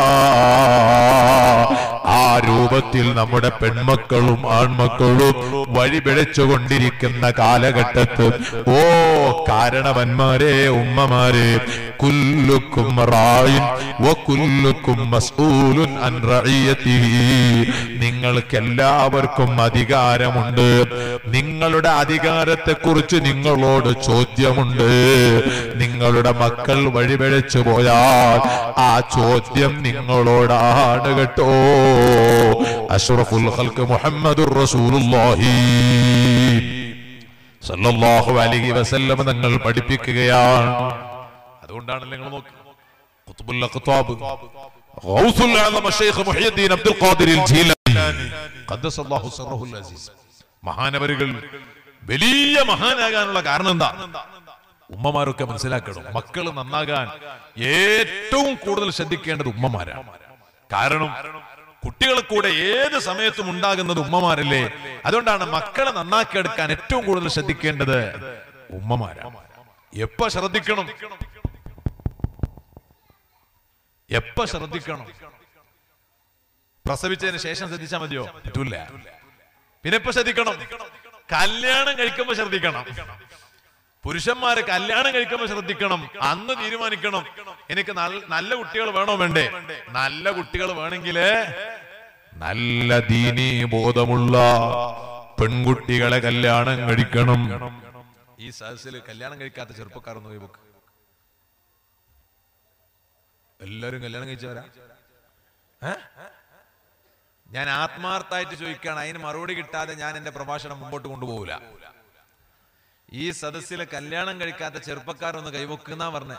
ആ രൂപത്തിൽ നമ്മുടെ പെൺമക്കളും ആൺമക്കളും വഴിപിഴച്ചുകൊണ്ടിരിക്കുന്ന കാലഘട്ടത്തിൽ ഓ കാരണവന്മാരെ, ഉമ്മമാരെ, കുല്ലുക്കും റായിൻ വകുല്ലുക്കും മസ്ഊലുൻ അൻ റഇയതിഹി. നിങ്ങൾക്ക് എല്ലാവർക്കും അധികാരമുണ്ട്. നിങ്ങളുടെ അധികാരത്തെ കുറിച്ച് നിങ്ങളോട് ചോദ്യമുണ്ട്. നിങ്ങളുടെ മക്കൾ വഴിപിഴച്ചു പോയാൽ ആ ചോദ്യം നിങ്ങളോടാണ് കേട്ടോ. അഷ്റഫുൽ ഖൽഖ് മുഹമ്മദുർ റസൂലുള്ളാഹി സല്ലല്ലാഹു അലൈഹി വസല്ലം തങ്ങൾ പഠിപ്പിക്കുകയാണ്. അതുകൊണ്ടാണ് നിങ്ങൾ നോക്ക്, ഖുത്ബുൽ അഖ്താബ് ഗൗസുൽ അഅ്ലം ശൈഖ് മുഹ്യിദ്ദീൻ അബ്ദുൽ ഖാദിർ അൽ ജീലാനി ഖദ്ദസല്ലാഹു സിർറഹുൽ അസീസ് മഹാനവരുകൾ വലിയ മഹാനാകാനുള്ള കാരണം എന്താ? ഉമ്മമാരൊക്കെ മനസ്സിലാക്കണം, മക്കൾ നന്നാകാൻ ഏറ്റവും കൂടുതൽ ശ്രദ്ധിക്കേണ്ടത് ഉമ്മമാരാണ്. കാരണം കുട്ടികൾ കൂടെ ഏത് സമയത്തും ഉണ്ടാകുന്നത് ഉമ്മമാരല്ലേ. അതുകൊണ്ടാണ് മക്കളെ നന്നാക്കിയെടുക്കാൻ ഏറ്റവും കൂടുതൽ ശ്രദ്ധിക്കേണ്ടത് ഉമ്മമാരാണ്. എപ്പ ശ്രദ്ധിക്കണം? എപ്പ ശ്രദ്ധിക്കണം? പ്രസവിച്ചതിന് ശേഷം ശ്രദ്ധിച്ചാൽ മതിയോ? പറ്റൂല. പിന്നെ എപ്പ ശ്രദ്ധിക്കണം? കല്യാണം കഴിക്കുമ്പോ ശ്രദ്ധിക്കണം. പുരുഷന്മാര് കല്യാണം കഴിക്കുമ്പോ ശ്രദ്ധിക്കണം. അന്ന് തീരുമാനിക്കണം, എനിക്ക് നല്ല കുട്ടികൾ വേണോ വേണ്ടേ? നല്ല കുട്ടികൾ വേണമെങ്കില് നല്ല ദീനീ ബോധമുള്ള പെൺകുട്ടികളെ കല്യാണം കഴിക്കണം. ഈ സദസ്സിൽ കല്യാണം കഴിക്കാത്ത ചെറുപ്പക്കാരൊന്നും ഈ ബുക്ക് എല്ലാരും കല്യാണം കഴിച്ചവരാ? ഞാൻ ആത്മാർത്ഥമായിട്ട് ചോദിക്കുകയാണ്, അതിന് മറുപടി കിട്ടാതെ ഞാൻ എന്റെ പ്രഭാഷണം മുമ്പോട്ട് കൊണ്ടുപോകില്ല. ഈ സദസ്സിലെ കല്യാണം കഴിക്കാത്ത ചെറുപ്പക്കാരൊന്ന് കൈവെക്കുന്ന പറഞ്ഞ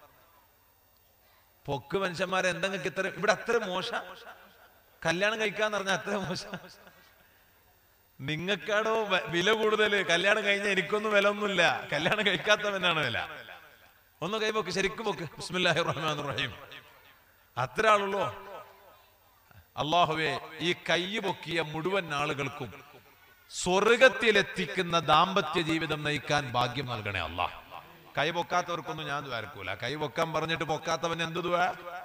പൊക്ക് മനുഷ്യന്മാരെ എന്തെങ്കിലും ഇത്ര ഇവിടെ അത്ര മോശ കല്യാണം കഴിക്കാന്ന് പറഞ്ഞാൽ അത്ര മോശ. നിങ്ങൾക്കാടോ വില കൂടുതൽ. കല്യാണം കഴിഞ്ഞ എനിക്കൊന്നും വില ഒന്നുമില്ല, കല്യാണം കഴിക്കാത്തവനാണ് വില. ഒന്ന് കൈവെക്ക്, ശരിക്കും പൊക്ക്. ബിസ്മില്ലാഹിർ റഹ്മാനിർ റഹീം. അത്ര ആളുള്ളൂ. അല്ലാഹുവേ, ഈ കൈ പൊക്കിയ മുഴുവൻ ആളുകൾക്കും സ്വർഗത്തിലെത്തിക്കുന്ന ദാമ്പത്യ ജീവിതം നയിക്കാൻ ഭാഗ്യം നൽകണേ അല്ലാഹ്. കൈ പൊക്കാത്തവർക്കൊന്നും ഞാൻ ദ്വാരക്കൂല. കൈ പൊക്കാൻ പറഞ്ഞിട്ട് പൊക്കാത്തവൻ എന്ത് ദ്വാ?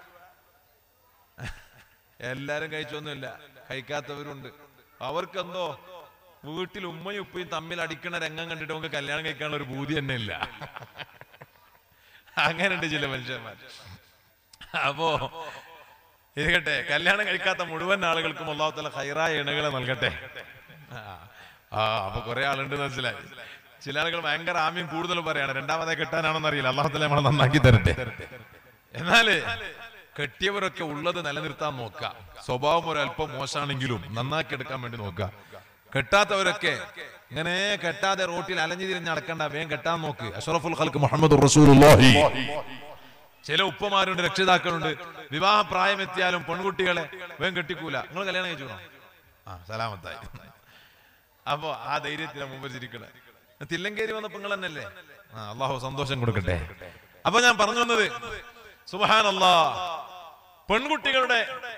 എല്ലാരും കഴിച്ചൊന്നുമില്ല, കഴിക്കാത്തവരുണ്ട്. അവർക്കെന്തോ വീട്ടിൽ ഉമ്മയും ഉപ്പയും തമ്മിൽ അടിക്കണ രംഗം കണ്ടിട്ട് നമുക്ക് കല്യാണം കഴിക്കാനുള്ള ഒരു ബൂതി തന്നെ ഇല്ല. അങ്ങനെയുണ്ട് ചില മനുഷ്യന്മാർ. അപ്പോ ഇരിക്കട്ടെ, കല്യാണം കഴിക്കാത്ത മുഴുവൻ ആളുകൾക്കും അല്ലാഹു തആല ഖൈറായ ഇണകളെ നൽകട്ടെ. ആ അപ്പൊ കുറെ ആളുണ്ട് മനസ്സിലായി. ചില ആളുകൾ ഭയങ്കര ആമ്യം കൂടുതൽ പറയാണ്, രണ്ടാമതെ കെട്ടാനാണെന്ന് അറിയില്ല. അല്ലാഹു തആല നമ്മളെ നന്നാക്കി തരട്ടെ. എന്നാല് കെട്ടിയവരൊക്കെ ഉള്ളത് നിലനിർത്താൻ നോക്കുക. സ്വഭാവം ഒരല്പം മോശമാണെങ്കിലും നന്നാക്കി എടുക്കാൻ വേണ്ടി നോക്കുക. കെട്ടാത്തവരൊക്കെ ഇങ്ങനെ കെട്ടാതെ റോട്ടിൽ അലഞ്ഞു തിരിഞ്ഞ് നടക്കണ്ട, വേഗം കെട്ടാൻ നോക്ക്. അഷ്റഫുൽ ഖൽഖ് മുഹമ്മദുർ റസൂലുള്ളാഹി. ചില ഉപ്പമാരുണ്ട്, രക്ഷിതാക്കളുണ്ട്, വിവാഹ പ്രായമെത്തിയാലും പെൺകുട്ടികളെ വേഗം കെട്ടിക്കൂല. നിങ്ങൾ കല്യാണം കഴിച്ചോണോ? ആ സലാമത്തായി. അപ്പൊ ആ ധൈര്യത്തിലാണ് മുമ്പ് ചിരിക്കണേ. തില്ലങ്കേരി വന്നപ്പോ നിങ്ങൾ തന്നെയല്ലേ? ആ അള്ളാഹു സന്തോഷം കൊടുക്കട്ടെ. അപ്പൊ ഞാൻ പറഞ്ഞു വന്നത്, സുബ്ഹാനല്ലാഹ്, പെൺകുട്ടികളുടെ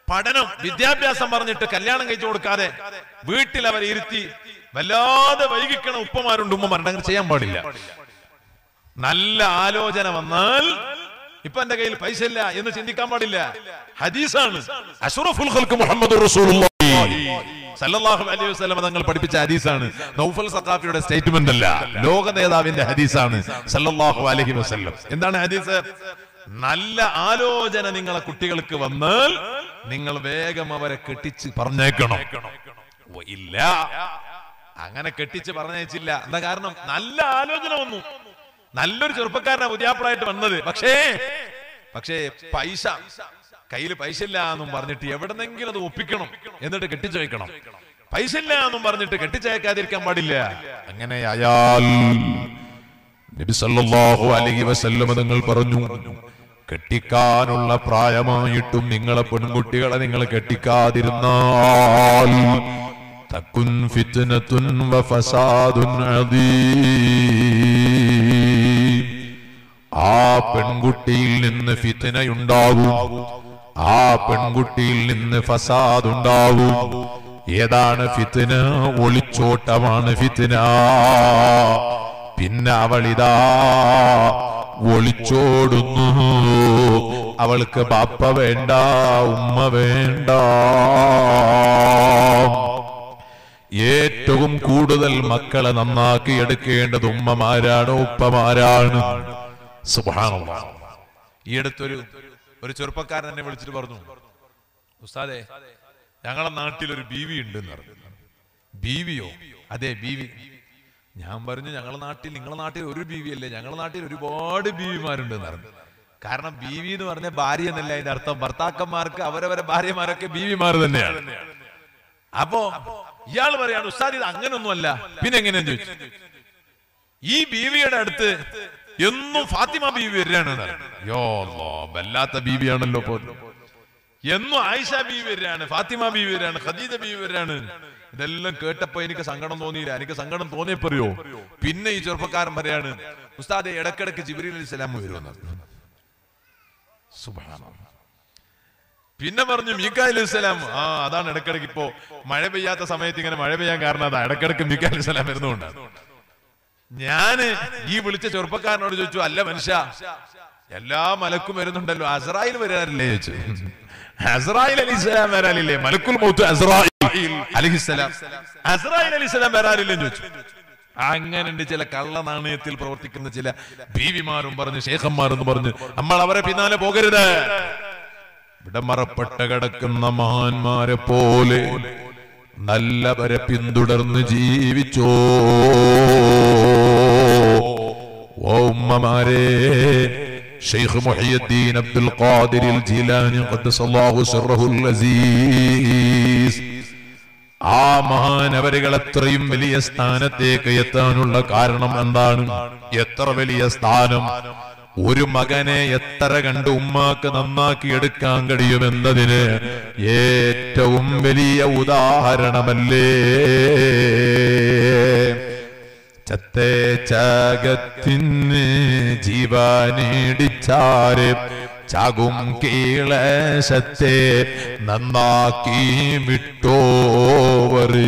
പഠനം വിദ്യാഭ്യാസം പറഞ്ഞിട്ട് കല്യാണം കഴിച്ചു കൊടുക്കാതെ വീട്ടിൽ അവരെ ഇരുത്തി വല്ലാതെ വൈകിക്കണ ഉപ്പമാരുണ്ട് ഉമ്മമാരുണ്ട്. അങ്ങനെ ചെയ്യാൻ പാടില്ല. നല്ല ആലോചന വന്നാൽ ഇപ്പൊ എന്റെ കയ്യിൽ പൈസ ഇല്ല എന്ന് ചിന്തിക്കാൻ പാടില്ല. ഹദീസാണ്, അഷ്റഫുൽ ഖൽഖ് മുഹമ്മദുർ റസൂലുള്ളാഹി സല്ലല്ലാഹു അലൈഹി വസല്ലം തങ്ങൾ പഠിപ്പിച്ച ഹദീസാണ്. നൗഫൽ സഖാഫിയുടെ സ്റ്റേറ്റ്മെന്റ് അല്ല, ലോക നേതാവിന്റെ ഹദീസാണ് സല്ലല്ലാഹു അലൈഹി വസല്ലം. എന്താണ് ഹദീസ്? നല്ല ആലോചന നിങ്ങളെ കുട്ടികൾക്ക് വന്നാൽ നിങ്ങൾ വേഗം അവരെ കെട്ടിച്ച് പറഞ്ഞേക്കണം. ഇല്ല, അങ്ങനെ കെട്ടിച്ച് പറഞ്ഞയച്ചില്ല. എന്താ കാരണം? നല്ല ആലോചന വന്നു, നല്ലൊരു ചെറുപ്പക്കാരനാ പുതിയാപ്പിളായിട്ട് വന്നത്. പക്ഷേ പക്ഷേ പൈസ കയ്യിൽ പൈസ ഇല്ല എന്നും പറഞ്ഞിട്ട് എവിടെന്നെങ്കിലും അത് ഒപ്പിക്കണം, എന്നിട്ട് കെട്ടിച്ചയക്കണം. പൈസ ഇല്ല എന്നും പറഞ്ഞിട്ട് കെട്ടിച്ചയക്കാതിരിക്കാൻ പാടില്ല. അങ്ങനെയായാൽ നബി സല്ലല്ലാഹു അലൈഹി വസല്ലം തങ്ങൾ പറഞ്ഞു, കെട്ടിക്കാനുള്ള പ്രായമായിട്ടും നിങ്ങളെ പെൺകുട്ടികളെ നിങ്ങൾ കെട്ടിക്കാതിരുന്നാൽ തകുൻ ഫിത്നത്തുൻ വഫസാദുൻ അദീം, ആ പെൺകുട്ടിയിൽ നിന്ന് ഫിത്നയുണ്ടാകും, ആ പെൺകുട്ടിയിൽ നിന്ന് ഫസാദ് ഉണ്ടാകും. ഏതാണ് ഫിത്ന? ഒളിച്ചോട്ടമാണ് ഫിത്ന. പിന്നെ അവളിതാ ഒളിച്ചോടുന്നു. അവൾക്ക് ബാപ്പ വേണ്ട, ഉമ്മ വേണ്ട. ഏറ്റവും കൂടുതൽ മക്കളെ നന്നാക്കി എടുക്കേണ്ടത് ഉമ്മമാരാണ്, ഉപ്പമാരാണ്. സുബ്ഹാനല്ലാഹ്. ഈ അടുത്തൊരു ഒരു ചെറുപ്പക്കാരൻ എന്നെ വിളിച്ചിട്ട് പറഞ്ഞു, ഉസ്താദേ ഞങ്ങളെ നാട്ടിലൊരു ബീവി ഉണ്ട് എന്ന് പറഞ്ഞു. ബീവിയോ? അതെ ബീവി. ഞാൻ പറഞ്ഞു, ഞങ്ങളുടെ നാട്ടിൽ നിങ്ങളുടെ നാട്ടിൽ ഒരു ബീവി അല്ലേ, ഞങ്ങളുടെ നാട്ടിൽ ഒരുപാട് ബീവിമാരുണ്ട് എന്ന് പറഞ്ഞു. കാരണം ബീവി എന്ന് പറഞ്ഞ ഭാര്യ എന്നല്ല അതിന്റെ അർത്ഥം. ഭർത്താക്കന്മാർക്ക് അവരവരെ ഭാര്യമാരൊക്കെ ബീവിമാർ തന്നെയാണ്. അപ്പോ ഇയാൾ പറയാണ്, ഉസ്താദ് ഇത് അങ്ങനൊന്നുമല്ല. പിന്നെ എങ്ങനെയാന്ന് ചോദിച്ചു. ഈ ബീവിയുടെ അടുത്ത് എന്നും ഫാത്തിമ ബീവി വരികയാണ്. യോ വല്ലാത്ത ബീവിയാണല്ലോ. എന്നും ആയിഷ ബീവി വരികയാണ്, ഫാത്തിമ ബീവി വരികയാണ്, ഖദീജ ബീവി വരികയാണ്. ഇതെല്ലാം കേട്ടപ്പോ എനിക്ക് സങ്കടം തോന്നിയില്ല. എനിക്ക് സങ്കടം തോന്നിയപ്പോയോ പിന്നെ ഈ ചെറുപ്പക്കാരൻ പറയാണ്, ഉസ്താദെ ഇടക്കിടക്ക് ജിബ്രീൽ അലൈഹിസ്സലാം വരുമെന്ന്. സുബ്ഹാനല്ലാഹ്. പിന്നെ പറഞ്ഞു മീകായിൽ അലൈഹിസ്സലാം. ആ അതാണ് ഇടക്കിടക്ക് ഇപ്പോ മഴ പെയ്യാത്ത സമയത്ത് ഇങ്ങനെ മഴ പെയ്യാൻ കാരണം അതാ, ഇടക്കിടക്ക് മീകായിൽ അലൈഹിസ്സലാം വരുന്നുണ്ട്. ഞാന് ഈ വിളിച്ച ചെറുപ്പക്കാരനോട് ചോദിച്ചു, അല്ല മനുഷ്യ എല്ലാ മലക്കും വരുന്നുണ്ടല്ലോ, അസ്രായിൽ വരാറില്ലേ ചോദിച്ചു. അസ്രായിൽ അലൈഹിസ്സലാം വരാറില്ലേ? മലക്കുൽ മൗത്ത് അസ്രായിൽ അലൈഹിസ്സലാം അസ്രായിൽ അലൈഹിസ്സലാം വരാറില്ലെന്ന് ചോദിച്ചു. അങ്ങനെ ചില കള്ള നാണയത്തിൽ പ്രവർത്തിക്കുന്ന ചില ബീവിമാരും പറഞ്ഞു, ശേഖന്മാരെന്ന് പറഞ്ഞു, നമ്മൾ അവരെ പിന്നാലെ പോകരുത്. വിടമറപ്പെട്ട് കിടക്കുന്ന മഹാന്മാരെ പോലെ നല്ലവരെ പിന്തുടർന്ന് ജീവിച്ചോ. ഓ ഉമ്മമാരെ, ശൈഖ് മുഹയ്യിദ്ദീൻ അബ്ദുൽ ഖാദിർ അൽ ജീലാനി ഖദ്ദസല്ലാഹു സിർറഹുൽ അസീസ്, ആ മഹാനവരുകൾ അത്രയും വലിയ സ്ഥാനത്തേക്ക് എത്താനുള്ള കാരണം എന്താണ്? എത്ര വലിയ സ്ഥാനം! ഒരു മകനെ എത്ര കണ്ട് ഉമ്മാക്ക് നന്നാക്കി എടുക്കാൻ കഴിയുമെന്നതിന് ഏറ്റവും വലിയ ഉദാഹരണമല്ലേ. ചത്തേ ചാകത്തിന് ജീവനീടിച്ചാര് ചാകും കീളശത്തെ നന്നാക്കി വിട്ടോവർ.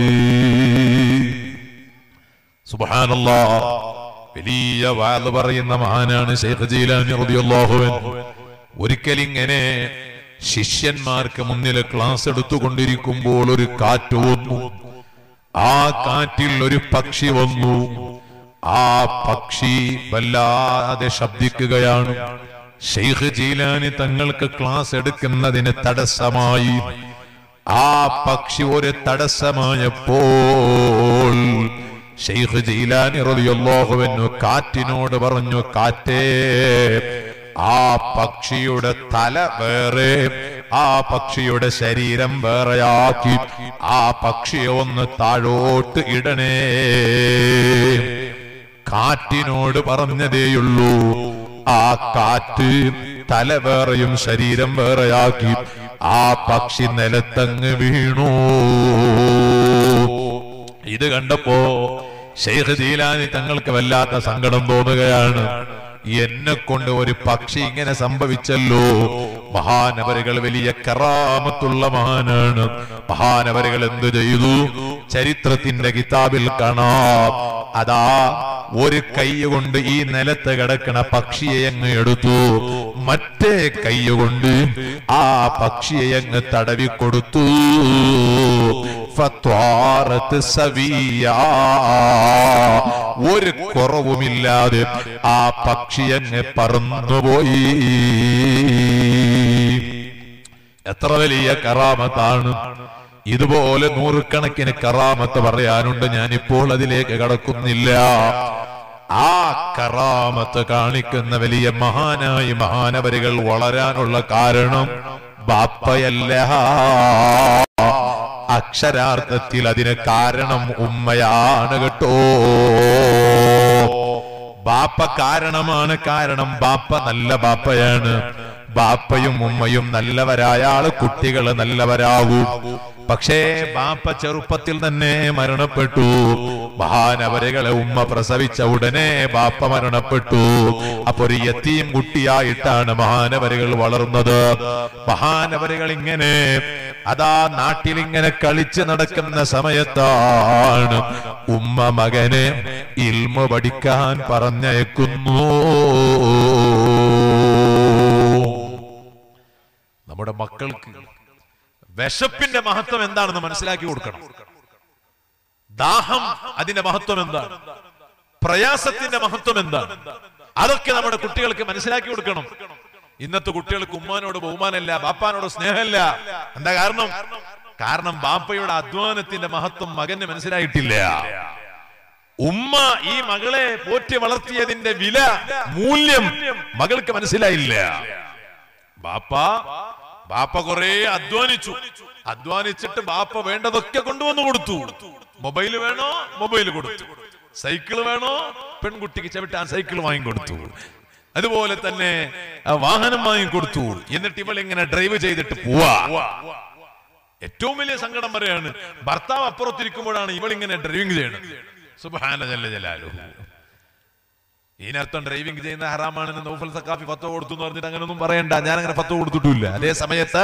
സുബ്ഹാനല്ലാഹ്. വലിയ വാദ് പറയുന്ന മഹാനാണ് ശൈഖ് ജീലാനി റളിയല്ലാഹു അൻഹു. ഒരിക്കലിങ്ങനെ ശിഷ്യന്മാർക്ക് മുന്നിൽ ക്ലാസ് എടുത്തുകൊണ്ടിരിക്കുമ്പോൾ ഒരു കാറ്റ് വന്നു. ആ കാറ്റിൽ ഒരു പക്ഷി വന്നു. ആ പക്ഷി വല്ലാതെ ശബ്ദിക്കുകയാണ്. ശൈഖ് ജീലാനി തങ്ങൾക്ക് ക്ലാസ് എടുക്കുന്നതിന് തടസ്സമായി. ആ പക്ഷി ഒരു തടസ്സമായപ്പോൾ ശൈഖ് ജീലാനി റളിയല്ലാഹു അൻഹു കാറ്റിനോട് പറഞ്ഞു, കാറ്റേ, ആ പക്ഷിയുടെ തല വേറെ, ആ പക്ഷിയുടെ ശരീരം വേറെയാക്കി ആ പക്ഷിയെ ഒന്ന് താഴോട്ട് ഇടണേ. കാറ്റിനോട് പറഞ്ഞതേയുള്ളൂ. ആ കാറ്റ് തല വേറെയും ശരീരം വേറെയാക്കി ആ പക്ഷി നിലത്തങ്ങ് വീണു. ഇത് കണ്ടപ്പോ ശൈഖ് ജീലാനി തങ്ങൾക്ക് വല്ലാത്ത സങ്കടം തോന്നുകയാണ്. എന്നെ കൊണ്ട് ഒരു പക്ഷി ഇങ്ങനെ സംഭവിച്ചല്ലോ. മഹാനവരുകൾ വലിയ കറാമത്തുള്ള മഹാനാണ്. മഹാനവരുകൾ എന്തു ചെയ്തു? ചരിത്രത്തിന്റെ കിതാബിൽ കാണാം. അതാ ഒരു കൈ കൊണ്ട് ഈ നിലത്ത് കിടക്കണ പക്ഷിയെ അങ്ങ് എടുത്തു, മറ്റേ കൈ കൊണ്ട് ആ പക്ഷിയെ അങ്ങ് തടവി കൊടുത്തു. ഫത്വാറത്ത് സവിയാ, ഒരു കുറവുമില്ലാതെ ആ പക്ഷി അങ്ങ് പറന്നുപോയി. എത്ര വലിയ കറാമത്താണ്! ഇതുപോലെ നൂറുകണക്കിന് കറാമത്ത് പറയാനുണ്ട്. ഞാനിപ്പോൾ അതിലേക്ക് കടക്കുന്നില്ല. ആ കറാമത്ത് കാണിക്കുന്ന വലിയ മഹാനായി മഹാനവരുകൾ വളരാനുള്ള കാരണം ബാപ്പയല്ല, അക്ഷരാർത്ഥത്തിൽ അതിന് കാരണം ഉമ്മയാണ് കേട്ടോ. ബാപ്പ കാരണമാണ്. കാരണം ബാപ്പ നല്ല ബാപ്പയാണ്. ബാപ്പയും ഉമ്മയും നല്ലവരായാൽ കുട്ടികൾ നല്ലവരാകും. പക്ഷേ ബാപ്പ ചെറുപ്പത്തിൽ തന്നെ മരണപ്പെട്ടു. മഹാനവരുകളെ ഉമ്മ പ്രസവിച്ച ഉടനെ ബാപ്പ മരണപ്പെട്ടു. അപ്പൊ ഒരു യതീം കുട്ടിയായിട്ടാണ് മഹാനവരുകൾ വളർന്നത്. മഹാനവരുകൾ ഇങ്ങനെ അതാ നാട്ടിൽ ഇങ്ങനെ കളിച്ച് നടക്കുന്ന സമയത്താണ് ഉമ്മ മകനെ ഇൽമു പഠിക്കാൻ പറഞ്ഞയക്കുന്നു. നമ്മുടെ മക്കൾക്ക് വിശപ്പിന്റെ മഹത്വം എന്താണെന്ന് മനസ്സിലാക്കി കൊടുക്കണം. ദാഹം അതിന്റെ മഹത്വം എന്താണ്, പ്രയാസത്തിന്റെ മഹത്വം എന്താണ്, അതൊക്കെ നമ്മുടെ കുട്ടികൾക്ക് മനസ്സിലാക്കി കൊടുക്കണം. ഇന്നത്തെ കുട്ടികൾക്ക് ഉമ്മാനോട് ബഹുമാനമില്ല, ബാപ്പാനോട് സ്നേഹമില്ല. എന്താ കാരണം? കാരണം ബാപ്പയുടെ അധ്വാനത്തിന്റെ മഹത്വം മകന് മനസ്സിലായിട്ടില്ല. ഉമ്മ ഈ മകളെ പോറ്റി വളർത്തിയതിന്റെ വില, മൂല്യം മകൾക്ക് മനസ്സിലായില്ല. ബാപ്പ ബാപ്പ കുറെ അധ്വാനിച്ചു. അധ്വാനിച്ചിട്ട് ബാപ്പ വേണ്ടതൊക്കെ കൊണ്ടുവന്നു കൊടുത്തു. മൊബൈൽ വേണോ, മൊബൈൽ കൊടുത്തു. സൈക്കിൾ വേണോ, പെൺകുട്ടിക്ക് ചവിട്ടാൻ സൈക്കിൾ വാങ്ങിക്കൊടുത്തു. അതുപോലെ തന്നെ വാഹനം വാങ്ങിക്കൊടുത്തു. എന്നിട്ട് ഇവൾ ഇങ്ങനെ ഡ്രൈവ് ചെയ്തിട്ട് പോവാ. ഏറ്റവും വലിയ സങ്കടം പറയാണ്, ഭർത്താവ് അപ്പുറത്തിരിക്കുമ്പോഴാണ് ഇവൾ ഇങ്ങനെ ഡ്രൈവിംഗ് ചെയ്യണത്. സുബ്ഹാന ജല്ല ജലാലുഹു. ഇതിനർത്ഥം ഡ്രൈവിംഗ് ചെയ്യുന്ന ഹറാമാണെന്ന് നൗഫൽ സഖാഫി ഫത്വ കൊടുത്തു എന്ന് പറഞ്ഞിട്ട് അങ്ങനൊന്നും പറയണ്ട. ഞാൻ അങ്ങനെ ഫത്വ കൊടുത്തിട്ടില്ല. അതേ സമയത്ത്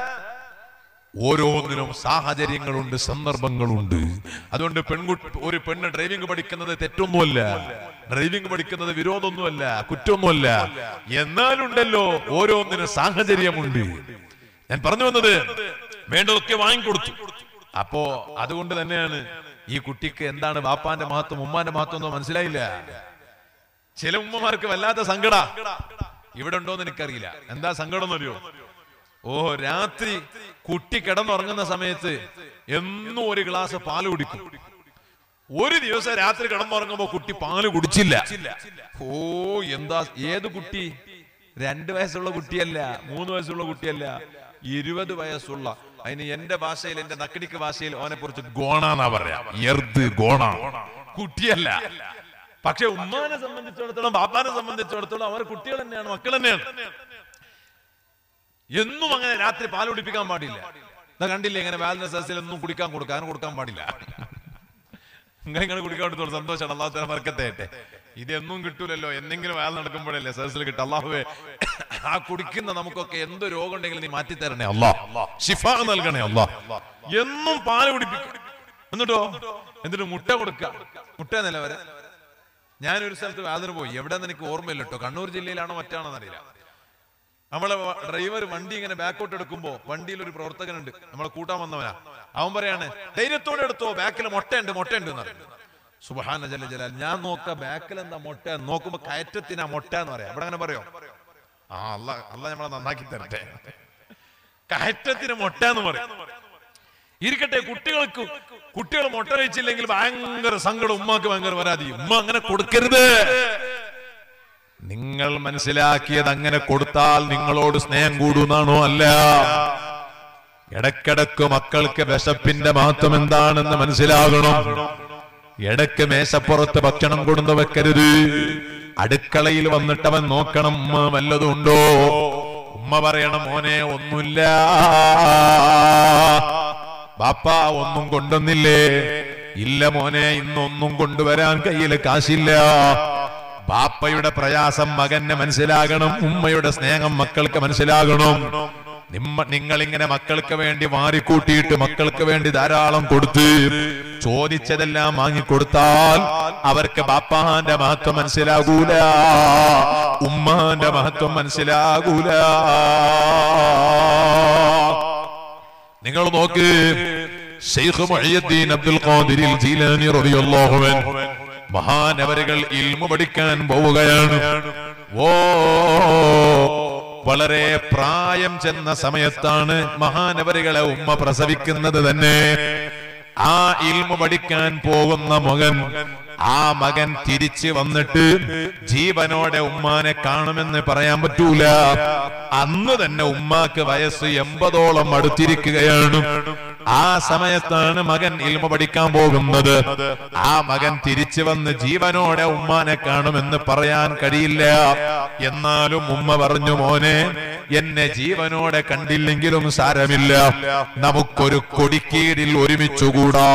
ഓരോന്നിനും സാഹചര്യങ്ങളുണ്ട്, സന്ദർഭങ്ങളുണ്ട്. അതുകൊണ്ട് പെൺകുട്ടി ഒരു പെണ്ണ് ഡ്രൈവിംഗ് പഠിക്കുന്നത് തെറ്റൊന്നുമല്ല, ഡ്രൈവിംഗ് പഠിക്കുന്നത് വിരോധമൊന്നുമല്ല, കുറ്റമൊന്നുമല്ല. എന്നാലുണ്ടല്ലോ ഓരോന്നിനും സാഹചര്യമുണ്ട്. ഞാൻ പറഞ്ഞു വന്നത് വേണ്ടതൊക്കെ വാങ്ങിക്കൊടുത്തു. അപ്പോ അതുകൊണ്ട് തന്നെയാണ് ഈ കുട്ടിക്ക് എന്താണ് ബാപ്പാന്റെ മഹത്വം ഉമ്മാന്റെ മഹത്വം എന്നോ മനസ്സിലായില്ല. ചില ഉമ്മമാർക്ക് വല്ലാത്ത സങ്കട. ഇവിടെ ഉണ്ടോന്ന് എനിക്കറിയില്ല. എന്താ സങ്കടം എന്നറിയോ? ഓ, രാത്രി കുട്ടി കിടന്നുറങ്ങുന്ന സമയത്ത് എന്നും ഒരു ഗ്ലാസ് പാല് കുടിക്കും. ഒരു ദിവസം രാത്രി കിടന്നുറങ്ങുമ്പോ കുട്ടി പാല് കുടിച്ചില്ല. ഓ, എന്താ, ഏത് കുട്ടി? രണ്ട് വയസ്സുള്ള കുട്ടിയല്ല, മൂന്ന് വയസ്സുള്ള കുട്ടിയല്ല, ഇരുപത് വയസ്സുള്ള. അതിന് എന്റെ ഭാഷയിൽ, എന്റെ നക്കിടിക്ക് ഭാഷയിൽ ഓനെ കുറിച്ച് ഗോണാന്നാ പറയാ. എർദ് ഗോണ കുട്ടിയല്ല. പക്ഷെ ഉമ്മാനെ സംബന്ധിച്ചിടത്തോളം, ബാപ്പാനെ സംബന്ധിച്ചിടത്തോളം അവർ കുട്ടികൾ തന്നെയാണ്, മക്കൾ തന്നെയാണ്. എന്നും അങ്ങനെ രാത്രി പാൽ കുടിപ്പിക്കാൻ പാടില്ല. എന്നാ കണ്ടില്ലേ, ഇങ്ങനെ വാലിന്റെ സദസ്സിൽ ഒന്നും കുടിക്കാൻ കൊടുക്കാൻ കൊടുക്കാൻ പാടില്ല. ഇങ്ങനെ കുടിക്കാൻ കൊടുത്തോളൂ, സന്തോഷമാണ്. അള്ളാഹു തആല ബർക്കത്തായിട്ട്. ഇതൊന്നും കിട്ടൂലല്ലോ, എന്തെങ്കിലും വാൽ നടക്കുമ്പോഴല്ലേ സദസ്സിൽ കിട്ടും. അള്ളാഹുവേ, ആ കുടിക്കുന്ന നമുക്കൊക്കെ എന്ത് രോഗം ഉണ്ടെങ്കിലും നീ മാറ്റി തരണേ അല്ലാഹ്, ശിഫാ നൽകണേ അല്ലാഹ്. എന്നും പാല് കുടിപ്പിക്കും. എന്നിട്ടോ എന്നിട്ട് മുട്ട കൊടുക്കുക. മുട്ട നിലവരെ ഞാനൊരു സ്ഥലത്ത് വാതിന് പോയി, എവിടെന്ന് എനിക്ക് ഓർമ്മയില്ല കേട്ടോ, കണ്ണൂർ ജില്ലയിലാണോ മറ്റാണോന്ന് അറിയില്ല. നമ്മളെ ഡ്രൈവർ വണ്ടി ഇങ്ങനെ ബാക്കോട്ട് എടുക്കുമ്പോ വണ്ടിയിൽ ഒരു പ്രവർത്തകനുണ്ട്, നമ്മളെ കൂട്ടാൻ വന്നവനാ. അവൻ പറയാണ്, ധൈര്യത്തോടെ എടുത്തോ, ബാക്കിൽ മുട്ടയുണ്ട് മുട്ടയുണ്ട് എന്ന് പറയും. സുബ്ഹാന ജല്ല ജലാൽ. ഞാൻ നോക്ക ബാക്കിൽ എന്താ മുട്ട നോക്കുമ്പോ കയറ്റത്തിനാ മുട്ട എന്ന് പറയാം. ഇവിടെ അങ്ങനെ പറയോ? ആ, അല്ല അല്ല നമ്മളെ നന്നാക്കി തരട്ടെ. കയറ്റത്തിന് മുട്ട എന്ന് പറയും. ഇരിക്കട്ടെ, കുട്ടികൾക്ക് കുട്ടികൾ മുട്ട കഴിച്ചില്ലെങ്കിൽ ഭയങ്കര സങ്കടം, ഉമ്മാക്ക് ഭയങ്കര പരാതി. ഉമ്മ അങ്ങനെ കൊടുക്കരുത്. നിങ്ങൾ മനസ്സിലാക്കിയത് അങ്ങനെ കൊടുത്താൽ നിങ്ങളോട് സ്നേഹം കൂടുന്നാണോ? അല്ല. ഇടക്കിടക്ക് മക്കൾക്ക് വിശപ്പിന്റെ മഹത്വം എന്താണെന്ന് മനസ്സിലാകണം. ഇടക്ക് മേശപ്പുറത്ത് ഭക്ഷണം കൊണ്ടു വെക്കരുത്. അടുക്കളയിൽ വന്നിട്ട് അവൻ നോക്കണം, ഉമ്മ വല്ലതും ഉണ്ടോ. ഉമ്മ പറയണം, മോനെ ഒന്നുമില്ല. ബാപ്പ ഒന്നും കൊണ്ടുവന്നില്ലേ? ഇല്ല മോനെ, ഇന്നൊന്നും കൊണ്ടുവരാൻ കയ്യിൽ കാശില്ല. ബാപ്പയുടെ പ്രയാസം മകന് മനസ്സിലാകണം, ഉമ്മയുടെ സ്നേഹം മക്കൾക്ക് മനസ്സിലാകണം. നിമ്മ നിങ്ങൾ ഇങ്ങനെ മക്കൾക്ക് വേണ്ടി മാറിക്കൂട്ടിയിട്ട് മക്കൾക്ക് വേണ്ടി ധാരാളം കൊടുത്ത് ചോദിച്ചതെല്ലാം വാങ്ങിക്കൊടുത്താൽ അവർക്ക് ബാപ്പാന്റെ മഹത്വം മനസ്സിലാകൂല, ഉമ്മാന്റെ മഹത്വം മനസ്സിലാകൂല. നിങ്ങൾ നോക്ക്, ശൈഖ് മുഹയ്യദ്ദീൻ അബ്ദുൽ ഖാദിർ ജീലാനി റളിയല്ലാഹു അൻഹു മഹാനവരുകൾ ഇൽമു പഠിക്കാൻ പോവുകയാണ്. ഓ വളരെ പ്രായം ചെന്ന സമയത്താണ് മഹാനവരുകളെ ഉമ്മ പ്രസവിക്കുന്നത് തന്നെ. ആ ഇൽമു പഠിക്കാൻ പോകുന്ന മകൻ, ആ മകൻ തിരിച്ചു വന്നിട്ട് ജീവനോടെ ഉമ്മാനെ കാണുമെന്ന് പറയാൻ പറ്റൂല. അന്ന് തന്നെ ഉമ്മാക്ക് വയസ്സ് എൺപതോളം അടുത്തിരിക്കുകയാണ്. ആ സമയത്താണ് മകൻ ഇൽമു പഠിക്കാൻ പോകുന്നത്. ആ മകൻ തിരിച്ചു വന്ന് ജീവനോടെ ഉമ്മാനെ കാണുമെന്ന് പറയാൻ കഴിയില്ല. എന്നാലും ഉമ്മ പറഞ്ഞു, മോനെ, എന്നെ ജീവനോടെ കണ്ടില്ലെങ്കിലും സാരമില്ല, നമുക്കൊരു കൊടിക്കീഴിൽ ഒരുമിച്ചുകൂടാ.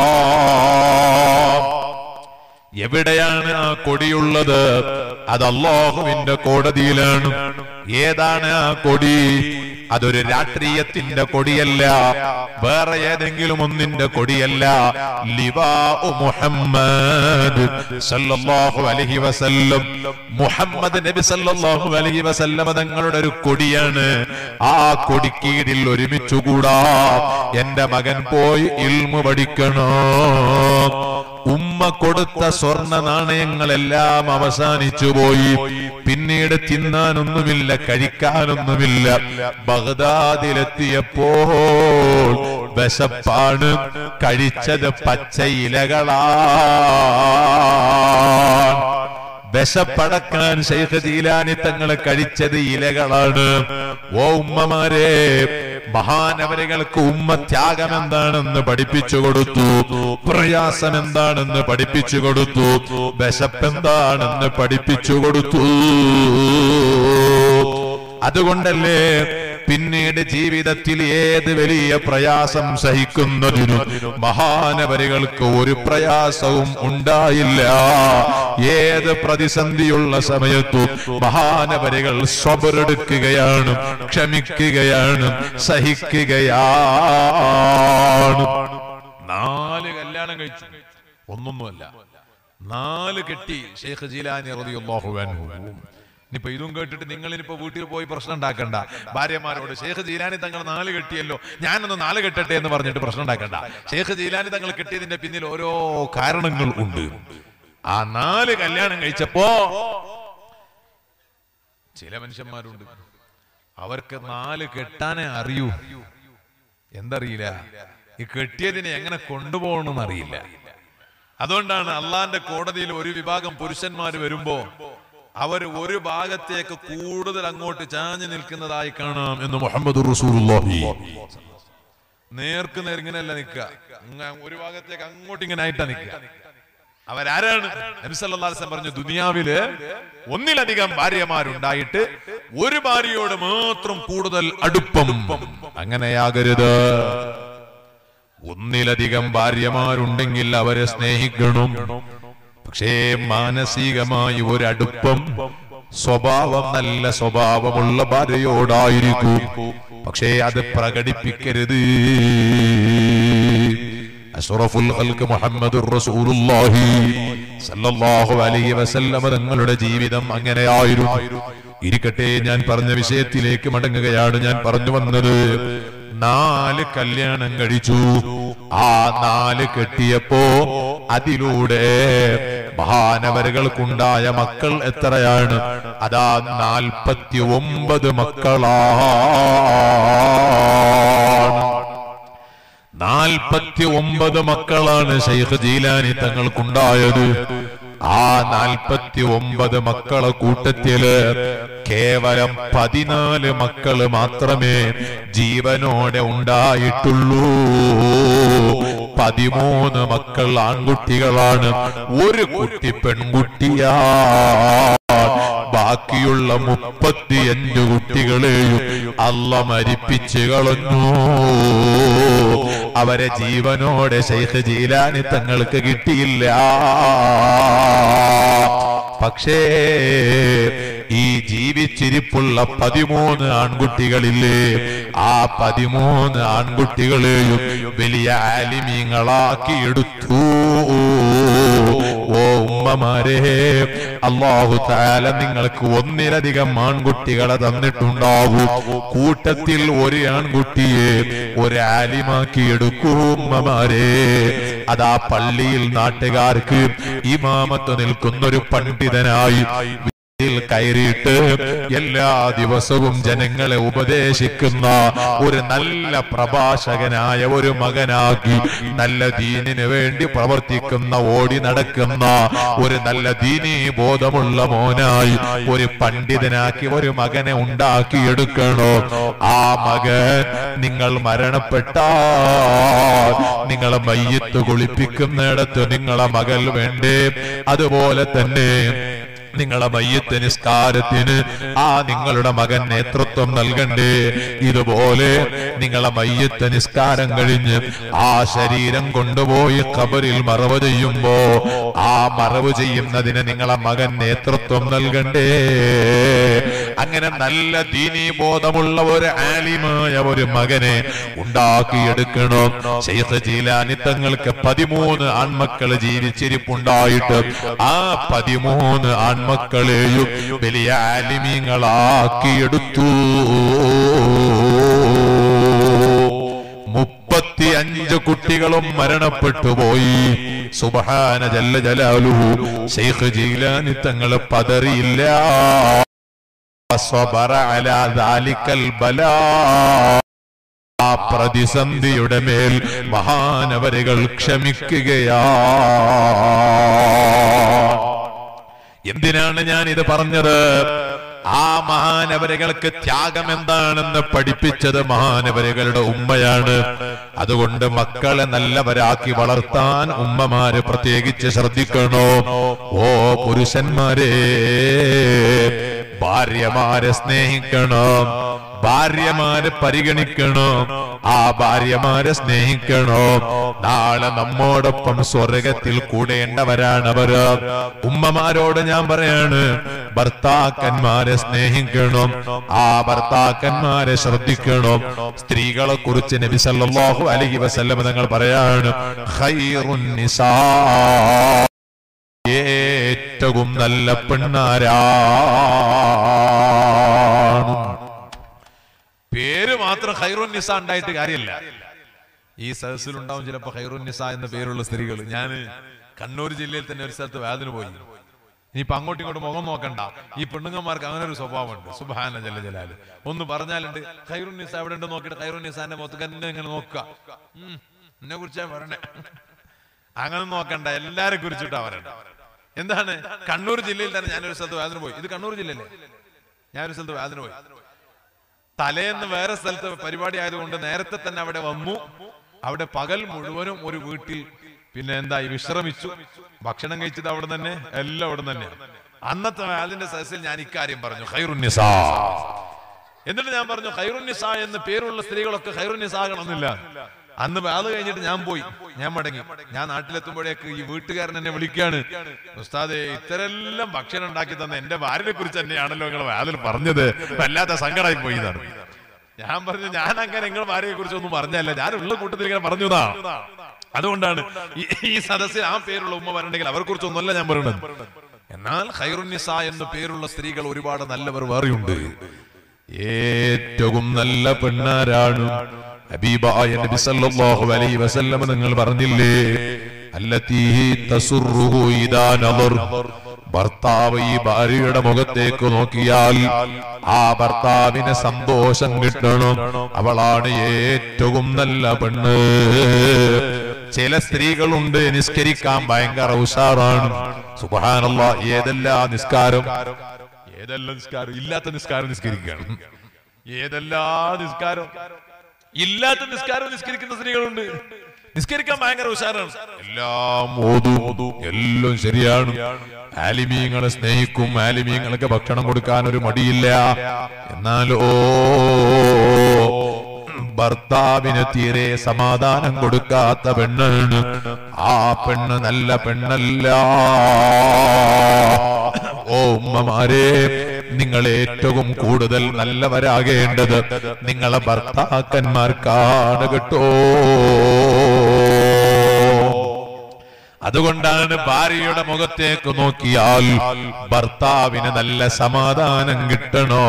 എവിടെയാണ് ആ കൊടിയുള്ളത്? അത് അല്ലാഹുവിന്റെ കോടതിയിലാണ്. ഏതാണ് ആ കൊടി? അതൊരു രാഷ്ട്രീയത്തിന്റെ കൊടിയല്ല, വേറെ ഏതെങ്കിലും ഒന്നിന്റെ കൊടിയല്ല. ലിവാഉ മുഹമ്മദ് സല്ലല്ലാഹു അലൈഹി വസല്ലം, മുഹമ്മദ് നബി സല്ലല്ലാഹു അലൈഹി വസല്ലം തങ്ങളുടെ ഒരു കൊടിയാണ്. ആ കൊടിക്കീഴിൽ ഒരുമിച്ചുകൂടാ. എന്റെ മകൻ പോയി ഇൽമു പഠിക്കണം. ഉമ്മ കൊടുത്ത സ്വർണ്ണ നാണയങ്ങളെല്ലാം അവസാനിച്ചു പോയി. പിന്നീട് തിന്നാനൊന്നുമില്ല, കഴിക്കാനൊന്നുമില്ല. ബഗ്ദാദിലെത്തിയപ്പോൾ വിശപ്പാണ്. കഴിച്ചത് പച്ച ഇലകളാണ്. വിശപ്പടക്കാൻ ശൈഖ് ജീലാനി തങ്ങൾ കഴിച്ചത് ഇലകളാണ്. ഓ ഉമ്മമാരെ, മഹാനവരുകൾക്ക് ഉമ്മ ത്യാഗം എന്താണെന്ന് പഠിപ്പിച്ചു കൊടുത്തു, പ്രയാസം എന്താണെന്ന് പഠിപ്പിച്ചു കൊടുത്തു, വിശപ്പ് എന്താണെന്ന് പഠിപ്പിച്ചു കൊടുത്തു. അതുകൊണ്ടല്ലേ പിന്നീട് ജീവിതത്തിൽ ഏത് വലിയ പ്രയാസം സഹിക്കുന്നതിനും മഹാനവരുകൾക്ക് ഒരു പ്രയാസവും ഉണ്ടായില്ല. ഏത് പ്രതിസന്ധിയുള്ള സമയത്തും മഹാനവരുകൾ സ്വബറെടുക്കുകയാണ്, ക്ഷമിക്കുകയാണ്, സഹിക്കുകയാണ്. നാല് കല്യാണം കഴിച്ചു, ഒന്നൊന്നുമല്ല, നാല് കെട്ടി ശൈഖ് ജീലാനി റളിയല്ലാഹു അൻഹു. ഇനിയിപ്പോ ഇതും കേട്ടിട്ട് നിങ്ങൾ ഇനിയിപ്പോ വീട്ടിൽ പോയി പ്രശ്നം ഉണ്ടാക്കണ്ട. ഭാര്യമാരോട് ശൈഖ് ജീലാനി തങ്ങൾ നാല് കെട്ടിയല്ലോ, ഞാനൊന്ന് നാല് കെട്ടട്ടെ എന്ന് പറഞ്ഞിട്ട് പ്രശ്നം ഉണ്ടാക്കണ്ട. ശൈഖ് ജീലാനി തങ്ങൾ കെട്ടിയതിന്റെ പിന്നിൽ ഓരോ കാരണങ്ങൾ ഉണ്ട്. ആ നാല് കല്യാണം കഴിച്ചപ്പോ ചില മനുഷ്യന്മാരുണ്ട്, അവർക്ക് നാല് കെട്ടാനേ അറിയൂ. എന്തറിയില്ല, ഈ കെട്ടിയതിനെ എങ്ങനെ കൊണ്ടുപോകണമെന്ന് അറിയില്ല. അതുകൊണ്ടാണ് അള്ളാന്റെ കോടതിയിൽ ഒരു വിഭാഗം പുരുഷന്മാർ വരുമ്പോ അവർ ഒരു ഭാഗത്തേക്ക് കൂടുതൽ അങ്ങോട്ട് ചാഞ്ഞു നിൽക്കുന്നതായി കാണാം എന്ന് മുഹമ്മദ് റസൂലുള്ളാഹി. നേർക്ക് നേരിങ്ങനെയല്ല നിൽക്കുക, ഒരു ഭാഗത്തേക്ക് അങ്ങോട്ട് ഇങ്ങനെ ആയിട്ടാ നിൽക്കുക. അവരാരാണ്? നബി സല്ലല്ലാഹു അലൈഹി വസല്ലം പറഞ്ഞു, ദുനിയാവില് ഒന്നിലധികം ഭാര്യമാരുണ്ടായിട്ട് ഒരു ഭാര്യയോട് മാത്രം കൂടുതൽ അടുപ്പം, അങ്ങനെയാകരുത്. ഒന്നിലധികം ഭാര്യമാരുണ്ടെങ്കിൽ അവരെ സ്നേഹിക്കണം. പക്ഷേ മാനസികമായി ഒരടുപ്പം, സ്വഭാവം നല്ല സ്വഭാവമുള്ള ഭാര്യയോടായിരിക്കും, പക്ഷേ അത് പ്രകടിപ്പിക്കരുത്. അഷ്റഫുൽ ഖൽഖ് മുഹമ്മദുർ റസൂലുള്ളാഹി സല്ലല്ലാഹു അലൈഹി വസല്ലം തങ്ങളുടെ ജീവിതം അങ്ങനെയായിരുന്നു. ഇരിക്കട്ടെ, ഞാൻ പറഞ്ഞ വിഷയത്തിലേക്ക് മടങ്ങുകയാണ്. ഞാൻ പറഞ്ഞു വന്നത്, നാല് കല്യാണം കഴിച്ചു. ആ നാല് കെട്ടിയപ്പോ അതിലൂടെ മഹാനവരുകൾക്കുണ്ടായ മക്കൾ എത്രയാണ്? അതാ നാൽപ്പത്തി ഒമ്പത് മക്കളാണ്. നാൽപ്പത്തി ഒമ്പത് മക്കളാണ് ശൈഖ് ജീലാനി തങ്ങൾക്കുണ്ടായത്. ആ നാൽപ്പത്തി ഒമ്പത് മക്കളെ കൂട്ടത്തില് കേവലം പതിനാല് മക്കള് മാത്രമേ ജീവനോടെ ഉണ്ടായിട്ടുള്ളൂ. പതിമൂന്ന് മക്കൾ ആൺകുട്ടികളാണ്, ഒരു കുട്ടി പെൺകുട്ടിയാണ്. ബാക്കിയുള്ള മുപ്പത്തിയഞ്ചു കുട്ടികളെയും അല്ല മരിപ്പിച്ചു കളഞ്ഞു. അവരെ ജീവനോടെ ശൈഖ് ജീലാനി തങ്ങൾക്ക് കിട്ടിയില്ല. പക്ഷേ ഈ ജീവിച്ചിരിപ്പുള്ള പതിമൂന്ന് ആൺകുട്ടികളില്ലേ, ആ പതിമൂന്ന് ആൺകുട്ടികളെയും വലിയ ആലിമീങ്ങളാക്കിയെടുത്തു. ഓ ഉമ്മമാരെ, അല്ലാഹു തആല നിങ്ങൾക്ക് ഒന്നിലധികം ആൺകുട്ടികളെ തന്നിട്ടുണ്ടാകും. കൂട്ടത്തിൽ ഒരു ആൺകുട്ടിയെ ഒരു ആലിമാക്കി എടുക്കൂ ഉമ്മമാരെ. അതാ പള്ളിയിൽ നാട്ടുകാർക്ക് ഇമാമത്ത് നിൽക്കുന്നൊരു പണ്ഡിതനായി കയറിയിട്ട് എല്ലാ ദിവസവും ജനങ്ങളെ ഉപദേശിക്കുന്ന ഒരു നല്ല പ്രഭാഷകനായ ഒരു മകനാക്കി, നല്ല ദീനിന് വേണ്ടി പ്രവർത്തിക്കുന്ന ഓടി നടക്കുന്ന ഒരു നല്ല ദീനീ ബോധമുള്ള മോനായി ഒരു പണ്ഡിതനാക്കി ഒരു മകനെ ഉണ്ടാക്കിയെടുക്കണോ? ആ മകൻ നിങ്ങൾ മരണപ്പെട്ടാൽ നിങ്ങളെ മയ്യത്ത് കുളിപ്പിക്കുന്നിടത്ത് നിങ്ങളെ മകൾ വേണ്ടേ? അതുപോലെ തന്നെ നിങ്ങളെ മയ്യത്ത് നിസ്കാരത്തിന് ആ നിങ്ങളുടെ മകൻ നേതൃത്വം നൽകണ്ടേ? ഇതുപോലെ നിങ്ങളെ മയ്യത്ത് നിസ്കാരം കഴിഞ്ഞ് ആ ശരീരം കൊണ്ടുപോയി ഖബറിൽ മറവ് ചെയ്യുമ്പോ ആ മറവ് ചെയ്യുന്നതിന് നിങ്ങളെ മകൻ നേതൃത്വം നൽകണ്ടേ? അങ്ങനെ നല്ല ദീനീ ബോധമുള്ള ഒരു ആലിമായ ഒരു മകനെ ഉണ്ടാക്കിയെടുക്കണം. ശൈഖ് ജീലാനി തങ്ങൾക്ക് പതിമൂന്ന് ആൺമക്കൾ ജീവിച്ചിരിപ്പുണ്ടായിട്ട് ആ പതിമൂന്ന് ആൺമക്കളെയും വലിയ ആലിമീങ്ങളാക്കിയെടുത്തു. മുപ്പത്തി അഞ്ച് കുട്ടികളും മരണപ്പെട്ടു പോയി. സുബ്ഹാന ജല്ല ജലാലുഹു. ശൈഖ് ജീലാനി തങ്ങൾ പതറിയില്ല. സ്വബറ അലാ ദാലിക്കൽ ബലാ. ആ പ്രതിസന്ധിയുടെ മേൽ മഹാനവരുകൾ ക്ഷമിക്കുകയാ. എന്തിനാണ് ഞാൻ ഇത് പറഞ്ഞത്? ആ മഹാനവരുകൾക്ക് ത്യാഗം എന്താണെന്ന് പഠിപ്പിച്ചത് മഹാനവരുകളുടെ ഉമ്മയാണ്. അതുകൊണ്ട് മക്കളെ നല്ലവരാക്കി വളർത്താൻ ഉമ്മമാര് പ്രത്യേകിച്ച് ശ്രദ്ധിക്കണോ? ഓ പുരുഷന്മാരെ, ഭാര്യമാരെ സ്നേഹിക്കണം, ഭാര്യമാരെ പരിഗണിക്കണം, ആ ഭാര്യമാരെ സ്നേഹിക്കണം. നാളെ നമ്മോടൊപ്പം സ്വർഗത്തിൽ കൂടേണ്ടവരാണവര്. ഉമ്മമാരോട് ഞാൻ പറയാണ്, ഭർത്താക്കന്മാരെ സ്നേഹിക്കണം, ആ ഭർത്താക്കന്മാരെ ശ്രദ്ധിക്കണം. സ്ത്രീകളെ കുറിച്ച് നബി സല്ലല്ലാഹു അലൈഹി വസല്ലം തങ്ങൾ പറയാണ്, ഖൈറുൻ നിസാ, ഏറ്റവും നല്ല പെണ്ണാരാണ്. പേര് മാത്രം ഖൈറുൻ നിസാ ഉണ്ടായിട്ട് കാര്യമില്ല. ഈ സദസ്സിലുണ്ടാവും ചിലപ്പോ ഖൈറുൻ നിസാ എന്ന പേരുള്ള സ്ത്രീകൾ. ഞാൻ കണ്ണൂർ ജില്ലയിൽ തന്നെ ഒരു സ്ഥലത്ത് വേദന പോയി. ഇനിയിപ്പൊ അങ്ങോട്ടും ഇങ്ങോട്ടും മുഖം നോക്കണ്ട. ഈ പെണ്ണുങ്ങന്മാർക്ക് അങ്ങനെ ഒരു സ്വഭാവമുണ്ട്. സുബ്ഹാന ജല്ല ജലാല്. ഒന്ന് പറഞ്ഞാലുണ്ട് ഖൈറുൻ നിസാ എവിടെ ഉണ്ട് നോക്കിയിട്ട് ഖൈറുൻ നിസാന്റെ മുഖത്ത് തന്നെ ഇങ്ങനെ നോക്കുക. ഉം എന്നെ കുറിച്ചാ പറയണേ. അങ്ങനെ നോക്കണ്ട, എല്ലാരെ കുറിച്ചിട്ടാ പറയണ്ട. എന്താണ്? കണ്ണൂർ ജില്ലയിൽ തന്നെ ഞാനൊരു സ്ഥലത്ത് വേദന പോയി. ഇത് കണ്ണൂർ ജില്ലയല്ലേ? ഞാനൊരു സ്ഥലത്ത് വേദന പോയി. തലേന്ന് വേറെ സ്ഥലത്ത് പരിപാടി ആയതുകൊണ്ട് നേരത്തെ തന്നെ അവിടെ വന്നു. അവിടെ പകൽ മുഴുവനും ഒരു വീട്ടിൽ പിന്നെ എന്തായി വിശ്രമിച്ചു. ഭക്ഷണം കഴിച്ചത് അവിടെ തന്നെ, എല്ലാം അവിടെ തന്നെ. അന്നത്തെ അതിന്റെ സദസ്സിൽ ഞാൻ ഇക്കാര്യം പറഞ്ഞു, ഖൈറുൻ നിസാ. എന്നിട്ട് ഞാൻ പറഞ്ഞു, ഖൈറുൻ നിസാ എന്ന് പേരുള്ള സ്ത്രീകളൊക്കെ ഖൈറുൻ നിസാ ആകണമെന്നില്ല. അന്ന് അത് കഴിഞ്ഞിട്ട് ഞാൻ പോയി, ഞാൻ മടങ്ങി. ഞാൻ നാട്ടിലെത്തുമ്പോഴേക്ക് ഈ വീട്ടുകാരൻ എന്നെ വിളിക്കാണ്, ഉസ്താദേ ഇത്തരെല്ലാം ഭക്ഷണം ഉണ്ടാക്കി തന്ന എന്റെ ഭാര്യനെ കുറിച്ച് തന്നെയാണല്ലോ നിങ്ങൾ വാതിൽ പറഞ്ഞത്, വല്ലാത്ത സങ്കടമായി പോയി എന്നാണ്. ഞാൻ പറഞ്ഞു, ഞാൻ അങ്ങനെ നിങ്ങൾ ഭാര്യയെ കുറിച്ച് ഒന്നും പറഞ്ഞല്ല, ഞാൻ ഉള്ള കൂട്ടത്തിൽ ഇങ്ങനെ പറഞ്ഞതാ. അതുകൊണ്ടാണ് ഈ സദസ്സിൽ ആ പേരുള്ള ഉമ്മ വരണ്ടെങ്കിൽ അവരെ കുറിച്ചൊന്നുമല്ല ഞാൻ പറയുന്നത്. എന്നാൽ ഖൈറുൻ നിസാ എന്ന പേരുള്ള സ്ത്രീകൾ ഒരുപാട് നല്ലവർ വേറെയുണ്ട്. ഏറ്റവും നല്ല പെണ്ണാരാണ്? ഹബീബായ നബി സല്ലല്ലാഹു അലൈഹി വസല്ലം നിങ്ങൾ പറഞ്ഞില്ലേ, അല്ലതീ തസുറുഹു ഇദാ നദർ. ഭർത്താവ് ഈ ഭാര്യയുടെ മുഖത്തേക്ക് നോക്കിയാൽ ആ ഭർത്താവിന് സന്തോഷം കിട്ടണം. അവളാണ് ഏറ്റവും നല്ല പെണ്ണ്. ചില സ്ത്രീകളുണ്ട് നിസ്കരിക്കാൻ ഭയങ്കര ഉഷാറാണ്. സുബ്ഹാനല്ലാഹ്, ഏതെല്ലാം നിസ്കാരം ഏതെല്ലാം നിസ്കാരം ഇല്ലാത്ത നിസ്കാരം നിസ്കരിക്കുകയാണ്. ഏതെല്ലാം നിസ്കാരം ഇല്ലാത്ത നിസ്കാരം നിസ്കരിക്കുന്ന സ്ത്രീകളുണ്ട്. നിസ്കരിക്കാൻ ഭയങ്കര ഉഷാറാണ്, എല്ലാം ഓതും, എല്ലാം ശരിയാണ്. ആലിമീങ്ങളെ സ്നേഹിക്കും, ആലിമീങ്ങൾക്ക് ഭക്ഷണം കൊടുക്കാൻ ഒരു മടിയില്ല. എന്നാലോ ഭർത്താവിന് തീരെ സമാധാനം കൊടുക്കാത്ത പെണ്ണാണ്. ആ പെണ്ണ് നല്ല പെണ്ണല്ല. ഓ ഉമ്മമാരെ, നിങ്ങൾ ഏറ്റവും കൂടുതൽ നല്ലവരാകേണ്ടത് നിങ്ങളെ ഭർത്താക്കന്മാർക്കാണ് കേട്ടോ. അതുകൊണ്ടാണ് ഭാര്യയുടെ മുഖത്തേക്ക് നോക്കിയാൽ ഭർത്താവിന് നല്ല സമാധാനം കിട്ടണോ.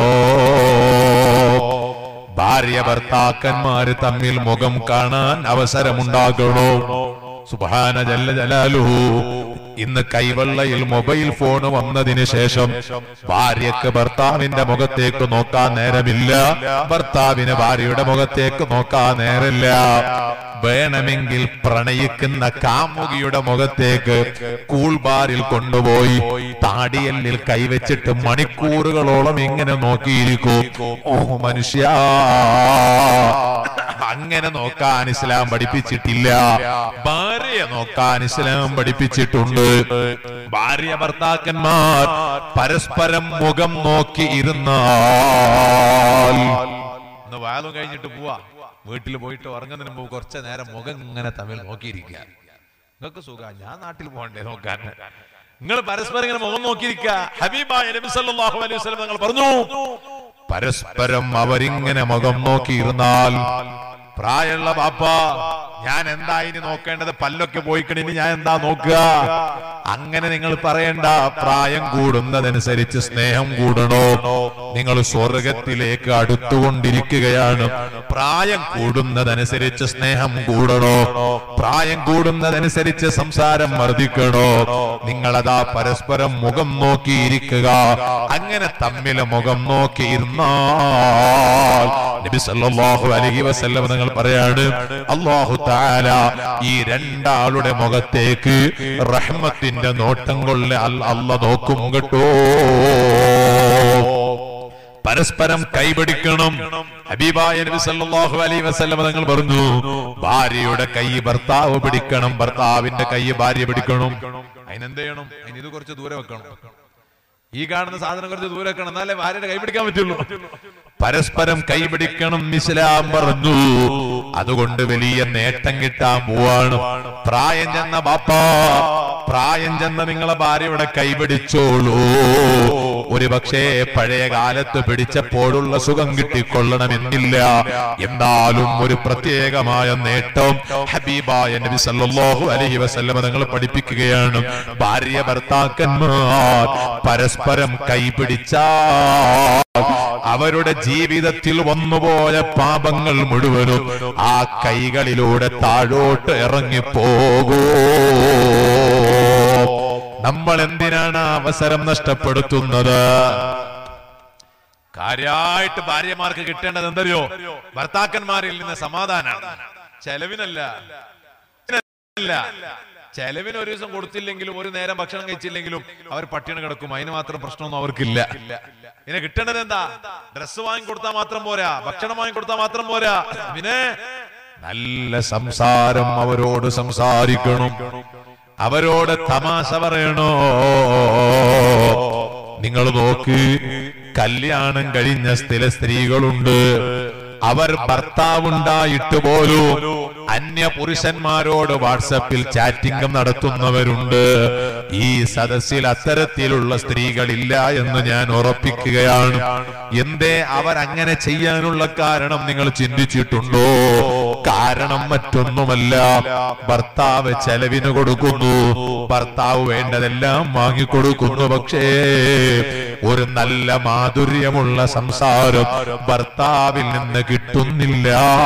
ഭാര്യ ഭർത്താക്കന്മാര് തമ്മിൽ മുഖം കാണാൻ അവസരമുണ്ടാകണോ. സുബ്ഹാന ജല്ല ജലാലുഹു. ഇന്ന് കൈവെള്ളയിൽ മൊബൈൽ ഫോൺ വന്നതിന് ശേഷം ഭാര്യക്ക് ഭർത്താവിന്റെ മുഖത്തേക്ക് നോക്കാൻ നേരമില്ല, ഭർത്താവിന് ഭാര്യയുടെ മുഖത്തേക്ക് നോക്കാൻ നേരമില്ല. വേണമെങ്കിൽ പ്രണയിക്കുന്ന കാമുകിയുടെ മുഖത്തേക്ക് കൂൾ ബാറിൽ കൊണ്ടുപോയി താടിയല്ലിൽ കൈവച്ചിട്ട് മണിക്കൂറുകളോളം ഇങ്ങനെ നോക്കിയിരിക്കും. ഓ മനുഷ്യ, അങ്ങനെ നോക്കാൻ ഇസ്ലാം പഠിപ്പിച്ചിട്ടില്ല. ഭാര്യയെ നോക്കാൻ ഇസ്ലാം പഠിപ്പിച്ചിട്ടുണ്ട്. ഭാര്യ ഭർത്താക്കന്മാർ പരസ്പരം മുഖം നോക്കി ഇരുന്നാൽ, വാലും കഴിഞ്ഞിട്ട് പോവാ, വീട്ടിൽ പോയിട്ട് ഉറങ്ങുന്നതിന് മുമ്പ് കുറച്ചു നേരം മുഖം ഇങ്ങനെ തമ്മിൽ നോക്കിയിരിക്കുക. നിങ്ങൾക്ക് സുഖ, ഞാൻ നാട്ടിൽ പോകണ്ടേ നോക്കാൻ? നിങ്ങൾ പരസ്പരം ഇങ്ങനെ മുഖം നോക്കിയിരിക്കുക. ഹബീബായ നബി സല്ലല്ലാഹു അലൈഹി വസല്ലം തങ്ങൾ പറഞ്ഞു, പരസ്പരം അവരിങ്ങനെ മുഖം നോക്കിയിരുന്നാൽ, പ്രായമുള്ള ബാപ്പ ഞാൻ എന്താ ഇനി നോക്കേണ്ടത്, പല്ലൊക്കെ പോയിക്കണിനി ഞാൻ എന്താ നോക്കുക? അങ്ങനെ നിങ്ങൾ പറയണ്ട. പ്രായം കൂടുന്നതനുസരിച്ച് സ്നേഹം കൂടണോ? നിങ്ങൾ സ്വർഗത്തിലേക്ക് അടുത്തുകൊണ്ടിരിക്കുകയാണ്. പ്രായം കൂടുന്നതനുസരിച്ച് സ്നേഹം കൂടണോ? പ്രായം കൂടുന്നതനുസരിച്ച് സംസാരം വർദ്ധിക്കണോ? നിങ്ങളതാ പരസ്പരം മുഖം നോക്കിയിരിക്കുക. അങ്ങനെ തമ്മിൽ മുഖം നോക്കിയിരുന്നാൽ നബി സല്ലല്ലാഹു അലൈഹി വസല്ലം നിങ്ങൾ പറയാണ്, അല്ലാഹു തആല ഈ രണ്ടാളുടെ മുഖത്തേക്ക് റഹ്മത്തിന്റെ നോട്ടം കൊണ്ട് അല്ലാഹു നോക്കും കേട്ടോ. പരസ്പരം കൈപിടിക്കണം. ഹബീബായ നബി സല്ലല്ലാഹു അലൈഹി വസല്ലം തങ്ങൾ പറഞ്ഞു, ഭാര്യയുടെ കൈ ഭർത്താവ് പിടിക്കണം, ഭർത്താവിന്റെ കൈ ഭാര്യ പിടിക്കണം. അതിനെന്ത് ചെയ്യണം? അതിന് ഇത് കുറച്ച് ദൂരെ വെക്കണം. ഈ കാണുന്ന സാധനം കുറച്ച് ദൂരെ വെക്കണം, എന്നാലേ ഭാര്യയുടെ കൈ പിടിക്കാൻ പറ്റുള്ളൂ. പരസ്പരം കൈപിടിക്കണം ഇസ്ലാം പറഞ്ഞു. അതുകൊണ്ട് വലിയ നേട്ടം കിട്ടാൻ പോവാണ്. പ്രായം ചെന്ന ബാപ്പ, പ്രായം ചെന്ന നിങ്ങളെ ഭാര്യയുടെ കൈപിടിച്ചോളൂ. ഒരു പക്ഷേ പഴയ കാലത്ത് പിടിച്ചപ്പോഴുള്ള സുഖം കിട്ടിക്കൊള്ളണമെന്നില്ല. എന്നാലും ഒരു പ്രത്യേകമായ നേട്ടം ഹബീബായ നബി സല്ലല്ലാഹു അലൈഹി വസല്ലം തങ്ങൾ പഠിപ്പിക്കുകയാണ്. ഭാര്യ ഭർത്താക്കന്മാർ പരസ്പരം കൈപിടിച്ചാൽ അവരുടെ ജീവിതത്തിൽ വന്നുപോയ പാപങ്ങൾ മുഴുവനും ആ കൈകളിലൂടെ താഴോട്ട് ഇറങ്ങിപ്പോകൂ. നമ്മൾ എന്തിനാണ് അവസരം നഷ്ടപ്പെടുത്തുന്നത്? കാര്യമായിട്ട് ഭാര്യമാർക്ക് കിട്ടേണ്ടത് എന്തറിയോ? ഭർത്താക്കന്മാരിൽ നിന്ന് സമാധാനമാണ്. ചെലവിനല്ല. ചെലവിന് ഒരു ദിവസം കൊടുത്തില്ലെങ്കിലും ഒരു നേരം ഭക്ഷണം കഴിച്ചില്ലെങ്കിലും അവർ പട്ടിണി കിടക്കും. അതിന് മാത്രം പ്രശ്നമൊന്നും അവർക്കില്ല. പിന്നെ കിട്ടേണ്ടത് എന്താ? ഡ്രസ്സ് വാങ്ങി കൊടുത്താൽ മാത്രം പോരാ, ഭക്ഷണം വാങ്ങി കൊടുത്താൽ മാത്രം പോരാ, പിന്നെ നല്ല സംസാരം അവരോട് സംസാരിക്കണം, അവരോട് തമാശ പറയണോ. നിങ്ങൾ നോക്ക്, കല്യാണം കഴിഞ്ഞ സ്ഥിര സ്ത്രീകളുണ്ട്. അവർ ഭർത്താവുണ്ടായിട്ട് പോലും അന്യ പുരുഷന്മാരോട് വാട്സപ്പിൽ ചാറ്റിംഗും നടത്തുന്നവരുണ്ട്. ഈ സദസ്സിൽ അത്തരത്തിലുള്ള സ്ത്രീകളില്ല എന്ന് ഞാൻ ഉറപ്പിക്കുകയാണ്. എന്തേ അവർ അങ്ങനെ ചെയ്യാനുള്ള കാരണം നിങ്ങൾ ചിന്തിച്ചിട്ടുണ്ടോ? കാരണം മറ്റൊന്നുമല്ല, ഭർത്താവ് ചെലവിന് കൊടുക്കുന്നു, ഭർത്താവ് വേണ്ടതെല്ലാം വാങ്ങിക്കൊടുക്കുന്നു. പക്ഷേ ഒരു നല്ല മാധുര്യമുള്ള സംസാരം ഭർത്താവിൽ നിന്ന് കിട്ടുന്നില്ല.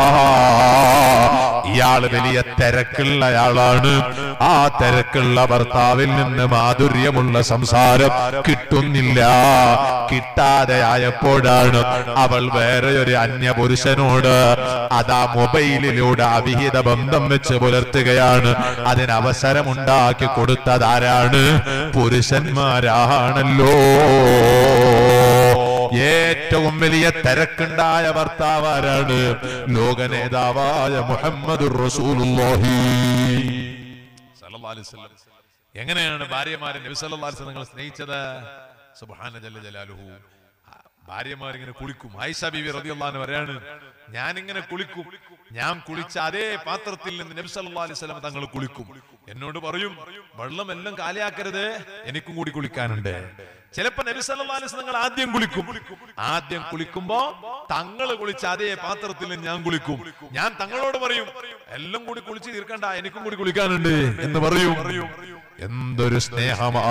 ഇയാള് വലിയ തിരക്കുള്ളയാളാണ്. ആ തിരക്കുള്ള ഭർത്താവിൽ നിന്ന് മാധുര്യമുള്ള സംസാരം കിട്ടുന്നില്ല. കിട്ടാതെ ആയപ്പോഴാണ് അവൾ വേറെ ഒരു അന്യപുരുഷനോട് അതാ മൊബൈലിലൂടെ അവിഹിത ബന്ധം വെച്ച് പുലർത്തുകയാണ്. അതിന് അവസരമുണ്ടാക്കി കൊടുത്തതാരാണ്? പുരുഷന്മാരാണല്ലോ. ഏറ്റവും വലിയ തിരക്കുണ്ടായ ഭർത്താവാരാണ്? ലോക നേതാവായ മുഹമ്മദുർ റസൂലുള്ളാഹി സല്ലല്ലാഹു അലൈഹി വസല്ലം. എങ്ങനെയാണ് ഭാര്യമാരെ നബി സല്ലല്ലാഹു അലൈഹി വസല്ലം നിങ്ങൾ സ്നേഹിച്ചത്? സുബ്ഹാന ജല്ല ജലാലുഹു. ഭാര്യമാരിങ്ങനെ കുളിക്കും. ആയിഷ ബീവി റളിയല്ലാഹു അൻഹ പറയാണ്, ഞാൻ ഇങ്ങനെ കുളിക്കും, ഞാൻ കുളിച്ച അതേ പാത്രത്തിൽ നിന്ന് നബി സല്ലല്ലാഹു അലൈഹി വസല്ലം തങ്ങൾ കുളിക്കും. എന്നോട് പറയും, വെള്ളം എല്ലാം കാലിയാക്കരുത്, എനിക്കും കൂടി കുളിക്കാനുണ്ട്. ചിലപ്പോ നബി സല്ലല്ലാഹു അലൈഹി വസല്ലം തങ്ങൾ ആദ്യം കുളിക്കും. ആദ്യം കുളിക്കുമ്പോ തങ്ങൾ കുളിച്ച അതേ പാത്രത്തിൽ നിന്ന് ഞാൻ കുളിക്കും. ഞാൻ തങ്ങളോട് പറയും, എല്ലാം കൂടി കുളിച്ച് തീർക്കണ്ട, എനിക്കും കൂടി കുളിക്കാനുണ്ട് എന്ന് പറയും. എന്തൊരു സ്നേഹമാ!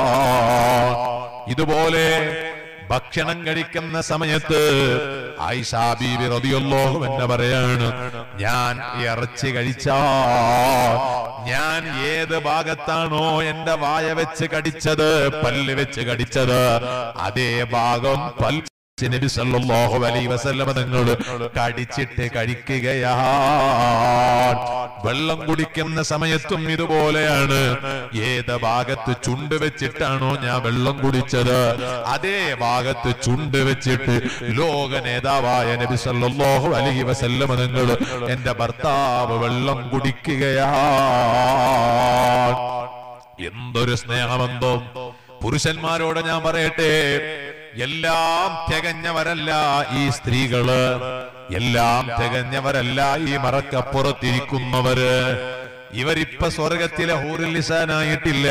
ഇതുപോലെ ഭക്ഷണം കഴിക്കുന്ന സമയത്ത് ആയിഷ ബീവി റളിയല്ലാഹു അൻഹ പറയാണ്, ഞാൻ ഇറച്ചി കഴിച്ചാൽ ഞാൻ ഏത് ഭാഗത്താണോ എന്റെ വായ വെച്ച് കടിച്ചത്, പല്ല് വെച്ച് കടിച്ചത്, അതേ ഭാഗം പല്ല് നബി സല്ലല്ലാഹു അലൈഹി വസല്ലം തങ്ങൾ കടിച്ചിട്ട് കഴിക്കുകയാണ്. വെള്ളം കുടിക്കുന്ന സമയത്തും ഇതുപോലെയാണ്. ഏത് ഭാഗത്ത് ചുണ്ട് വെച്ചിട്ടാണോ ഞാൻ വെള്ളം കുടിച്ചത്, അതേ ഭാഗത്ത് ചുണ്ട് വെച്ചിട്ട് ലോക നേതാവായ നബി സല്ലല്ലാഹു അലൈഹി വസല്ലം തങ്ങൾ എന്റെ ഭർത്താവ് വെള്ളം കുടിക്കുകയാണ്. എന്തൊരു സ്നേഹബന്ധം! പുരുഷന്മാരോട് ഞാൻ പറയട്ടെ, എല്ലാം തികഞ്ഞവരല്ല ഈ സ്ത്രീകള്, എല്ലാം തികഞ്ഞവരല്ല ഈ മറക്കപ്പുറത്തിരിക്കുന്നവര്. ഇവരിപ്പ സ്വർഗത്തിലെ ഹൂറുൽ ലിസാനായിട്ടില്ല.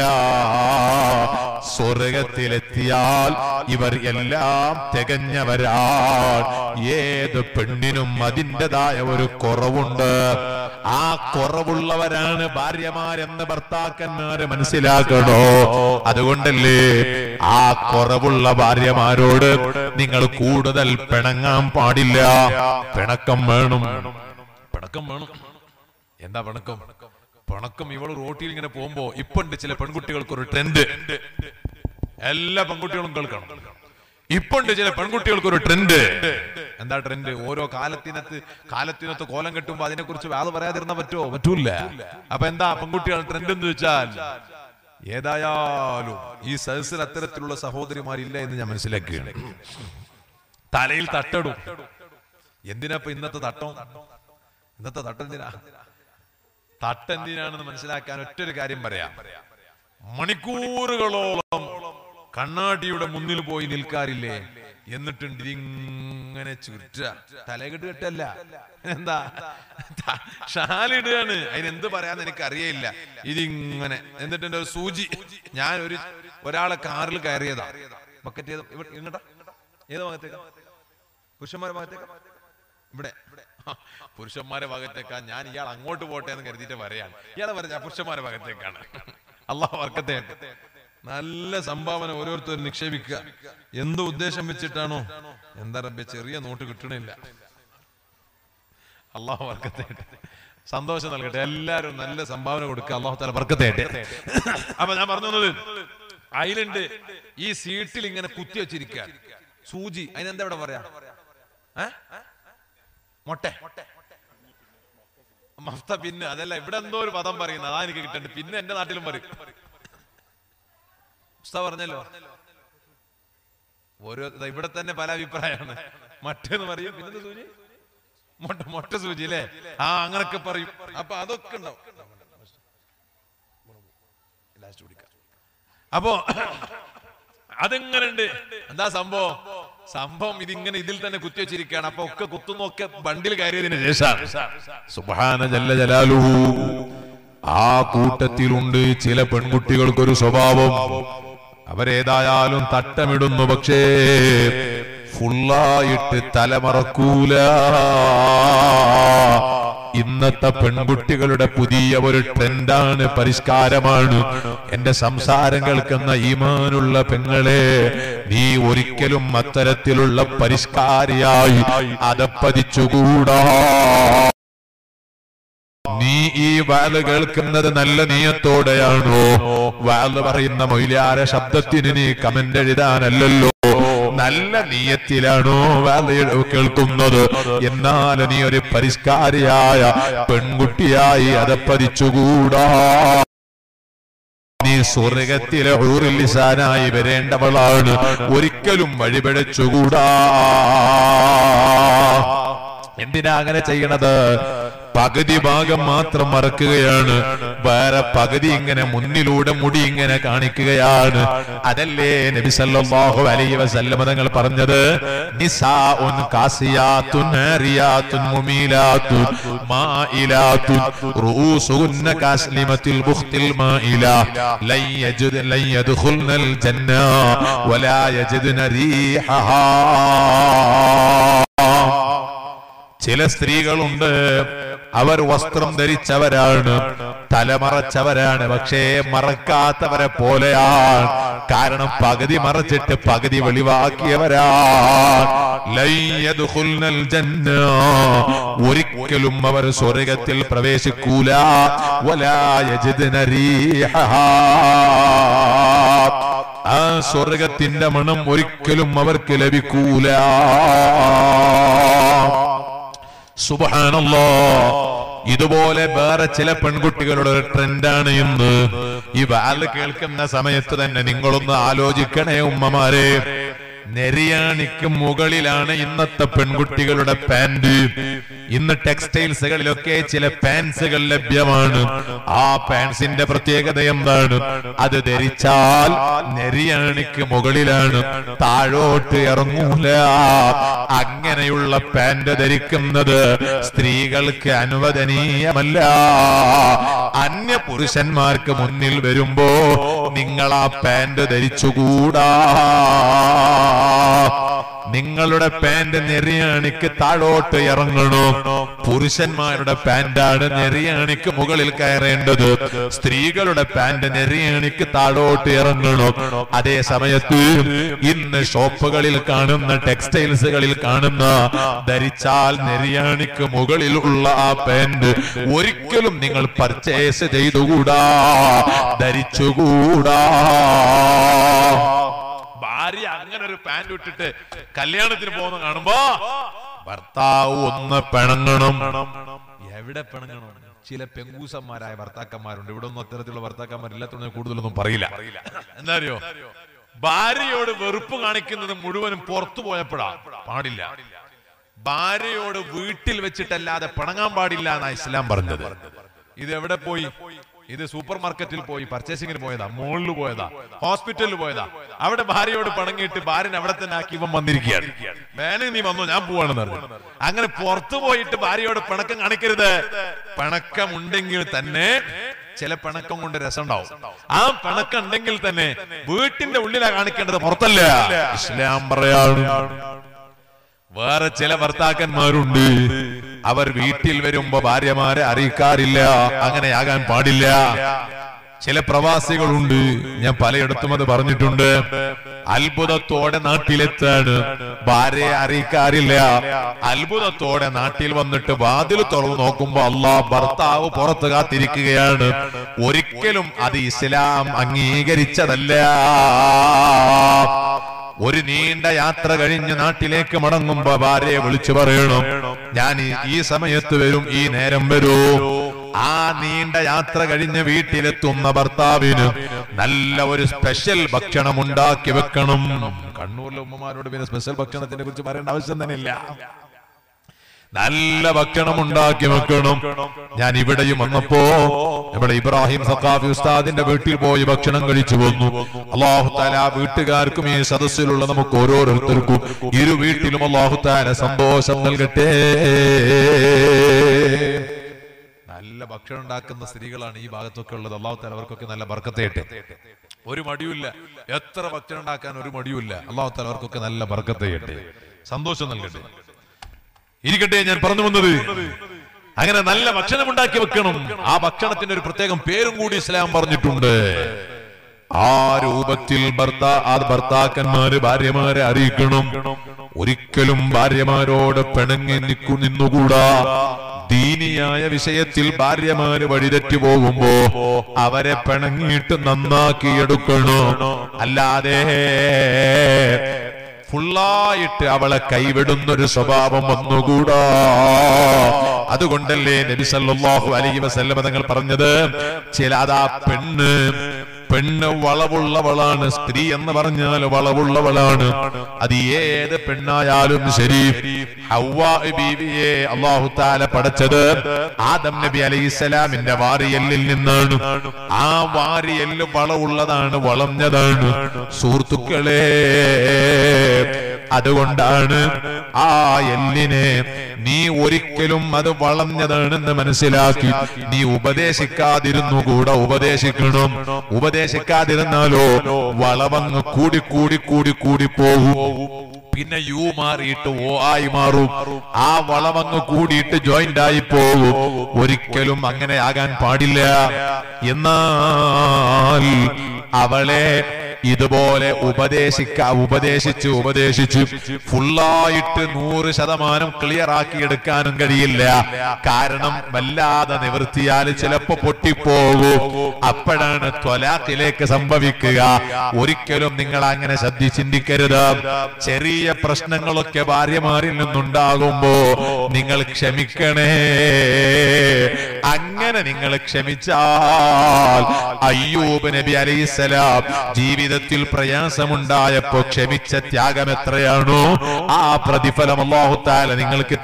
സ്വർഗത്തിലെത്തിയാൽ ഇവർ എല്ലാം തികഞ്ഞവരാണ്. ഏത് പെണ്ണിനും അതിൻ്റെതായ ഒരു കുറവുണ്ട്. ആ കുറവുള്ളവരാണ് ഭാര്യമാരെന്ന് ഭർത്താക്കന്മാര് മനസ്സിലാക്കണോ? അതുകൊണ്ടല്ലേ ആ കുറവുള്ള ഭാര്യമാരോട് നിങ്ങൾ കൂടുതൽ പിണങ്ങാൻ പാടില്ല. പിണക്കം വേണം, പിണക്കം വേണം. എന്താ പിണക്കം? പിണക്കം ഇവള് റോട്ടിൽ ഇങ്ങനെ പോകുമ്പോ ഇപ്പുണ്ട് ചില പെൺകുട്ടികൾക്ക് ഒരു ട്രെൻഡ്. എല്ലാ പെൺകുട്ടികളും കേൾക്കണം. ഇപ്പുണ്ട് ചില പെൺകുട്ടികൾക്ക് ഒരു ട്രെൻഡ്. എന്താ ട്രെൻഡ്? ഓരോ കാലത്തിനകത്ത് കാലത്തിനകത്ത് കോലം കെട്ടുമ്പോ അതിനെ കുറിച്ച് വാത് പറയാതിരുന്ന പറ്റുമോ? പറ്റൂല. അപ്പൊ എന്താ പെൺകുട്ടികൾ ട്രെൻഡ് എന്ന് വെച്ചാൽ, ഏതായാലും ഈ സദസ്സിൽ അത്തരത്തിലുള്ള സഹോദരിമാരില്ല എന്ന് ഞാൻ മനസ്സിലാക്കുകയാണ്. തലയിൽ തട്ടടും. എന്തിനാ ഇപ്പൊ ഇന്നത്തെ തട്ടം? ഇന്നത്തെ തട്ടെന്തിനാ? തട്ടെന്തിനാണെന്ന് മനസ്സിലാക്കാൻ ഒറ്റൊരു കാര്യം പറയാം. മണിക്കൂറുകളോളം കണ്ണാടിയുടെ മുന്നിൽ പോയി നിൽക്കാറില്ലേ? എന്നിട്ടുണ്ട് ഇതിങ്ങനെ ചുറ്റ. തലകെട്ട് കെട്ടല്ല, എന്താ ഷാലിടുകയാണ്. അതിനെന്ത് പറയാന്ന് എനിക്ക് അറിയില്ല. ഇതിങ്ങനെ എന്നിട്ട് എന്റെ ഒരു സൂചി, ഞാൻ ഒരു ഒരാളെ കാറിൽ കയറിയതാ. ബക്കറ്റ് ഏത് ഇങ്ങോട്ടാ? ഏത് ഭാഗത്തേക്കാ? പുരുഷന്മാരുടെ ഭാഗത്തേക്കാ? ഇവിടെ പുരുഷന്മാരെ ഭാഗത്തേക്കാ. ഞാൻ ഇയാൾ അങ്ങോട്ട് പോട്ടെ എന്ന് കരുതിയിട്ട് പറയാണ്. ഇയാളെ പറഞ്ഞ പുരുഷന്മാരുടെ ഭാഗത്തേക്കാണ്. അള്ളാഹു ബർക്കത്ത്. നല്ല സംഭാവന ഓരോരുത്തരും നിക്ഷേപിക്കുക. എന്ത് ഉദ്ദേശം വെച്ചിട്ടാണോ? എന്താ റബ്ബേ, ചെറിയ നോട്ട് കിട്ടണില്ല. അള്ളാഹു ബർക്കത്ത്, സന്തോഷം നൽകട്ടെ. എല്ലാരും നല്ല സംഭാവന കൊടുക്കുക. അള്ളാഹു തആല ബർക്കത്ത്. അപ്പൊ ഞാൻ പറഞ്ഞത്, അതിലുണ്ട് ഈ സീറ്റിൽ ഇങ്ങനെ കുത്തി വെച്ചിരിക്കുക സൂചി. അതിനെന്താ ഇവിടെ പറയാ? മൊട്ട മഫ്ത. പിന്നെ അതല്ല, ഇവിടെ എന്തോ ഒരു പദം പറയുന്നത്, അതാ എനിക്ക് കിട്ടണ്ട്. പിന്നെ എന്റെ നാട്ടിലും പറയും. പറഞ്ഞല്ലോ ഓരോ ഇവിടെ തന്നെ പല അഭിപ്രായമാണ്. മറ്റേന്ന് പറയും, പിന്നെ സൂചി മൊട്ട മൊട്ട സൂചി അല്ലേ? ആ അങ്ങനൊക്കെ പറയും. അപ്പൊ അതൊക്കെ ഉണ്ടാവും. അപ്പോ അതെങ്ങനുണ്ട്? എന്താ സംഭവം? സംഭവം ഇതിങ്ങനെ ഇതിൽ തന്നെ കുത്തിവെച്ചിരിക്കുകയാണ്. അപ്പൊ ഒക്കെ കുത്തുന്നൊക്കെ ബണ്ടിൽ കയറിയതിന് ശേഷം സുബ്ഹാന ജല്ല ജലാലുഹു. ആ കൂട്ടത്തിലുണ്ട് ചില പെൺകുട്ടികൾക്കൊരു സ്വഭാവം. അവരേതായാലും തട്ടമിടുന്നു, പക്ഷേ ഫുള്ളായിട്ട് തലമറക്കൂല. ഇന്നത്തെ പെൺകുട്ടികളുടെ പുതിയ ഒരു ട്രെൻഡാണ്, പരിഷ്കാരമാണ്. എന്റെ സംസാരം കേൾക്കുന്ന ഈമാനുള്ള പെങ്ങളെ, നീ ഒരിക്കലും അത്തരത്തിലുള്ള പരിഷ്കാരിയായി അതപ്പതിച്ചുകൂടാ. നീ ഈ വാല് കേൾക്കുന്നത് നല്ല നീയത്തോടെയാണോ? വാല് പറയുന്ന മൊയ്ലാര ശബ്ദത്തിന് നീ കമന്റ് എഴുതാനല്ലല്ലോ. നല്ല നീയത്തിലാണോ വാല് കേൾക്കുന്നത്? എന്നാൽ നീ ഒരു പരിഷ്കാരിയായ പെൺകുട്ടിയായി അതപ്പതിച്ചുകൂടാ. നീ സ്വർഗത്തിലെ ഹൂറുൽ ലിസാനായി വരേണ്ടവളാണ്. ഒരിക്കലും വഴിപിഴച്ചുകൂടാ. എന്തിനാ അങ്ങനെ ചെയ്യണത്? പകുതി ഭാഗം മാത്രം മറക്കുകയാണ്, വേറെ പകുതി ഇങ്ങനെ മുന്നിലൂടെ മുടി ഇങ്ങനെ കാണിക്കുകയാണ്. അതല്ലേ നബി സല്ലല്ലാഹു അലൈഹി വസല്ലം തങ്ങൾ പറഞ്ഞത്, നിസാഉൻ കാസിയാത്തുൻ ആരിയാത്തുൻ മുമീലാത്തുൻ മായിലാത്തുൻ റൂസുഹുന്ന കാസ്ലിമത്തിൽ ബുഖ്തിൽ മായില ലൻ യജ്ദ ലൻ യദ്ഖുൽനൽ ജന്ന വലാ യജ്ദന റീഹഹാ. ചില സ്ത്രീകളുണ്ട്, അവർ വസ്ത്രം ധരിച്ചവരാണ്, തലമറച്ചവരാണ്, പക്ഷേ മറക്കാത്തവരെ പോലെയാണ്. കാരണം പകുതി മറച്ചിട്ട് പകുതി വെളിവാക്കിയവരാണ്. ലൻ യദ്ഖുൽനൽ ജന്ന, ഒരിക്കലും അവർ സ്വർഗ്ഗത്തിൽ പ്രവേശിക്കൂല. വലാ യജ്ദന റീഹഹാ, ആ സ്വർഗ്ഗത്തിന്റെ മണം ഒരിക്കലും അവർക്ക് ലഭിക്കൂല. സുബ്ഹാനല്ലാഹ്. ഇതുപോലെ വേറെ ചില പെൺകുട്ടികളുടെ ഒരു ട്രെൻഡാണ് ഇന്ന്. ഈ വാല് കേൾക്കുന്ന സമയത്ത് തന്നെ നിങ്ങളൊന്ന് ആലോചിക്കണേ ഉമ്മമാരെ. നെരിയാണിക്ക് മുകളിലാണ് ഇന്നത്തെ പെൺകുട്ടികളുടെ പാന്റ്. ഇന്ന് ടെക്സ്റ്റൈൽസുകളിലൊക്കെ ചില പാൻസുകൾ ലഭ്യമാണ്. ആ പാൻസിന്റെ പ്രത്യേകത എന്താണ്? അത് ധരിച്ചാൽ നെരിയാണിക്ക് മുകളിലാണ്, താഴോട്ട് ഇറങ്ങൂല. അങ്ങനെയുള്ള പാന്റ് ധരിക്കുന്നത് സ്ത്രീകൾക്ക് അനുവദനീയമല്ല. അന്യ പുരുഷന്മാർക്ക് മുന്നിൽ വരുമ്പോ നിങ്ങൾ ആ പാന്റ് ധരിച്ചുകൂടാ. നിങ്ങളുടെ പാന്റ് നെറിയാണിക്ക് താഴോട്ട് ഇറങ്ങണോ? പുരുഷന്മാരുടെ പാന്റാണ് നെറിയാണിക്ക് മുകളിൽ കയറേണ്ടത്. സ്ത്രീകളുടെ പാന്റ് നെറിയാണിക്ക് താഴോട്ട് ഇറങ്ങണോ? അതേ സമയത്ത് ഇന്ന് ഷോപ്പുകളിൽ കാണുന്ന, ടെക്സ്റ്റൈൽസുകളിൽ കാണുന്ന ധരിച്ചാൽ നെറിയാണിക്ക് മുകളിലുള്ള ആ പാന്റ് ഒരിക്കലും നിങ്ങൾ പർച്ചേസ് ചെയ്തുകൂടാ, ധരിച്ചുകൂടാ. ഭാര്യ അങ്ങനെ ഒരു പാന്റ് ഇട്ടിട്ട് കല്യാണത്തിന് പോകുന്ന കാണുമ്പോ ഭർത്താവ് ഒന്ന് പിണങ്ങണം. എവിടെ പിണങ്ങണം? ചില പെങ്കൂസന്മാരായ ഭർത്താക്കന്മാരുണ്ട്. ഇവിടെ ഒന്നും അത്തരത്തിലുള്ള ഭർത്താക്കന്മാർ ഇല്ലാത്തതുകൊണ്ട് കൂടുതലൊന്നും പറയില്ല. എന്താ അറിയോ? ഭാര്യയോട് വെറുപ്പ് കാണിക്കുന്നത് മുഴുവനും പുറത്തു പോയപ്പോഴാ. പാടില്ല. ഭാര്യയോട് വീട്ടിൽ വെച്ചിട്ടല്ലാതെ പിണങ്ങാൻ പാടില്ല എന്നാ ഇസ്ലാം പറഞ്ഞത്. ഇത് എവിടെ പോയി? ഇത് സൂപ്പർ മാർക്കറ്റിൽ പോയി പർച്ചേസിംഗിന് പോയതാ, മോളിൽ പോയതാ, ഹോസ്പിറ്റലിൽ പോയതാ. അവിടെ ഭാര്യയോട് പണങ്ങിയിട്ട് ഭാര്യനെ അവിടെ തന്നെ ആക്കി ഇവൻ വന്നിരിക്കുകയാണ്. വേണേ നീ വന്നോ, ഞാൻ പോവാണെന്ന് പറഞ്ഞു. അങ്ങനെ പുറത്തു പോയിട്ട് ഭാര്യയോട് പിണക്കം കാണിക്കരുത്. പിണക്കം ഉണ്ടെങ്കിൽ തന്നെ ചില പിണക്കം കൊണ്ട് രസം ഉണ്ടാവും. ആ പിണക്കം ഉണ്ടെങ്കിൽ തന്നെ വീട്ടിന്റെ ഉള്ളിലാ കാണിക്കേണ്ടത്, പുറത്തല്ല. ഇസ്ലാം പറയാണ്. വേറെ ചില ഭർത്താക്കന്മാരുണ്ട്, അവർ വീട്ടിൽ വരുമ്പോ ഭാര്യമാരെ അറിയിക്കാറില്ല. അങ്ങനെയാകാൻ പാടില്ല. ചില പ്രവാസികളുണ്ട്, ഞാൻ പലയിടത്തും അത് പറഞ്ഞിട്ടുണ്ട്. അത്ഭുതത്തോടെ നാട്ടിലെത്താണ്, ഭാര്യയെ അറിയിക്കാറില്ല. അത്ഭുതത്തോടെ നാട്ടിൽ വന്നിട്ട് വാതിൽ തുറന്നു നോക്കുമ്പോ അല്ലാഹ്, ഭർത്താവ് പുറത്ത് കാത്തിരിക്കുകയാണ്. ഒരിക്കലും അത് ഇസ്ലാം അംഗീകരിച്ചതല്ല. ഒരു നീണ്ട യാത്ര കഴിഞ്ഞ് നാട്ടിലേക്ക് മടങ്ങുമ്പോ ഭാര്യയെ വിളിച്ചു പറയണം, ഞാൻ ഈ സമയത്ത് വരും, ഈ നേരം വരൂ. ആ നീണ്ട യാത്ര കഴിഞ്ഞ് വീട്ടിലെത്തുന്ന ഭർത്താവിന് നല്ല ഒരു സ്പെഷ്യൽ ഭക്ഷണം ഉണ്ടാക്കി വെക്കണം. കണ്ണൂരിലെ ഉമ്മമാരോട് പിന്നെ സ്പെഷ്യൽ ഭക്ഷണത്തിനെ കുറിച്ച് പറയേണ്ട ആവശ്യം തന്നെ ഇല്ല. നല്ല ഭക്ഷണം ഉണ്ടാക്കി വെക്കണം. ഞാൻ ഇവിടെയും വന്നപ്പോ ഇവിടെ ഇബ്രാഹിം സഖാഫി ഉസ്താദിന്റെ വീട്ടിൽ പോയി ഭക്ഷണം കഴിച്ചു വന്നു. അല്ലാഹു തആല വീട്ടുകാർക്കും ഈ സദസ്സിലുള്ള നമുക്ക് ഓരോരുത്തർക്കും ഇരു വീട്ടിലും അല്ലാഹു തആല സന്തോഷം നൽകട്ടെ. നല്ല ഭക്ഷണം ഉണ്ടാക്കുന്ന സ്ത്രീകളാണ് ഈ ഭാഗത്തൊക്കെ ഉള്ളത്. അല്ലാഹു തആല അവർക്കൊക്കെ നല്ല ബർക്കത്ത് ചെയ്യട്ടെ. ഒരു മടിയുമില്ല, എത്ര ഭക്ഷണം ഉണ്ടാക്കാൻ ഒരു മടിയുമില്ല. അല്ലാഹു തആല അവർക്കൊക്കെ നല്ല ബർക്കത്ത് ചെയ്യട്ടെ, സന്തോഷം നൽകട്ടെ. ഇരിക്കട്ടെ, ഞാൻ പറഞ്ഞു വന്നത് അങ്ങനെ നല്ല ഭക്ഷണം ഉണ്ടാക്കി വെക്കണം. ആ ഭക്ഷണത്തിന്റെ ഒരു പ്രത്യേകം പേരും കൂടി ഇസ്ലാം പറഞ്ഞിട്ടുണ്ട്. ആ രൂപത്തിൽ ഭർത്താ ആ ഭർത്താക്കന്മാര് ഭാര്യമാരെ അറിയിക്കണം. ഒരിക്കലും ഭാര്യമാരോട് പിണങ്ങി നിക്കു നിന്നുകൂടാ. ദീനിയായ വിഷയത്തിൽ ഭാര്യമാര് വഴിതെറ്റി പോകുമ്പോ അവരെ പിണങ്ങിയിട്ട് നന്നാക്കിയെടുക്കണം. അല്ലാതെ ഫുള്ളായിട്ട് അവളെ കൈവിടുന്നൊരു സ്വഭാവം വന്നുകൂടാ. അതുകൊണ്ടല്ലേ നബി സല്ലല്ലാഹു അലൈഹി വസല്ലം തങ്ങൾ പറഞ്ഞത്, ചില അതാ പെണ്ണ് പെണ്ണ് വളവുള്ളവളാണ്. സ്ത്രീ എന്ന് പറഞ്ഞാൽ വളവുള്ളവളാണ്. അത് ഏത് പെണ്ണായാലും ശരി. ഹവ്വാ ബീവിയെ അല്ലാഹു തആല പടച്ചത് ആദം നബി അലൈഹിസ്സലാമിന്റെ വാരിയെല്ലിൽ നിന്നാണ്. ആ വാരിയെല്ല് വളവുള്ളതാണ്, വളഞ്ഞതാണ് സുഹൃത്തുക്കളെ. അതുകൊണ്ടാണ് ആ എല്ലിനെ നീ ഒരിക്കലും അത് വളഞ്ഞതാണെന്ന് മനസ്സിലാക്കി നീ ഉപദേശിക്കാതിരുന്നു കൂടെ ഉപദേശിക്കണം. ഉപദേശിക്കാതിരുന്നാലോ വളവങ്ങ് കൂടി കൂടി കൂടി കൂടി പോകും. പിന്നെ യു മാറിയിട്ട് ഓ ആയി മാറും. ആ വളവങ്ങ് കൂടിയിട്ട് ജോയിന്റ് ആയി പോകും. ഒരിക്കലും അങ്ങനെ ആകാൻ പാടില്ല. എന്നാൽ അവളെ ഇതുപോലെ ഉപദേശിക്ക ഉപദേശിച്ച് ഉപദേശിച്ച് ഫുള്ളായിട്ട് നൂറ് ശതമാനം ക്ലിയർ ആക്കി എടുക്കാനും കഴിയില്ല. കാരണം വല്ലാതെ നിവൃത്തിയാൽ ചിലപ്പോ പൊട്ടിപ്പോകും. അപ്പോഴാണ് ത്വലാഖിലേക്ക് സംഭവിക്കുക. ഒരിക്കലും നിങ്ങൾ അങ്ങനെ ശ്രദ്ധി ചിന്തിക്കരുത്. ചെറിയ പ്രശ്നങ്ങളൊക്കെ ഭാര്യമാരിൽ നിന്നുണ്ടാകുമ്പോ നിങ്ങൾ ക്ഷമിക്കണേ. അങ്ങനെ നിങ്ങൾ ക്ഷമിച്ചാൽ അയ്യൂബ് നബി അലൈഹിസ്സലാം ജീവിതത്തിൽ പ്രയാസമുണ്ടായപ്പോ ക്ഷമിച്ച ത്യാഗം എത്രയാണോ ആ പ്രതിഫലം അല്ലാഹു തആല നിങ്ങൾക്ക്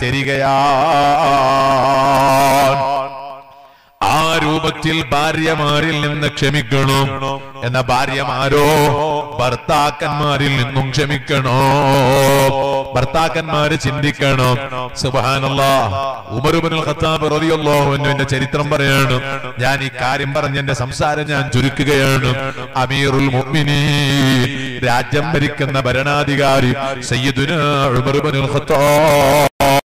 തരികയാണ്. ആ രൂപത്തിൽ ഭാര്യമാരിൽ നിന്ന് ക്ഷമിക്കണം. എന്ന ഭാര്യമാരോ ഭർത്താക്കന്മാരിൽ നിന്നും ക്ഷമിക്കണോ. ഭർത്താക്കന്മാര് ചിന്തിക്കണം. സുബ്ഹാനല്ലാഹ്, ഉമർ ഇബ്നുൽ ഖത്താബ് റളിയല്ലാഹു അൻഹുവിന്റെ ചരിത്രം പറയാണ്. ഞാൻ ഈ കാര്യം പറഞ്ഞ് എന്റെ സംസാരം ഞാൻ ചുരുക്കുകയാണ്. അമീറുൽ മുഅ്മിനീൻ, രാജ്യം ഭരിക്കുന്ന ഭരണാധികാരി സയ്യിദുനാ ഉമർ ഇബ്നുൽ ഖത്താബ്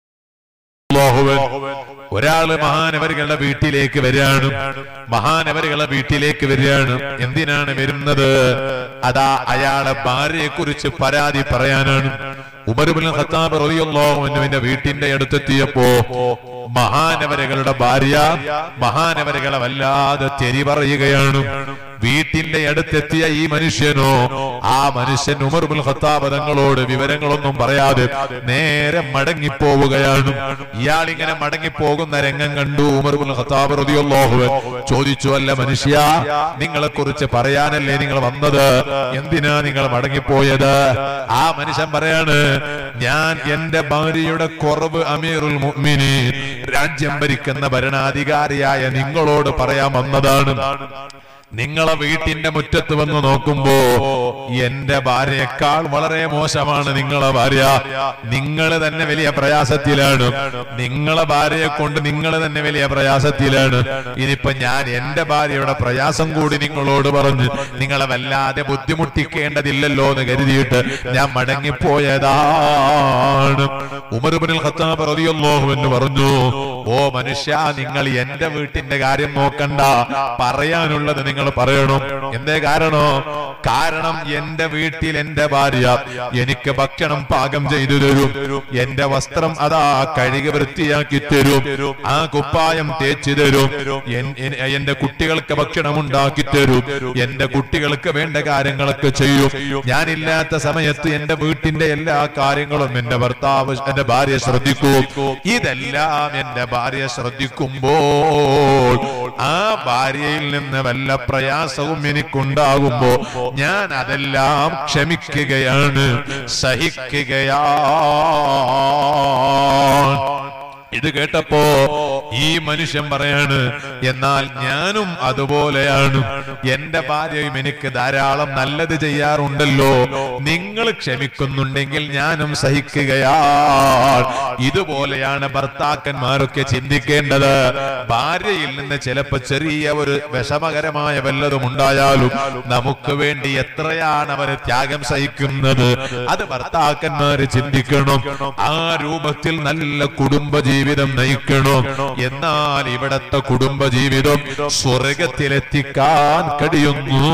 ഒരാള് മഹാനവരുകളുടെ വീട്ടിലേക്ക് വരികയാണ്. മഹാനവരുകളുടെ വീട്ടിലേക്ക് വരികയാണ്. എന്തിനാണ് വരുന്നത്? അതാ അയാളെ ഭാര്യയെ കുറിച്ച് പരാതി പറയാനാണ്. ഉമർ ഇബ്നുൽ ഖത്താബ് റളിയല്ലാഹു അൻഹുവിന്റെ വീട്ടിന്റെ അടുത്തെത്തിയപ്പോ മഹാനവരുകളുടെ ഭാര്യ മഹാനവരുകളെ വല്ലാതെ തെറി പറയുകയാണ്. വീട്ടിന്റെ അടുത്തെത്തിയ ഈ മനുഷ്യനോ ആ മനുഷ്യൻ ഉമർ ഇബ്നുൽ ഖത്താബ് തങ്ങളോട് വിവരങ്ങളൊന്നും പറയാതെ നേരെ മടങ്ങിപ്പോവുകയാണ്. ഇയാൾ ഇങ്ങനെ മടങ്ങിപ്പോകുന്ന രംഗം കണ്ടു ഉമർ ഇബ്നുൽ ഖത്താബ് റളിയല്ലാഹു അൻഹു ചോദിച്ചു, അല്ല മനുഷ്യ, നിങ്ങളെ കുറിച്ച് പറയാനല്ലേ നിങ്ങൾ വന്നത്? എന്തിനാ നിങ്ങൾ മടങ്ങിപ്പോയത്? ആ മനുഷ്യൻ പറയാണ്, ഞാൻ എന്റെ ഭാര്യയുടെ കുറവ് അമീറുൽ മുഅ്മിനീൻ, രാജ്യം ഭരിക്കുന്ന ഭരണാധികാരിയായ നിങ്ങളോട് പറയാൻ വന്നതാണ്. നിങ്ങളെ വീട്ടിന്റെ മുറ്റത്ത് വന്ന് നോക്കുമ്പോ എന്റെ ഭാര്യയേക്കാൾ വളരെ മോശമാണ് നിങ്ങളെ ഭാര്യ. നിങ്ങൾ തന്നെ വലിയ പ്രയാസത്തിലാണ്. നിങ്ങളെ ഭാര്യയെ കൊണ്ട് നിങ്ങൾ തന്നെ വലിയ പ്രയാസത്തിലാണ്. ഇനിയിപ്പൊ ഞാൻ എന്റെ ഭാര്യയുടെ പ്രയാസം കൂടി നിങ്ങളോട് പറഞ്ഞ് നിങ്ങളെ വല്ലാതെ ബുദ്ധിമുട്ടിക്കേണ്ടതില്ലല്ലോ എന്ന് കരുതിയിട്ട് ഞാൻ മടങ്ങിപ്പോയതാണ്. ഉമർ ഇബ്നുൽ ഖത്താബ് റളിയല്ലാഹു അൻഹു പറഞ്ഞു, ഓ മനുഷ്യ, നിങ്ങൾ എന്റെ വീട്ടിന്റെ കാര്യം നോക്കണ്ട, പറയാനുള്ളത് നിങ്ങൾ പറയണം. എന്തേ കാരണോ? കാരണം എന്റെ വീട്ടിൽ എന്റെ ഭാര്യ എനിക്ക് ഭക്ഷണം പാകം ചെയ്തു തരും, എന്റെ വസ്ത്രം അതാ കഴുകി വൃത്തിയാക്കി തരും, ആ കുപ്പായം തേച്ചു തരും, എന്റെ കുട്ടികൾക്ക് ഭക്ഷണം ഉണ്ടാക്കി തരും, എന്റെ കുട്ടികൾക്ക് വേണ്ട കാര്യങ്ങളൊക്കെ ചെയ്യും. ഞാനില്ലാത്ത സമയത്ത് എന്റെ വീട്ടിന്റെ എല്ലാ കാര്യങ്ങളും എന്റെ ഭർത്താവ് എന്റെ ഭാര്യ ശ്രദ്ധിക്കും. ഇതെല്ലാം എന്റെ ഭാര്യ ശ്രദ്ധിക്കുമ്പോൾ ആ ഭാര്യയിൽ നിന്ന് വല്ല പ്രയാസവും എനിക്കുണ്ടാകുമ്പോ ഞാൻ അതെല്ലാം ക്ഷമിക്കുകയാണ്, സഹിക്കുകയാണ്. ഇത് കേട്ടപ്പോ ഈ മനുഷ്യൻ പറയാണ്, എന്നാൽ ഞാനും അതുപോലെയാണ്. എന്റെ ഭാര്യയും എനിക്ക് ധാരാളം നല്ലത് ചെയ്യാറുണ്ടല്ലോ. നിങ്ങൾ ക്ഷമിക്കുന്നുണ്ടെങ്കിൽ ഞാനും സഹിക്കുകയാണ്. ഇതുപോലെയാണ് ഭർത്താക്കന്മാരൊക്കെ ചിന്തിക്കേണ്ടത്. ഭാര്യയിൽ നിന്ന് ചിലപ്പോ ചെറിയ ഒരു വിഷമകരമായ വല്ലതും ഉണ്ടായാലും നമുക്ക് വേണ്ടി എത്രയാണ് അവര് ത്യാഗം സഹിക്കുന്നത്, അത് ഭർത്താക്കന്മാര് ചിന്തിക്കണം. ആ രൂപത്തിൽ നല്ല കുടുംബ ജീവിതം നയിക്കണം. എന്നാൽ ഇവിടത്തെ കുടുംബ ജീവിതം സ്വർഗത്തിലെത്തിക്കാൻ കഴിയുന്നു.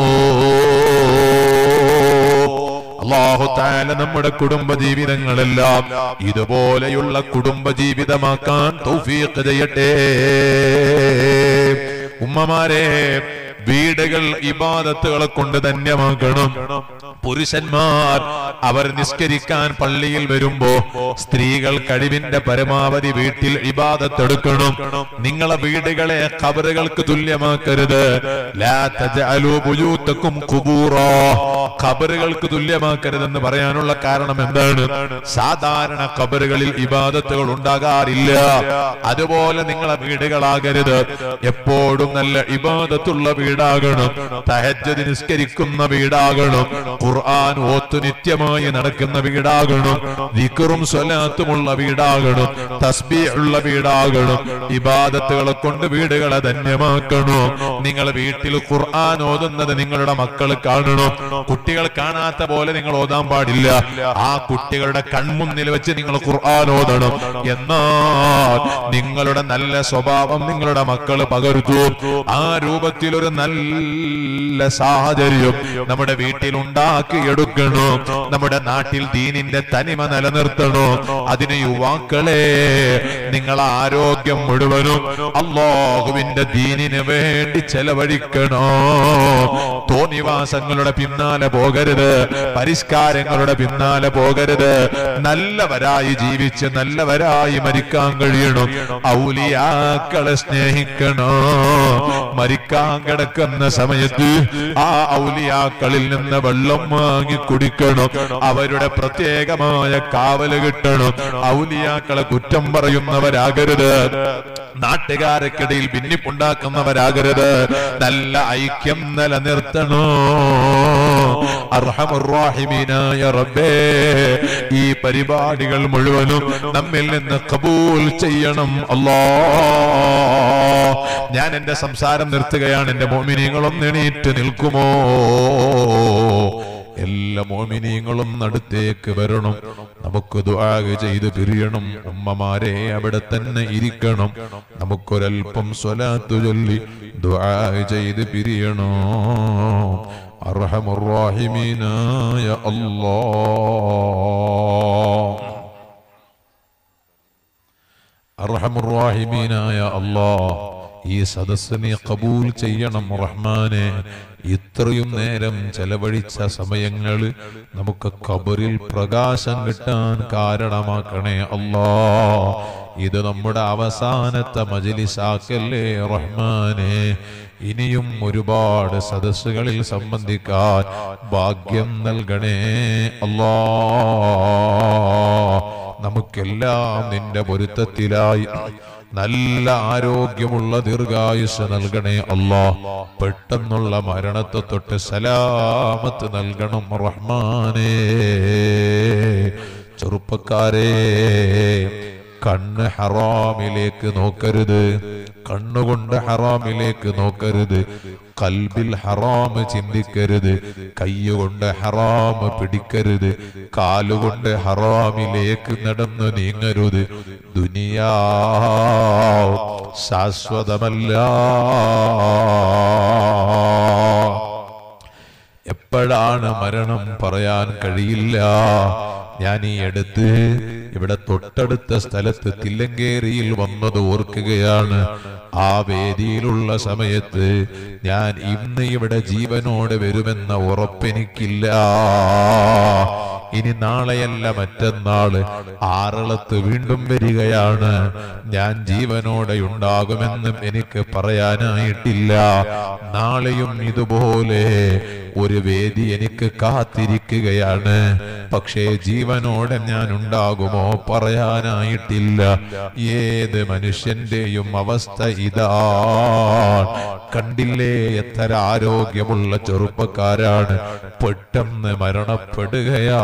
അല്ലാഹു തആല നമ്മുടെ കുടുംബ ജീവിതങ്ങളെല്ലാം ഇതുപോലെയുള്ള കുടുംബ ജീവിതമാക്കാൻ തൗഫീഖ് ചെയ്യട്ടെ. ഉമ്മമാരെ, വീടുകൾ ഇബാദത്തുകളെ കൊണ്ട് ധന്യമാക്കണം. പുരുഷന്മാർ അവർ നിസ്കരിക്കാൻ പള്ളിയിൽ വരുമ്പോ സ്ത്രീകൾ കഴിവിന്റെ പരമാവധി വീട്ടിൽ ഇബാദത്തെടുക്കണം. നിങ്ങളെ വീടുകളെ ഖബറുകൾക്ക് തുല്യമാക്കരുത്. ലാ തജഅലൂ ബുയൂതകും ഖുബൂറാ, ഖബറുകൾക്ക് തുല്യമാക്കരുതെന്ന് പറയാനുള്ള കാരണം എന്താണ്? സാധാരണ ഖബറുകളിൽ ഇബാദത്തുകൾ ഉണ്ടാകാറില്ല. അതുപോലെ നിങ്ങളെ വീടുകളാകരുത്. എപ്പോഴും നല്ല ഇബാദത്തുള്ള വീടാകണം. തഹജ്ജുദ് നിസ്കരിക്കുന്ന വീടാകണം. ഖുർആൻ ഓത്തു നിത്യമായി നടക്കുന്ന വീടാകണം. ദിക്റും സ്വലാത്തുമുള്ള വീടാകണം. തസ്ബീഹുള്ള വീടാകണം. ഇബാദത്തുകളെ കൊണ്ട് വീടുകളെ ധന്യമാക്കണം. നിങ്ങൾ വീട്ടിൽ ഖുർആൻ ഓതുന്നത് നിങ്ങളുടെ മക്കൾ കാണണം. കുട്ടികൾ കാണാത്ത പോലെ നിങ്ങൾ ഓതാൻ പാടില്ല. ആ കുട്ടികളുടെ കൺമുന്നിൽ വെച്ച് നിങ്ങൾ ഖുർആൻ ഓതണം. എന്നാൽ നിങ്ങളുടെ നല്ല സ്വഭാവം നിങ്ങളുടെ മക്കൾ പകർത്തും. ആ രൂപത്തിൽ ഒരു നല്ല സാഹചര്യം നമ്മുടെ വീട്ടിൽ ഉണ്ടാക്കിയെടുക്കണോ. നമ്മുടെ നാട്ടിൽ ദീനിന്റെ തനിമ നിലനിർത്തണോ. അതിന് യുവാക്കളെ നിങ്ങൾ ആരോഗ്യം മുഴുവനും അല്ലാഹുവിന്റെ ദീനിന് വേണ്ടി ചെലവഴിക്കണോ. തോന്നിവാസങ്ങളുടെ പിന്നാലെ പോകരുത്. പരിഷ്കാരങ്ങളുടെ പിന്നാലെ പോകരുത്. നല്ലവരായി ജീവിച്ച് നല്ലവരായി മരിക്കാൻ കഴിയണം. ഔലിയാക്കളെ സ്നേഹിക്കണോ. മരിക്കാൻ കിടക്കുന്ന സമയത്ത് ആ ഔലിയാക്കളിൽ നിന്ന് വെള്ളം വാങ്ങി കുടിക്കണം. അവരുടെ പ്രത്യേകമായ കാവല് കിട്ടണം. ഔലിയാക്കളെ കുറ്റം പറയുന്നവരാകരുത്. നാട്ടുകാർക്കിടയിൽ ഭിന്നിപ്പുണ്ടാക്കുന്നവരാകരുത്. നല്ല ഐക്യം നിലനിർത്തണോ. അർഹമുർ റഹീമീനായ റബ്ബേ, ഈ പരിപാടികൾ മുഴുവനും നമ്മിൽ നിന്ന് ഖബൂൽ ചെയ്യണം അല്ലാഹ്. ഞാൻ എന്റെ സംസാരം നിർത്തുകയാണ്. എന്റെ മോമിനീങ്ങളും എണീറ്റ് നിൽക്കുമോ? എല്ലാ മോമിനീങ്ങളും അടുത്തേക്ക് വരണം. നമുക്ക് ദുആ ചെയ്ത് പിരിയണം. ഉമ്മമാരെ അവിടെ തന്നെ ഇരിക്കണം. നമുക്കൊരൽപ്പം സ്വലാത്ത് ചൊല്ലി ദുആ ചെയ്ത് പിരിയണോ. അർഹമുർ റഹീമീനായ അല്ലാഹ്, അർഹമുർ റഹീമീനായ അല്ലാഹ്, ഈ സദസ്സിനെ ഖബൂൽ ചെയ്യണം റഹ്മാനെ. ഇത്രയും നേരം ചെലവഴിച്ച സമയങ്ങൾ നമുക്ക് ഖബറിൽ പ്രകാശം കിട്ടാൻ കാരണമാക്കണേ അല്ലാഹ്. ഇത് നമ്മുടെ അവസാനത്തെ മജ്ലിസാക്കല്ലേ റഹ്മാനെ. ഇനിയും ഒരുപാട് സദസ്സുകളിൽ സംബന്ധിക്കാൻ ഭാഗ്യം നൽകണേ അല്ലാഹ്. നമുക്കെല്ലാം നിന്റെ പൊരുത്തത്തിലായി നല്ല ആരോഗ്യമുള്ള ദീർഘായുസ് നൽകണേ അല്ലാഹ്. പെട്ടെന്നുള്ള മരണത്തെ തൊട്ട് സലാമത്ത് നൽകണം റഹ്മാനേ. ചെറുപ്പക്കാരെ, കണ്ണ് ഹറാമിലേക്ക് നോക്കരുത്. കണ്ണുകൊണ്ട് ഹറാമിലേക്ക് നോക്കരുത്. കൽബിൽ ഹറാം ചിന്തിക്കരുത്. കയ്യുകൊണ്ട് ഹറാം പിടിക്കരുത്. കാലുകൊണ്ട് ഹറാമിലേക്ക് നടന്നു നീങ്ങരുത്. ദുനിയാവ് ശാശ്വതമല്ല. എപ്പോഴാണ് മരണം പറയാൻ കഴിയില്ല. ഞാൻ ഈ അടുത്ത് ഇവിടെ തൊട്ടടുത്ത സ്ഥലത്ത് തില്ലങ്കേരിയിൽ വന്നത് ഓർക്കുകയാണ്. ആ വേദിയിലുള്ള സമയത്ത് ഞാൻ ഇന്ന് ഇവിടെ ജീവനോടെ വരുമെന്ന ഉറപ്പെനിക്കില്ല. ഇനി നാളെയല്ല മറ്റന്നാള് ആറളത്ത് വീണ്ടും വരികയാണ്. ഞാൻ ജീവനോടെ ഉണ്ടാകുമെന്നും എനിക്ക് പറയാനായിട്ടില്ല. നാളെയും ഇതുപോലെ ഒരു വേദി എനിക്ക് കാത്തിരിക്കുകയാണ്. പക്ഷേ ജീവനോടെ ഞാൻ ഉണ്ടാകുമോ പറയാനായിട്ടില്ല. ഏത് മനുഷ്യന്റെയും അവസ്ഥ ഇതാ. കണ്ടില്ലേ എത്ര ആരോഗ്യമുള്ള ചെറുപ്പക്കാരാണ് പെട്ടെന്ന് മരണപ്പെടുകയാ.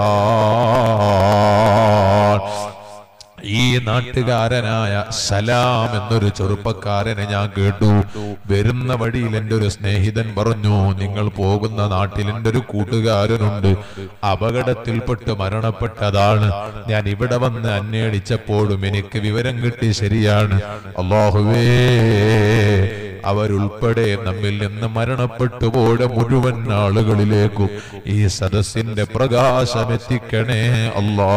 ഈ നാട്ടുകാരനായ സലാം എന്നൊരു ചെറുപ്പക്കാരനെ ഞാൻ കേട്ടു. വരുന്ന വഴിയിൽ എൻ്റെ ഒരു സ്നേഹിതൻ പറഞ്ഞു, നിങ്ങൾ പോകുന്ന നാട്ടിൽ എൻ്റെ ഒരു കൂട്ടുകാരനുണ്ട്, അപകടത്തിൽപ്പെട്ട് മരണപ്പെട്ടതാണ്. ഞാൻ ഇവിടെ വന്ന് അന്വേഷിച്ചപ്പോഴും എനിക്ക് വിവരം കിട്ടി. ശരിയാണ്. അല്ലാഹുവേ, അവരുൾപ്പെടെ നമ്മിൽ നിന്ന് മരണപ്പെട്ടു പോയ മുഴുവൻ ആളുകളിലേക്കും ഈ സദസ്സിന്റെ പ്രകാശം എത്തിക്കണേ അല്ലാ.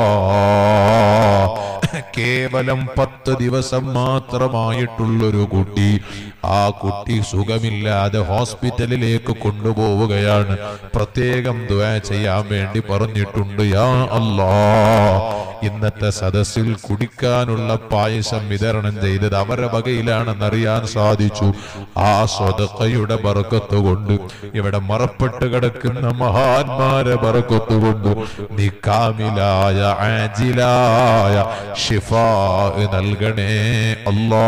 കേവലം പത്ത് ദിവസം മാത്രമായിട്ടുള്ളൊരു കുട്ടി, ആ കുട്ടി സുഖമില്ലാതെ ഹോസ്പിറ്റലിലേക്ക് കൊണ്ടുപോവുകയാണ്. പ്രത്യേകം ദുആ ചെയ്യാൻ വേണ്ടി പറഞ്ഞിട്ടുണ്ട്. യാ അല്ലാ, ഇന്നത്തെ സദസ്സിൽ കുടിക്കാനുള്ള പായസം വിതരണം ചെയ്തത് അവരുടെ വകയിലാണെന്നറിയാൻ സാധിച്ചു. ആ സ്വതക്കയുടെ ബർക്കത്ത് കൊണ്ട്, ഇവിടെ മറപ്പെട്ട് കിടക്കുന്ന മഹാന്മാരെ ബർക്കത്ത് കൊണ്ട് നീ കാമിലായ ആജിലായ ശിഫാ നൽകണേ അല്ലാ.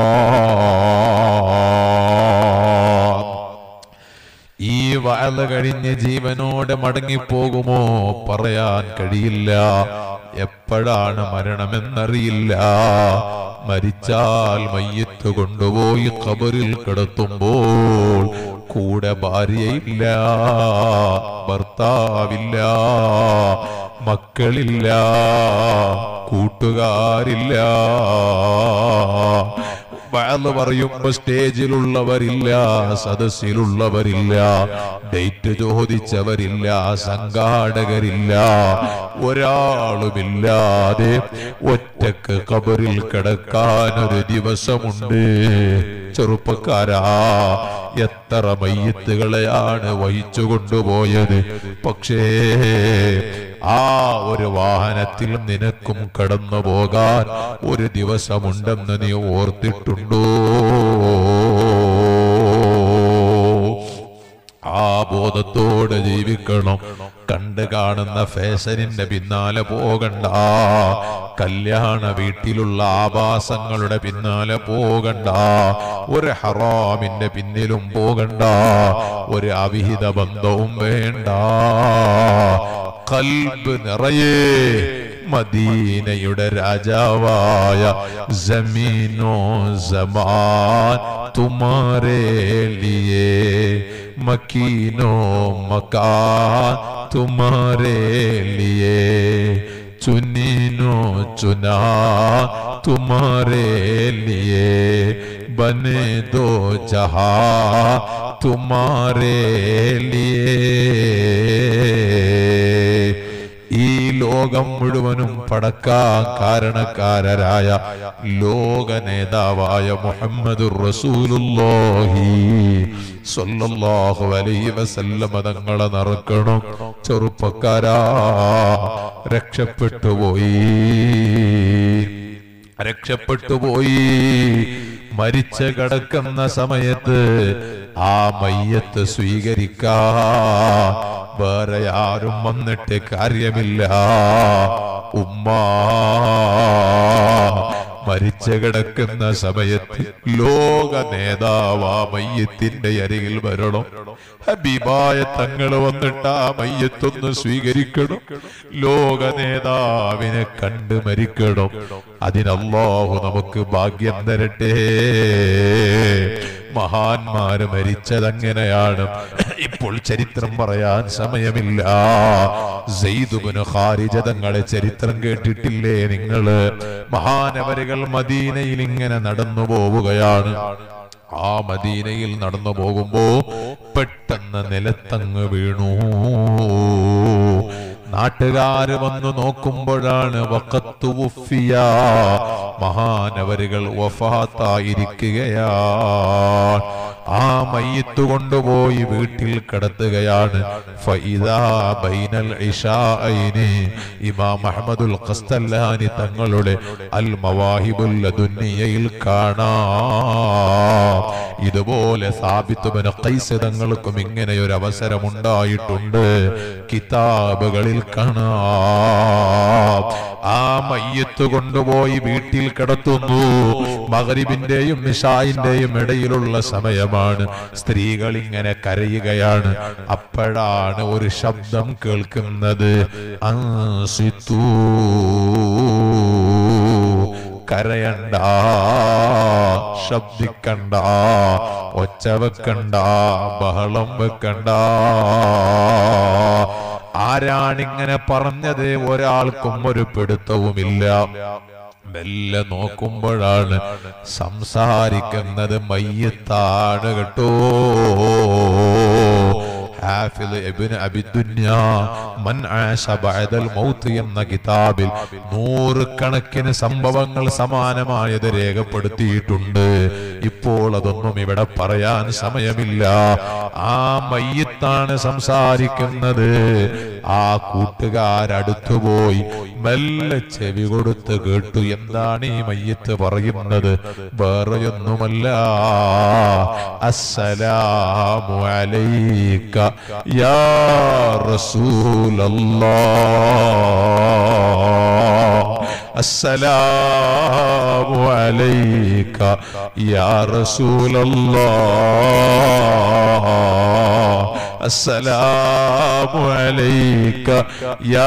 ഈ വഅദ് കഴിഞ്ഞ് ജീവനോടെ മടങ്ങിപ്പോകുമോ പറയാൻ കഴിയില്ല. എപ്പോഴാണ് മരണമെന്നറിയില്ല. മരിച്ചാൽ മയ്യത്ത് കൊണ്ടുപോയി ഖബറിൽ കിടത്തുമ്പോൾ കൂടെ ഭാര്യയില്ല, ഭർത്താവില്ല, മക്കളില്ല, കൂട്ടുകാരില്ല. വഅദ് പറയുമ്പോ സ്റ്റേജിലുള്ളവരില്ല, സദസ്സിലുള്ളവരില്ല, ഡേറ്റ് ചോദിച്ചവരില്ല, സംഘാടകരില്ല, ഒരാളുമില്ലാതെ ഒറ്റക്ക് ഖബറിൽ കിടക്കാനൊരു ദിവസമുണ്ട്. ചെറുപ്പക്കാരാ, എത്ര മയ്യത്തുകളെയാണ് വഹിച്ചു കൊണ്ടുപോയത്. പക്ഷേ ആ ഒരു വാഹനത്തിൽ നിനക്കും കടന്നു പോകാൻ ഒരു ദിവസമുണ്ടെന്ന് നീ ഓർത്തിട്ടുണ്ടോ? ആ ബോധത്തോടെ ജീവിക്കണം. കണ്ടു കാണുന്ന ഫാഷനിന്റെ പിന്നാലെ പോകണ്ട, കല്യാണ വീട്ടിലുള്ള ആഭാസങ്ങളുടെ പിന്നാലെ പോകണ്ട, ഒരു ഹറാമിന്റെ പിന്നിലും പോകണ്ട, ഒരു അവിഹിത ബന്ധവും വേണ്ട. ഖൽബ് നിറയെ മദീനയുടെ രാജാവായ ജമീനോ സമാൻ തുമാരേ ലിയേ, മക്കീനോ മകാൻ തുമാരേ ലിയേ, ചുനീനോ ചുനാ തുമാരേ ലിയേ, ബനെ ദോ ജഹാ തുമാരേ ലിയേ. ഈ ലോകം മുഴുവനും പടക്കാൻ കാരണക്കാരായ ലോക നേതാവായ മുഹമ്മദുർ റസൂലുള്ളാഹി സ്വല്ലല്ലാഹു അലൈഹി വസല്ലം തങ്ങളെ നടക്കണം. ചെറുപ്പക്കാരാ, രക്ഷപ്പെട്ടുപോയി, രക്ഷപ്പെട്ടുപോയി. മരിച്ചു കിടക്കുന്ന സമയത്ത് ആ മയ്യത്ത് സ്വീകരിക്കാൻ വേറെ ആരും വന്നിട്ട് കാര്യമില്ല. ഉമ്മ മരിച്ചു കിടക്കുന്ന സമയത്ത് ലോക നേതാവാ മയ്യത്തിന്റെ അരികിൽ വരണം. ഹബീബായ തങ്ങള് വന്നിട്ട് ആ മയ്യത്തൊന്ന് സ്വീകരിക്കണം. ലോക നേതാവിനെ കണ്ട് മരിക്കണം. അതിനല്ലാഹു നമുക്ക് ഭാഗ്യം തരട്ടെ. മഹാന്മാര് മരിച്ചതങ്ങനെയാണ്. ഇപ്പോൾ ചരിത്രം പറയാൻ സമയമില്ല. സെയ്ദ് ഇബ്നു ഖാരിജ തങ്ങളെ ചരിത്രം കേട്ടിട്ടില്ലേ നിങ്ങള്? മഹാനവരുകൾ മദീനയിൽ ഇങ്ങനെ നടന്നു പോവുകയാണ്. ആ മദീനയിൽ നടന്നു പോകുമ്പോ പെട്ടെന്ന് നിലത്തങ്ങ് വീണു. നാട്ടുകാര് വന്നു നോക്കുമ്പോഴാണ് വഖത്തു വുഫിയ, മഹാനവരുകൾ വഫാത്തായിരിക്കുകയാണ്. ആ മയ്യത്ത് കൊണ്ടുപോയി വീട്ടിൽ കിടത്തുകയാണ്. ഫഇദാ ബൈനൽ ഇശാഅൈനി, ഇമാം അഹ്മദുൽ ഖസ്തല്ലാനി തങ്ങളുടെ അൽ മവാഹിബുൽ ലദുന്നിയയിൽ കാണാം. ഇതുപോലെ സാബിത്ത് ഇബ്നു ഖൈസ് തങ്ങൾക്കും ഇങ്ങനെ ഒരു അവസരം ഉണ്ടായിട്ടുണ്ട്. കിതാബുകളിൽ കാണാം. ആ മയ്യത്ത് കൊണ്ടുപോയി വീട്ടിൽ കിടത്തുന്നു. മഗ്രിബിന്റെയും ഇശാഇന്റെയും ഇടയിലുള്ള സമയമാണ്. സ്ത്രീകൾ ഇങ്ങനെ കരയുകയാണ്. അപ്പോഴാണ് ഒരു ശബ്ദം കേൾക്കുന്നത്. അൻസിതൂ, കരയണ്ട, ശബ്ദിക്കണ്ട, ഒച്ച വെക്കണ്ട, ബഹളം വെക്കണ്ട. ആരാണിങ്ങനെ പറഞ്ഞത്? ഒരാൾക്കും ഒരു പിടുത്തവുമില്ല. മെല്ലെ നോക്കുമ്പോഴാണ് സംസാരിക്കുന്നത് മയ്യത്താണ് കേട്ടോ. ഹാഫിദ് ഇബ്നു അബി ദുനിയ മൻ ആശ ബഅദൽ മൗത്ത് എന്ന കിതാബിൽ നൂറുകണക്കിന് സംഭവങ്ങൾ സമാനമായത് രേഖപ്പെടുത്തിയിട്ടുണ്ട്. ഇപ്പോൾ അതൊന്നും ഇവിടെ പറയാൻ സമയമില്ല. ആ മയ്യത്താണ് സംസാരിക്കുന്നത്. ആ കൂട്ടുകാരടുത്തുപോയി മെല്ലെ ചെവി കൊടുത്ത് കേട്ടു. എന്താണ് ഈ മയ്യത്ത് പറയുന്നത്? വേറെയൊന്നുമല്ല, അസ്സലാമു അലൈക യാ റസൂലല്ലാഹ്, അസ്സലാമു അലൈക യാ റസൂലല്ലാഹ്, അസ്സലാമു അലൈക യാ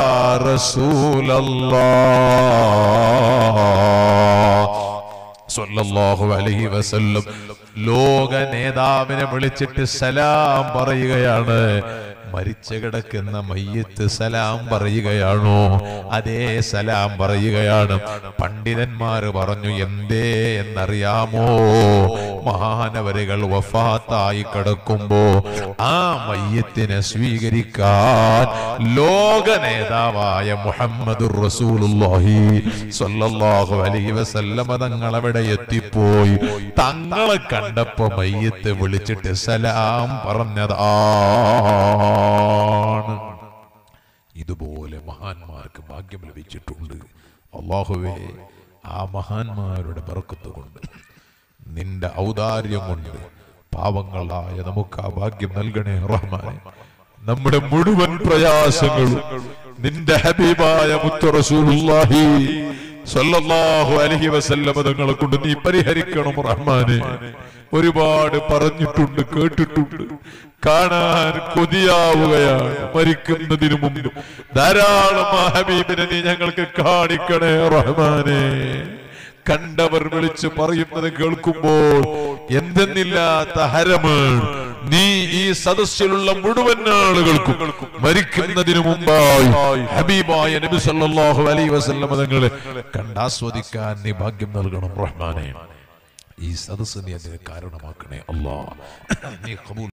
റസൂലല്ലാഹ് സ്വല്ലല്ലാഹു അലൈഹി വസല്ലം ലോക നേതാവിനെ വിളിച്ചിട്ട് സലാം പറയുകയാണ്. മരിച്ചു കിടക്കുന്ന മയ്യത്ത് സലാം പറയുകയാണോ? അതേ സലാം പറയുകയാണ്. പണ്ഡിതന്മാര് പറഞ്ഞു, എന്തേ എന്നറിയാമോ? മഹാനവരുകൾ വഫാത്തായി കിടക്കുമ്പോ ആ മയ്യത്തിനെ സ്വീകരിക്കാൻ ലോക നേതാവായ മുഹമ്മദുർ റസൂലുള്ളാഹി സ്വല്ലല്ലാഹു അലൈഹി വസല്ലം തങ്ങൾ അവിടെ എത്തിപ്പോയി. തങ്ങളെ കണ്ടപ്പോ മയ്യത്ത് വിളിച്ചിട്ട് സലാം പറഞ്ഞതാണ്. ഇതുപോലെ മഹാന്മാർക്ക് ഭാഗ്യം ലഭിച്ചിട്ടുണ്ട്. അല്ലാഹുവേ, ആ മഹാന്മാരുടെ ബർക്കത്ത് കൊണ്ട്, നിന്റെ ഔദാര്യം കൊണ്ട് പാവങ്ങളായ നമുക്ക് ആ ഭാഗ്യം നൽകണേ റഹ്മാനെ. നമ്മുടെ മുഴുവൻ പ്രയാസങ്ങളും നിന്റെ ഹബീബായ മുത്ത് റസൂലുള്ളാഹി സ്വല്ലല്ലാഹു അലൈഹി വസല്ലം തങ്ങളെ കൊണ്ട് നീ പരിഹരിക്കണം റഹ്മാനെ. ഒരുപാട് പറഞ്ഞിട്ടുണ്ട്, കേട്ടിട്ടുണ്ട്, കാണാൻ കൊതിയാവുകയാണ്. മരിക്കുന്നതിനു മുമ്പ് ധാരാളം ആ ഹബീബിനെ നീ ഞങ്ങൾക്ക് കാണിക്കണേ റഹ്മാനെ. കണ്ടവർ വിളിച്ച് പറയുന്നത് കേൾക്കുമ്പോൾ എന്തെന്നില്ലാത്ത ഹരമാണ്. നീ ഈ സദസ്സിലുള്ള മുഴുവൻ ആളുകൾക്കും മരിക്കുന്നതിനു മുമ്പായി ഹബീബായ നബി സല്ലല്ലാഹു അലൈഹി വസല്ലം തങ്ങളെ കണ്ടാസ്വദിക്കാൻ നീ ഭാഗ്യം നൽകണം റഹ്മാനെ. ഈ സദസ്സ് നീ അതിന് കാരണമാക്കണേ അല്ലാഹ്. നീ ഖബൂൽ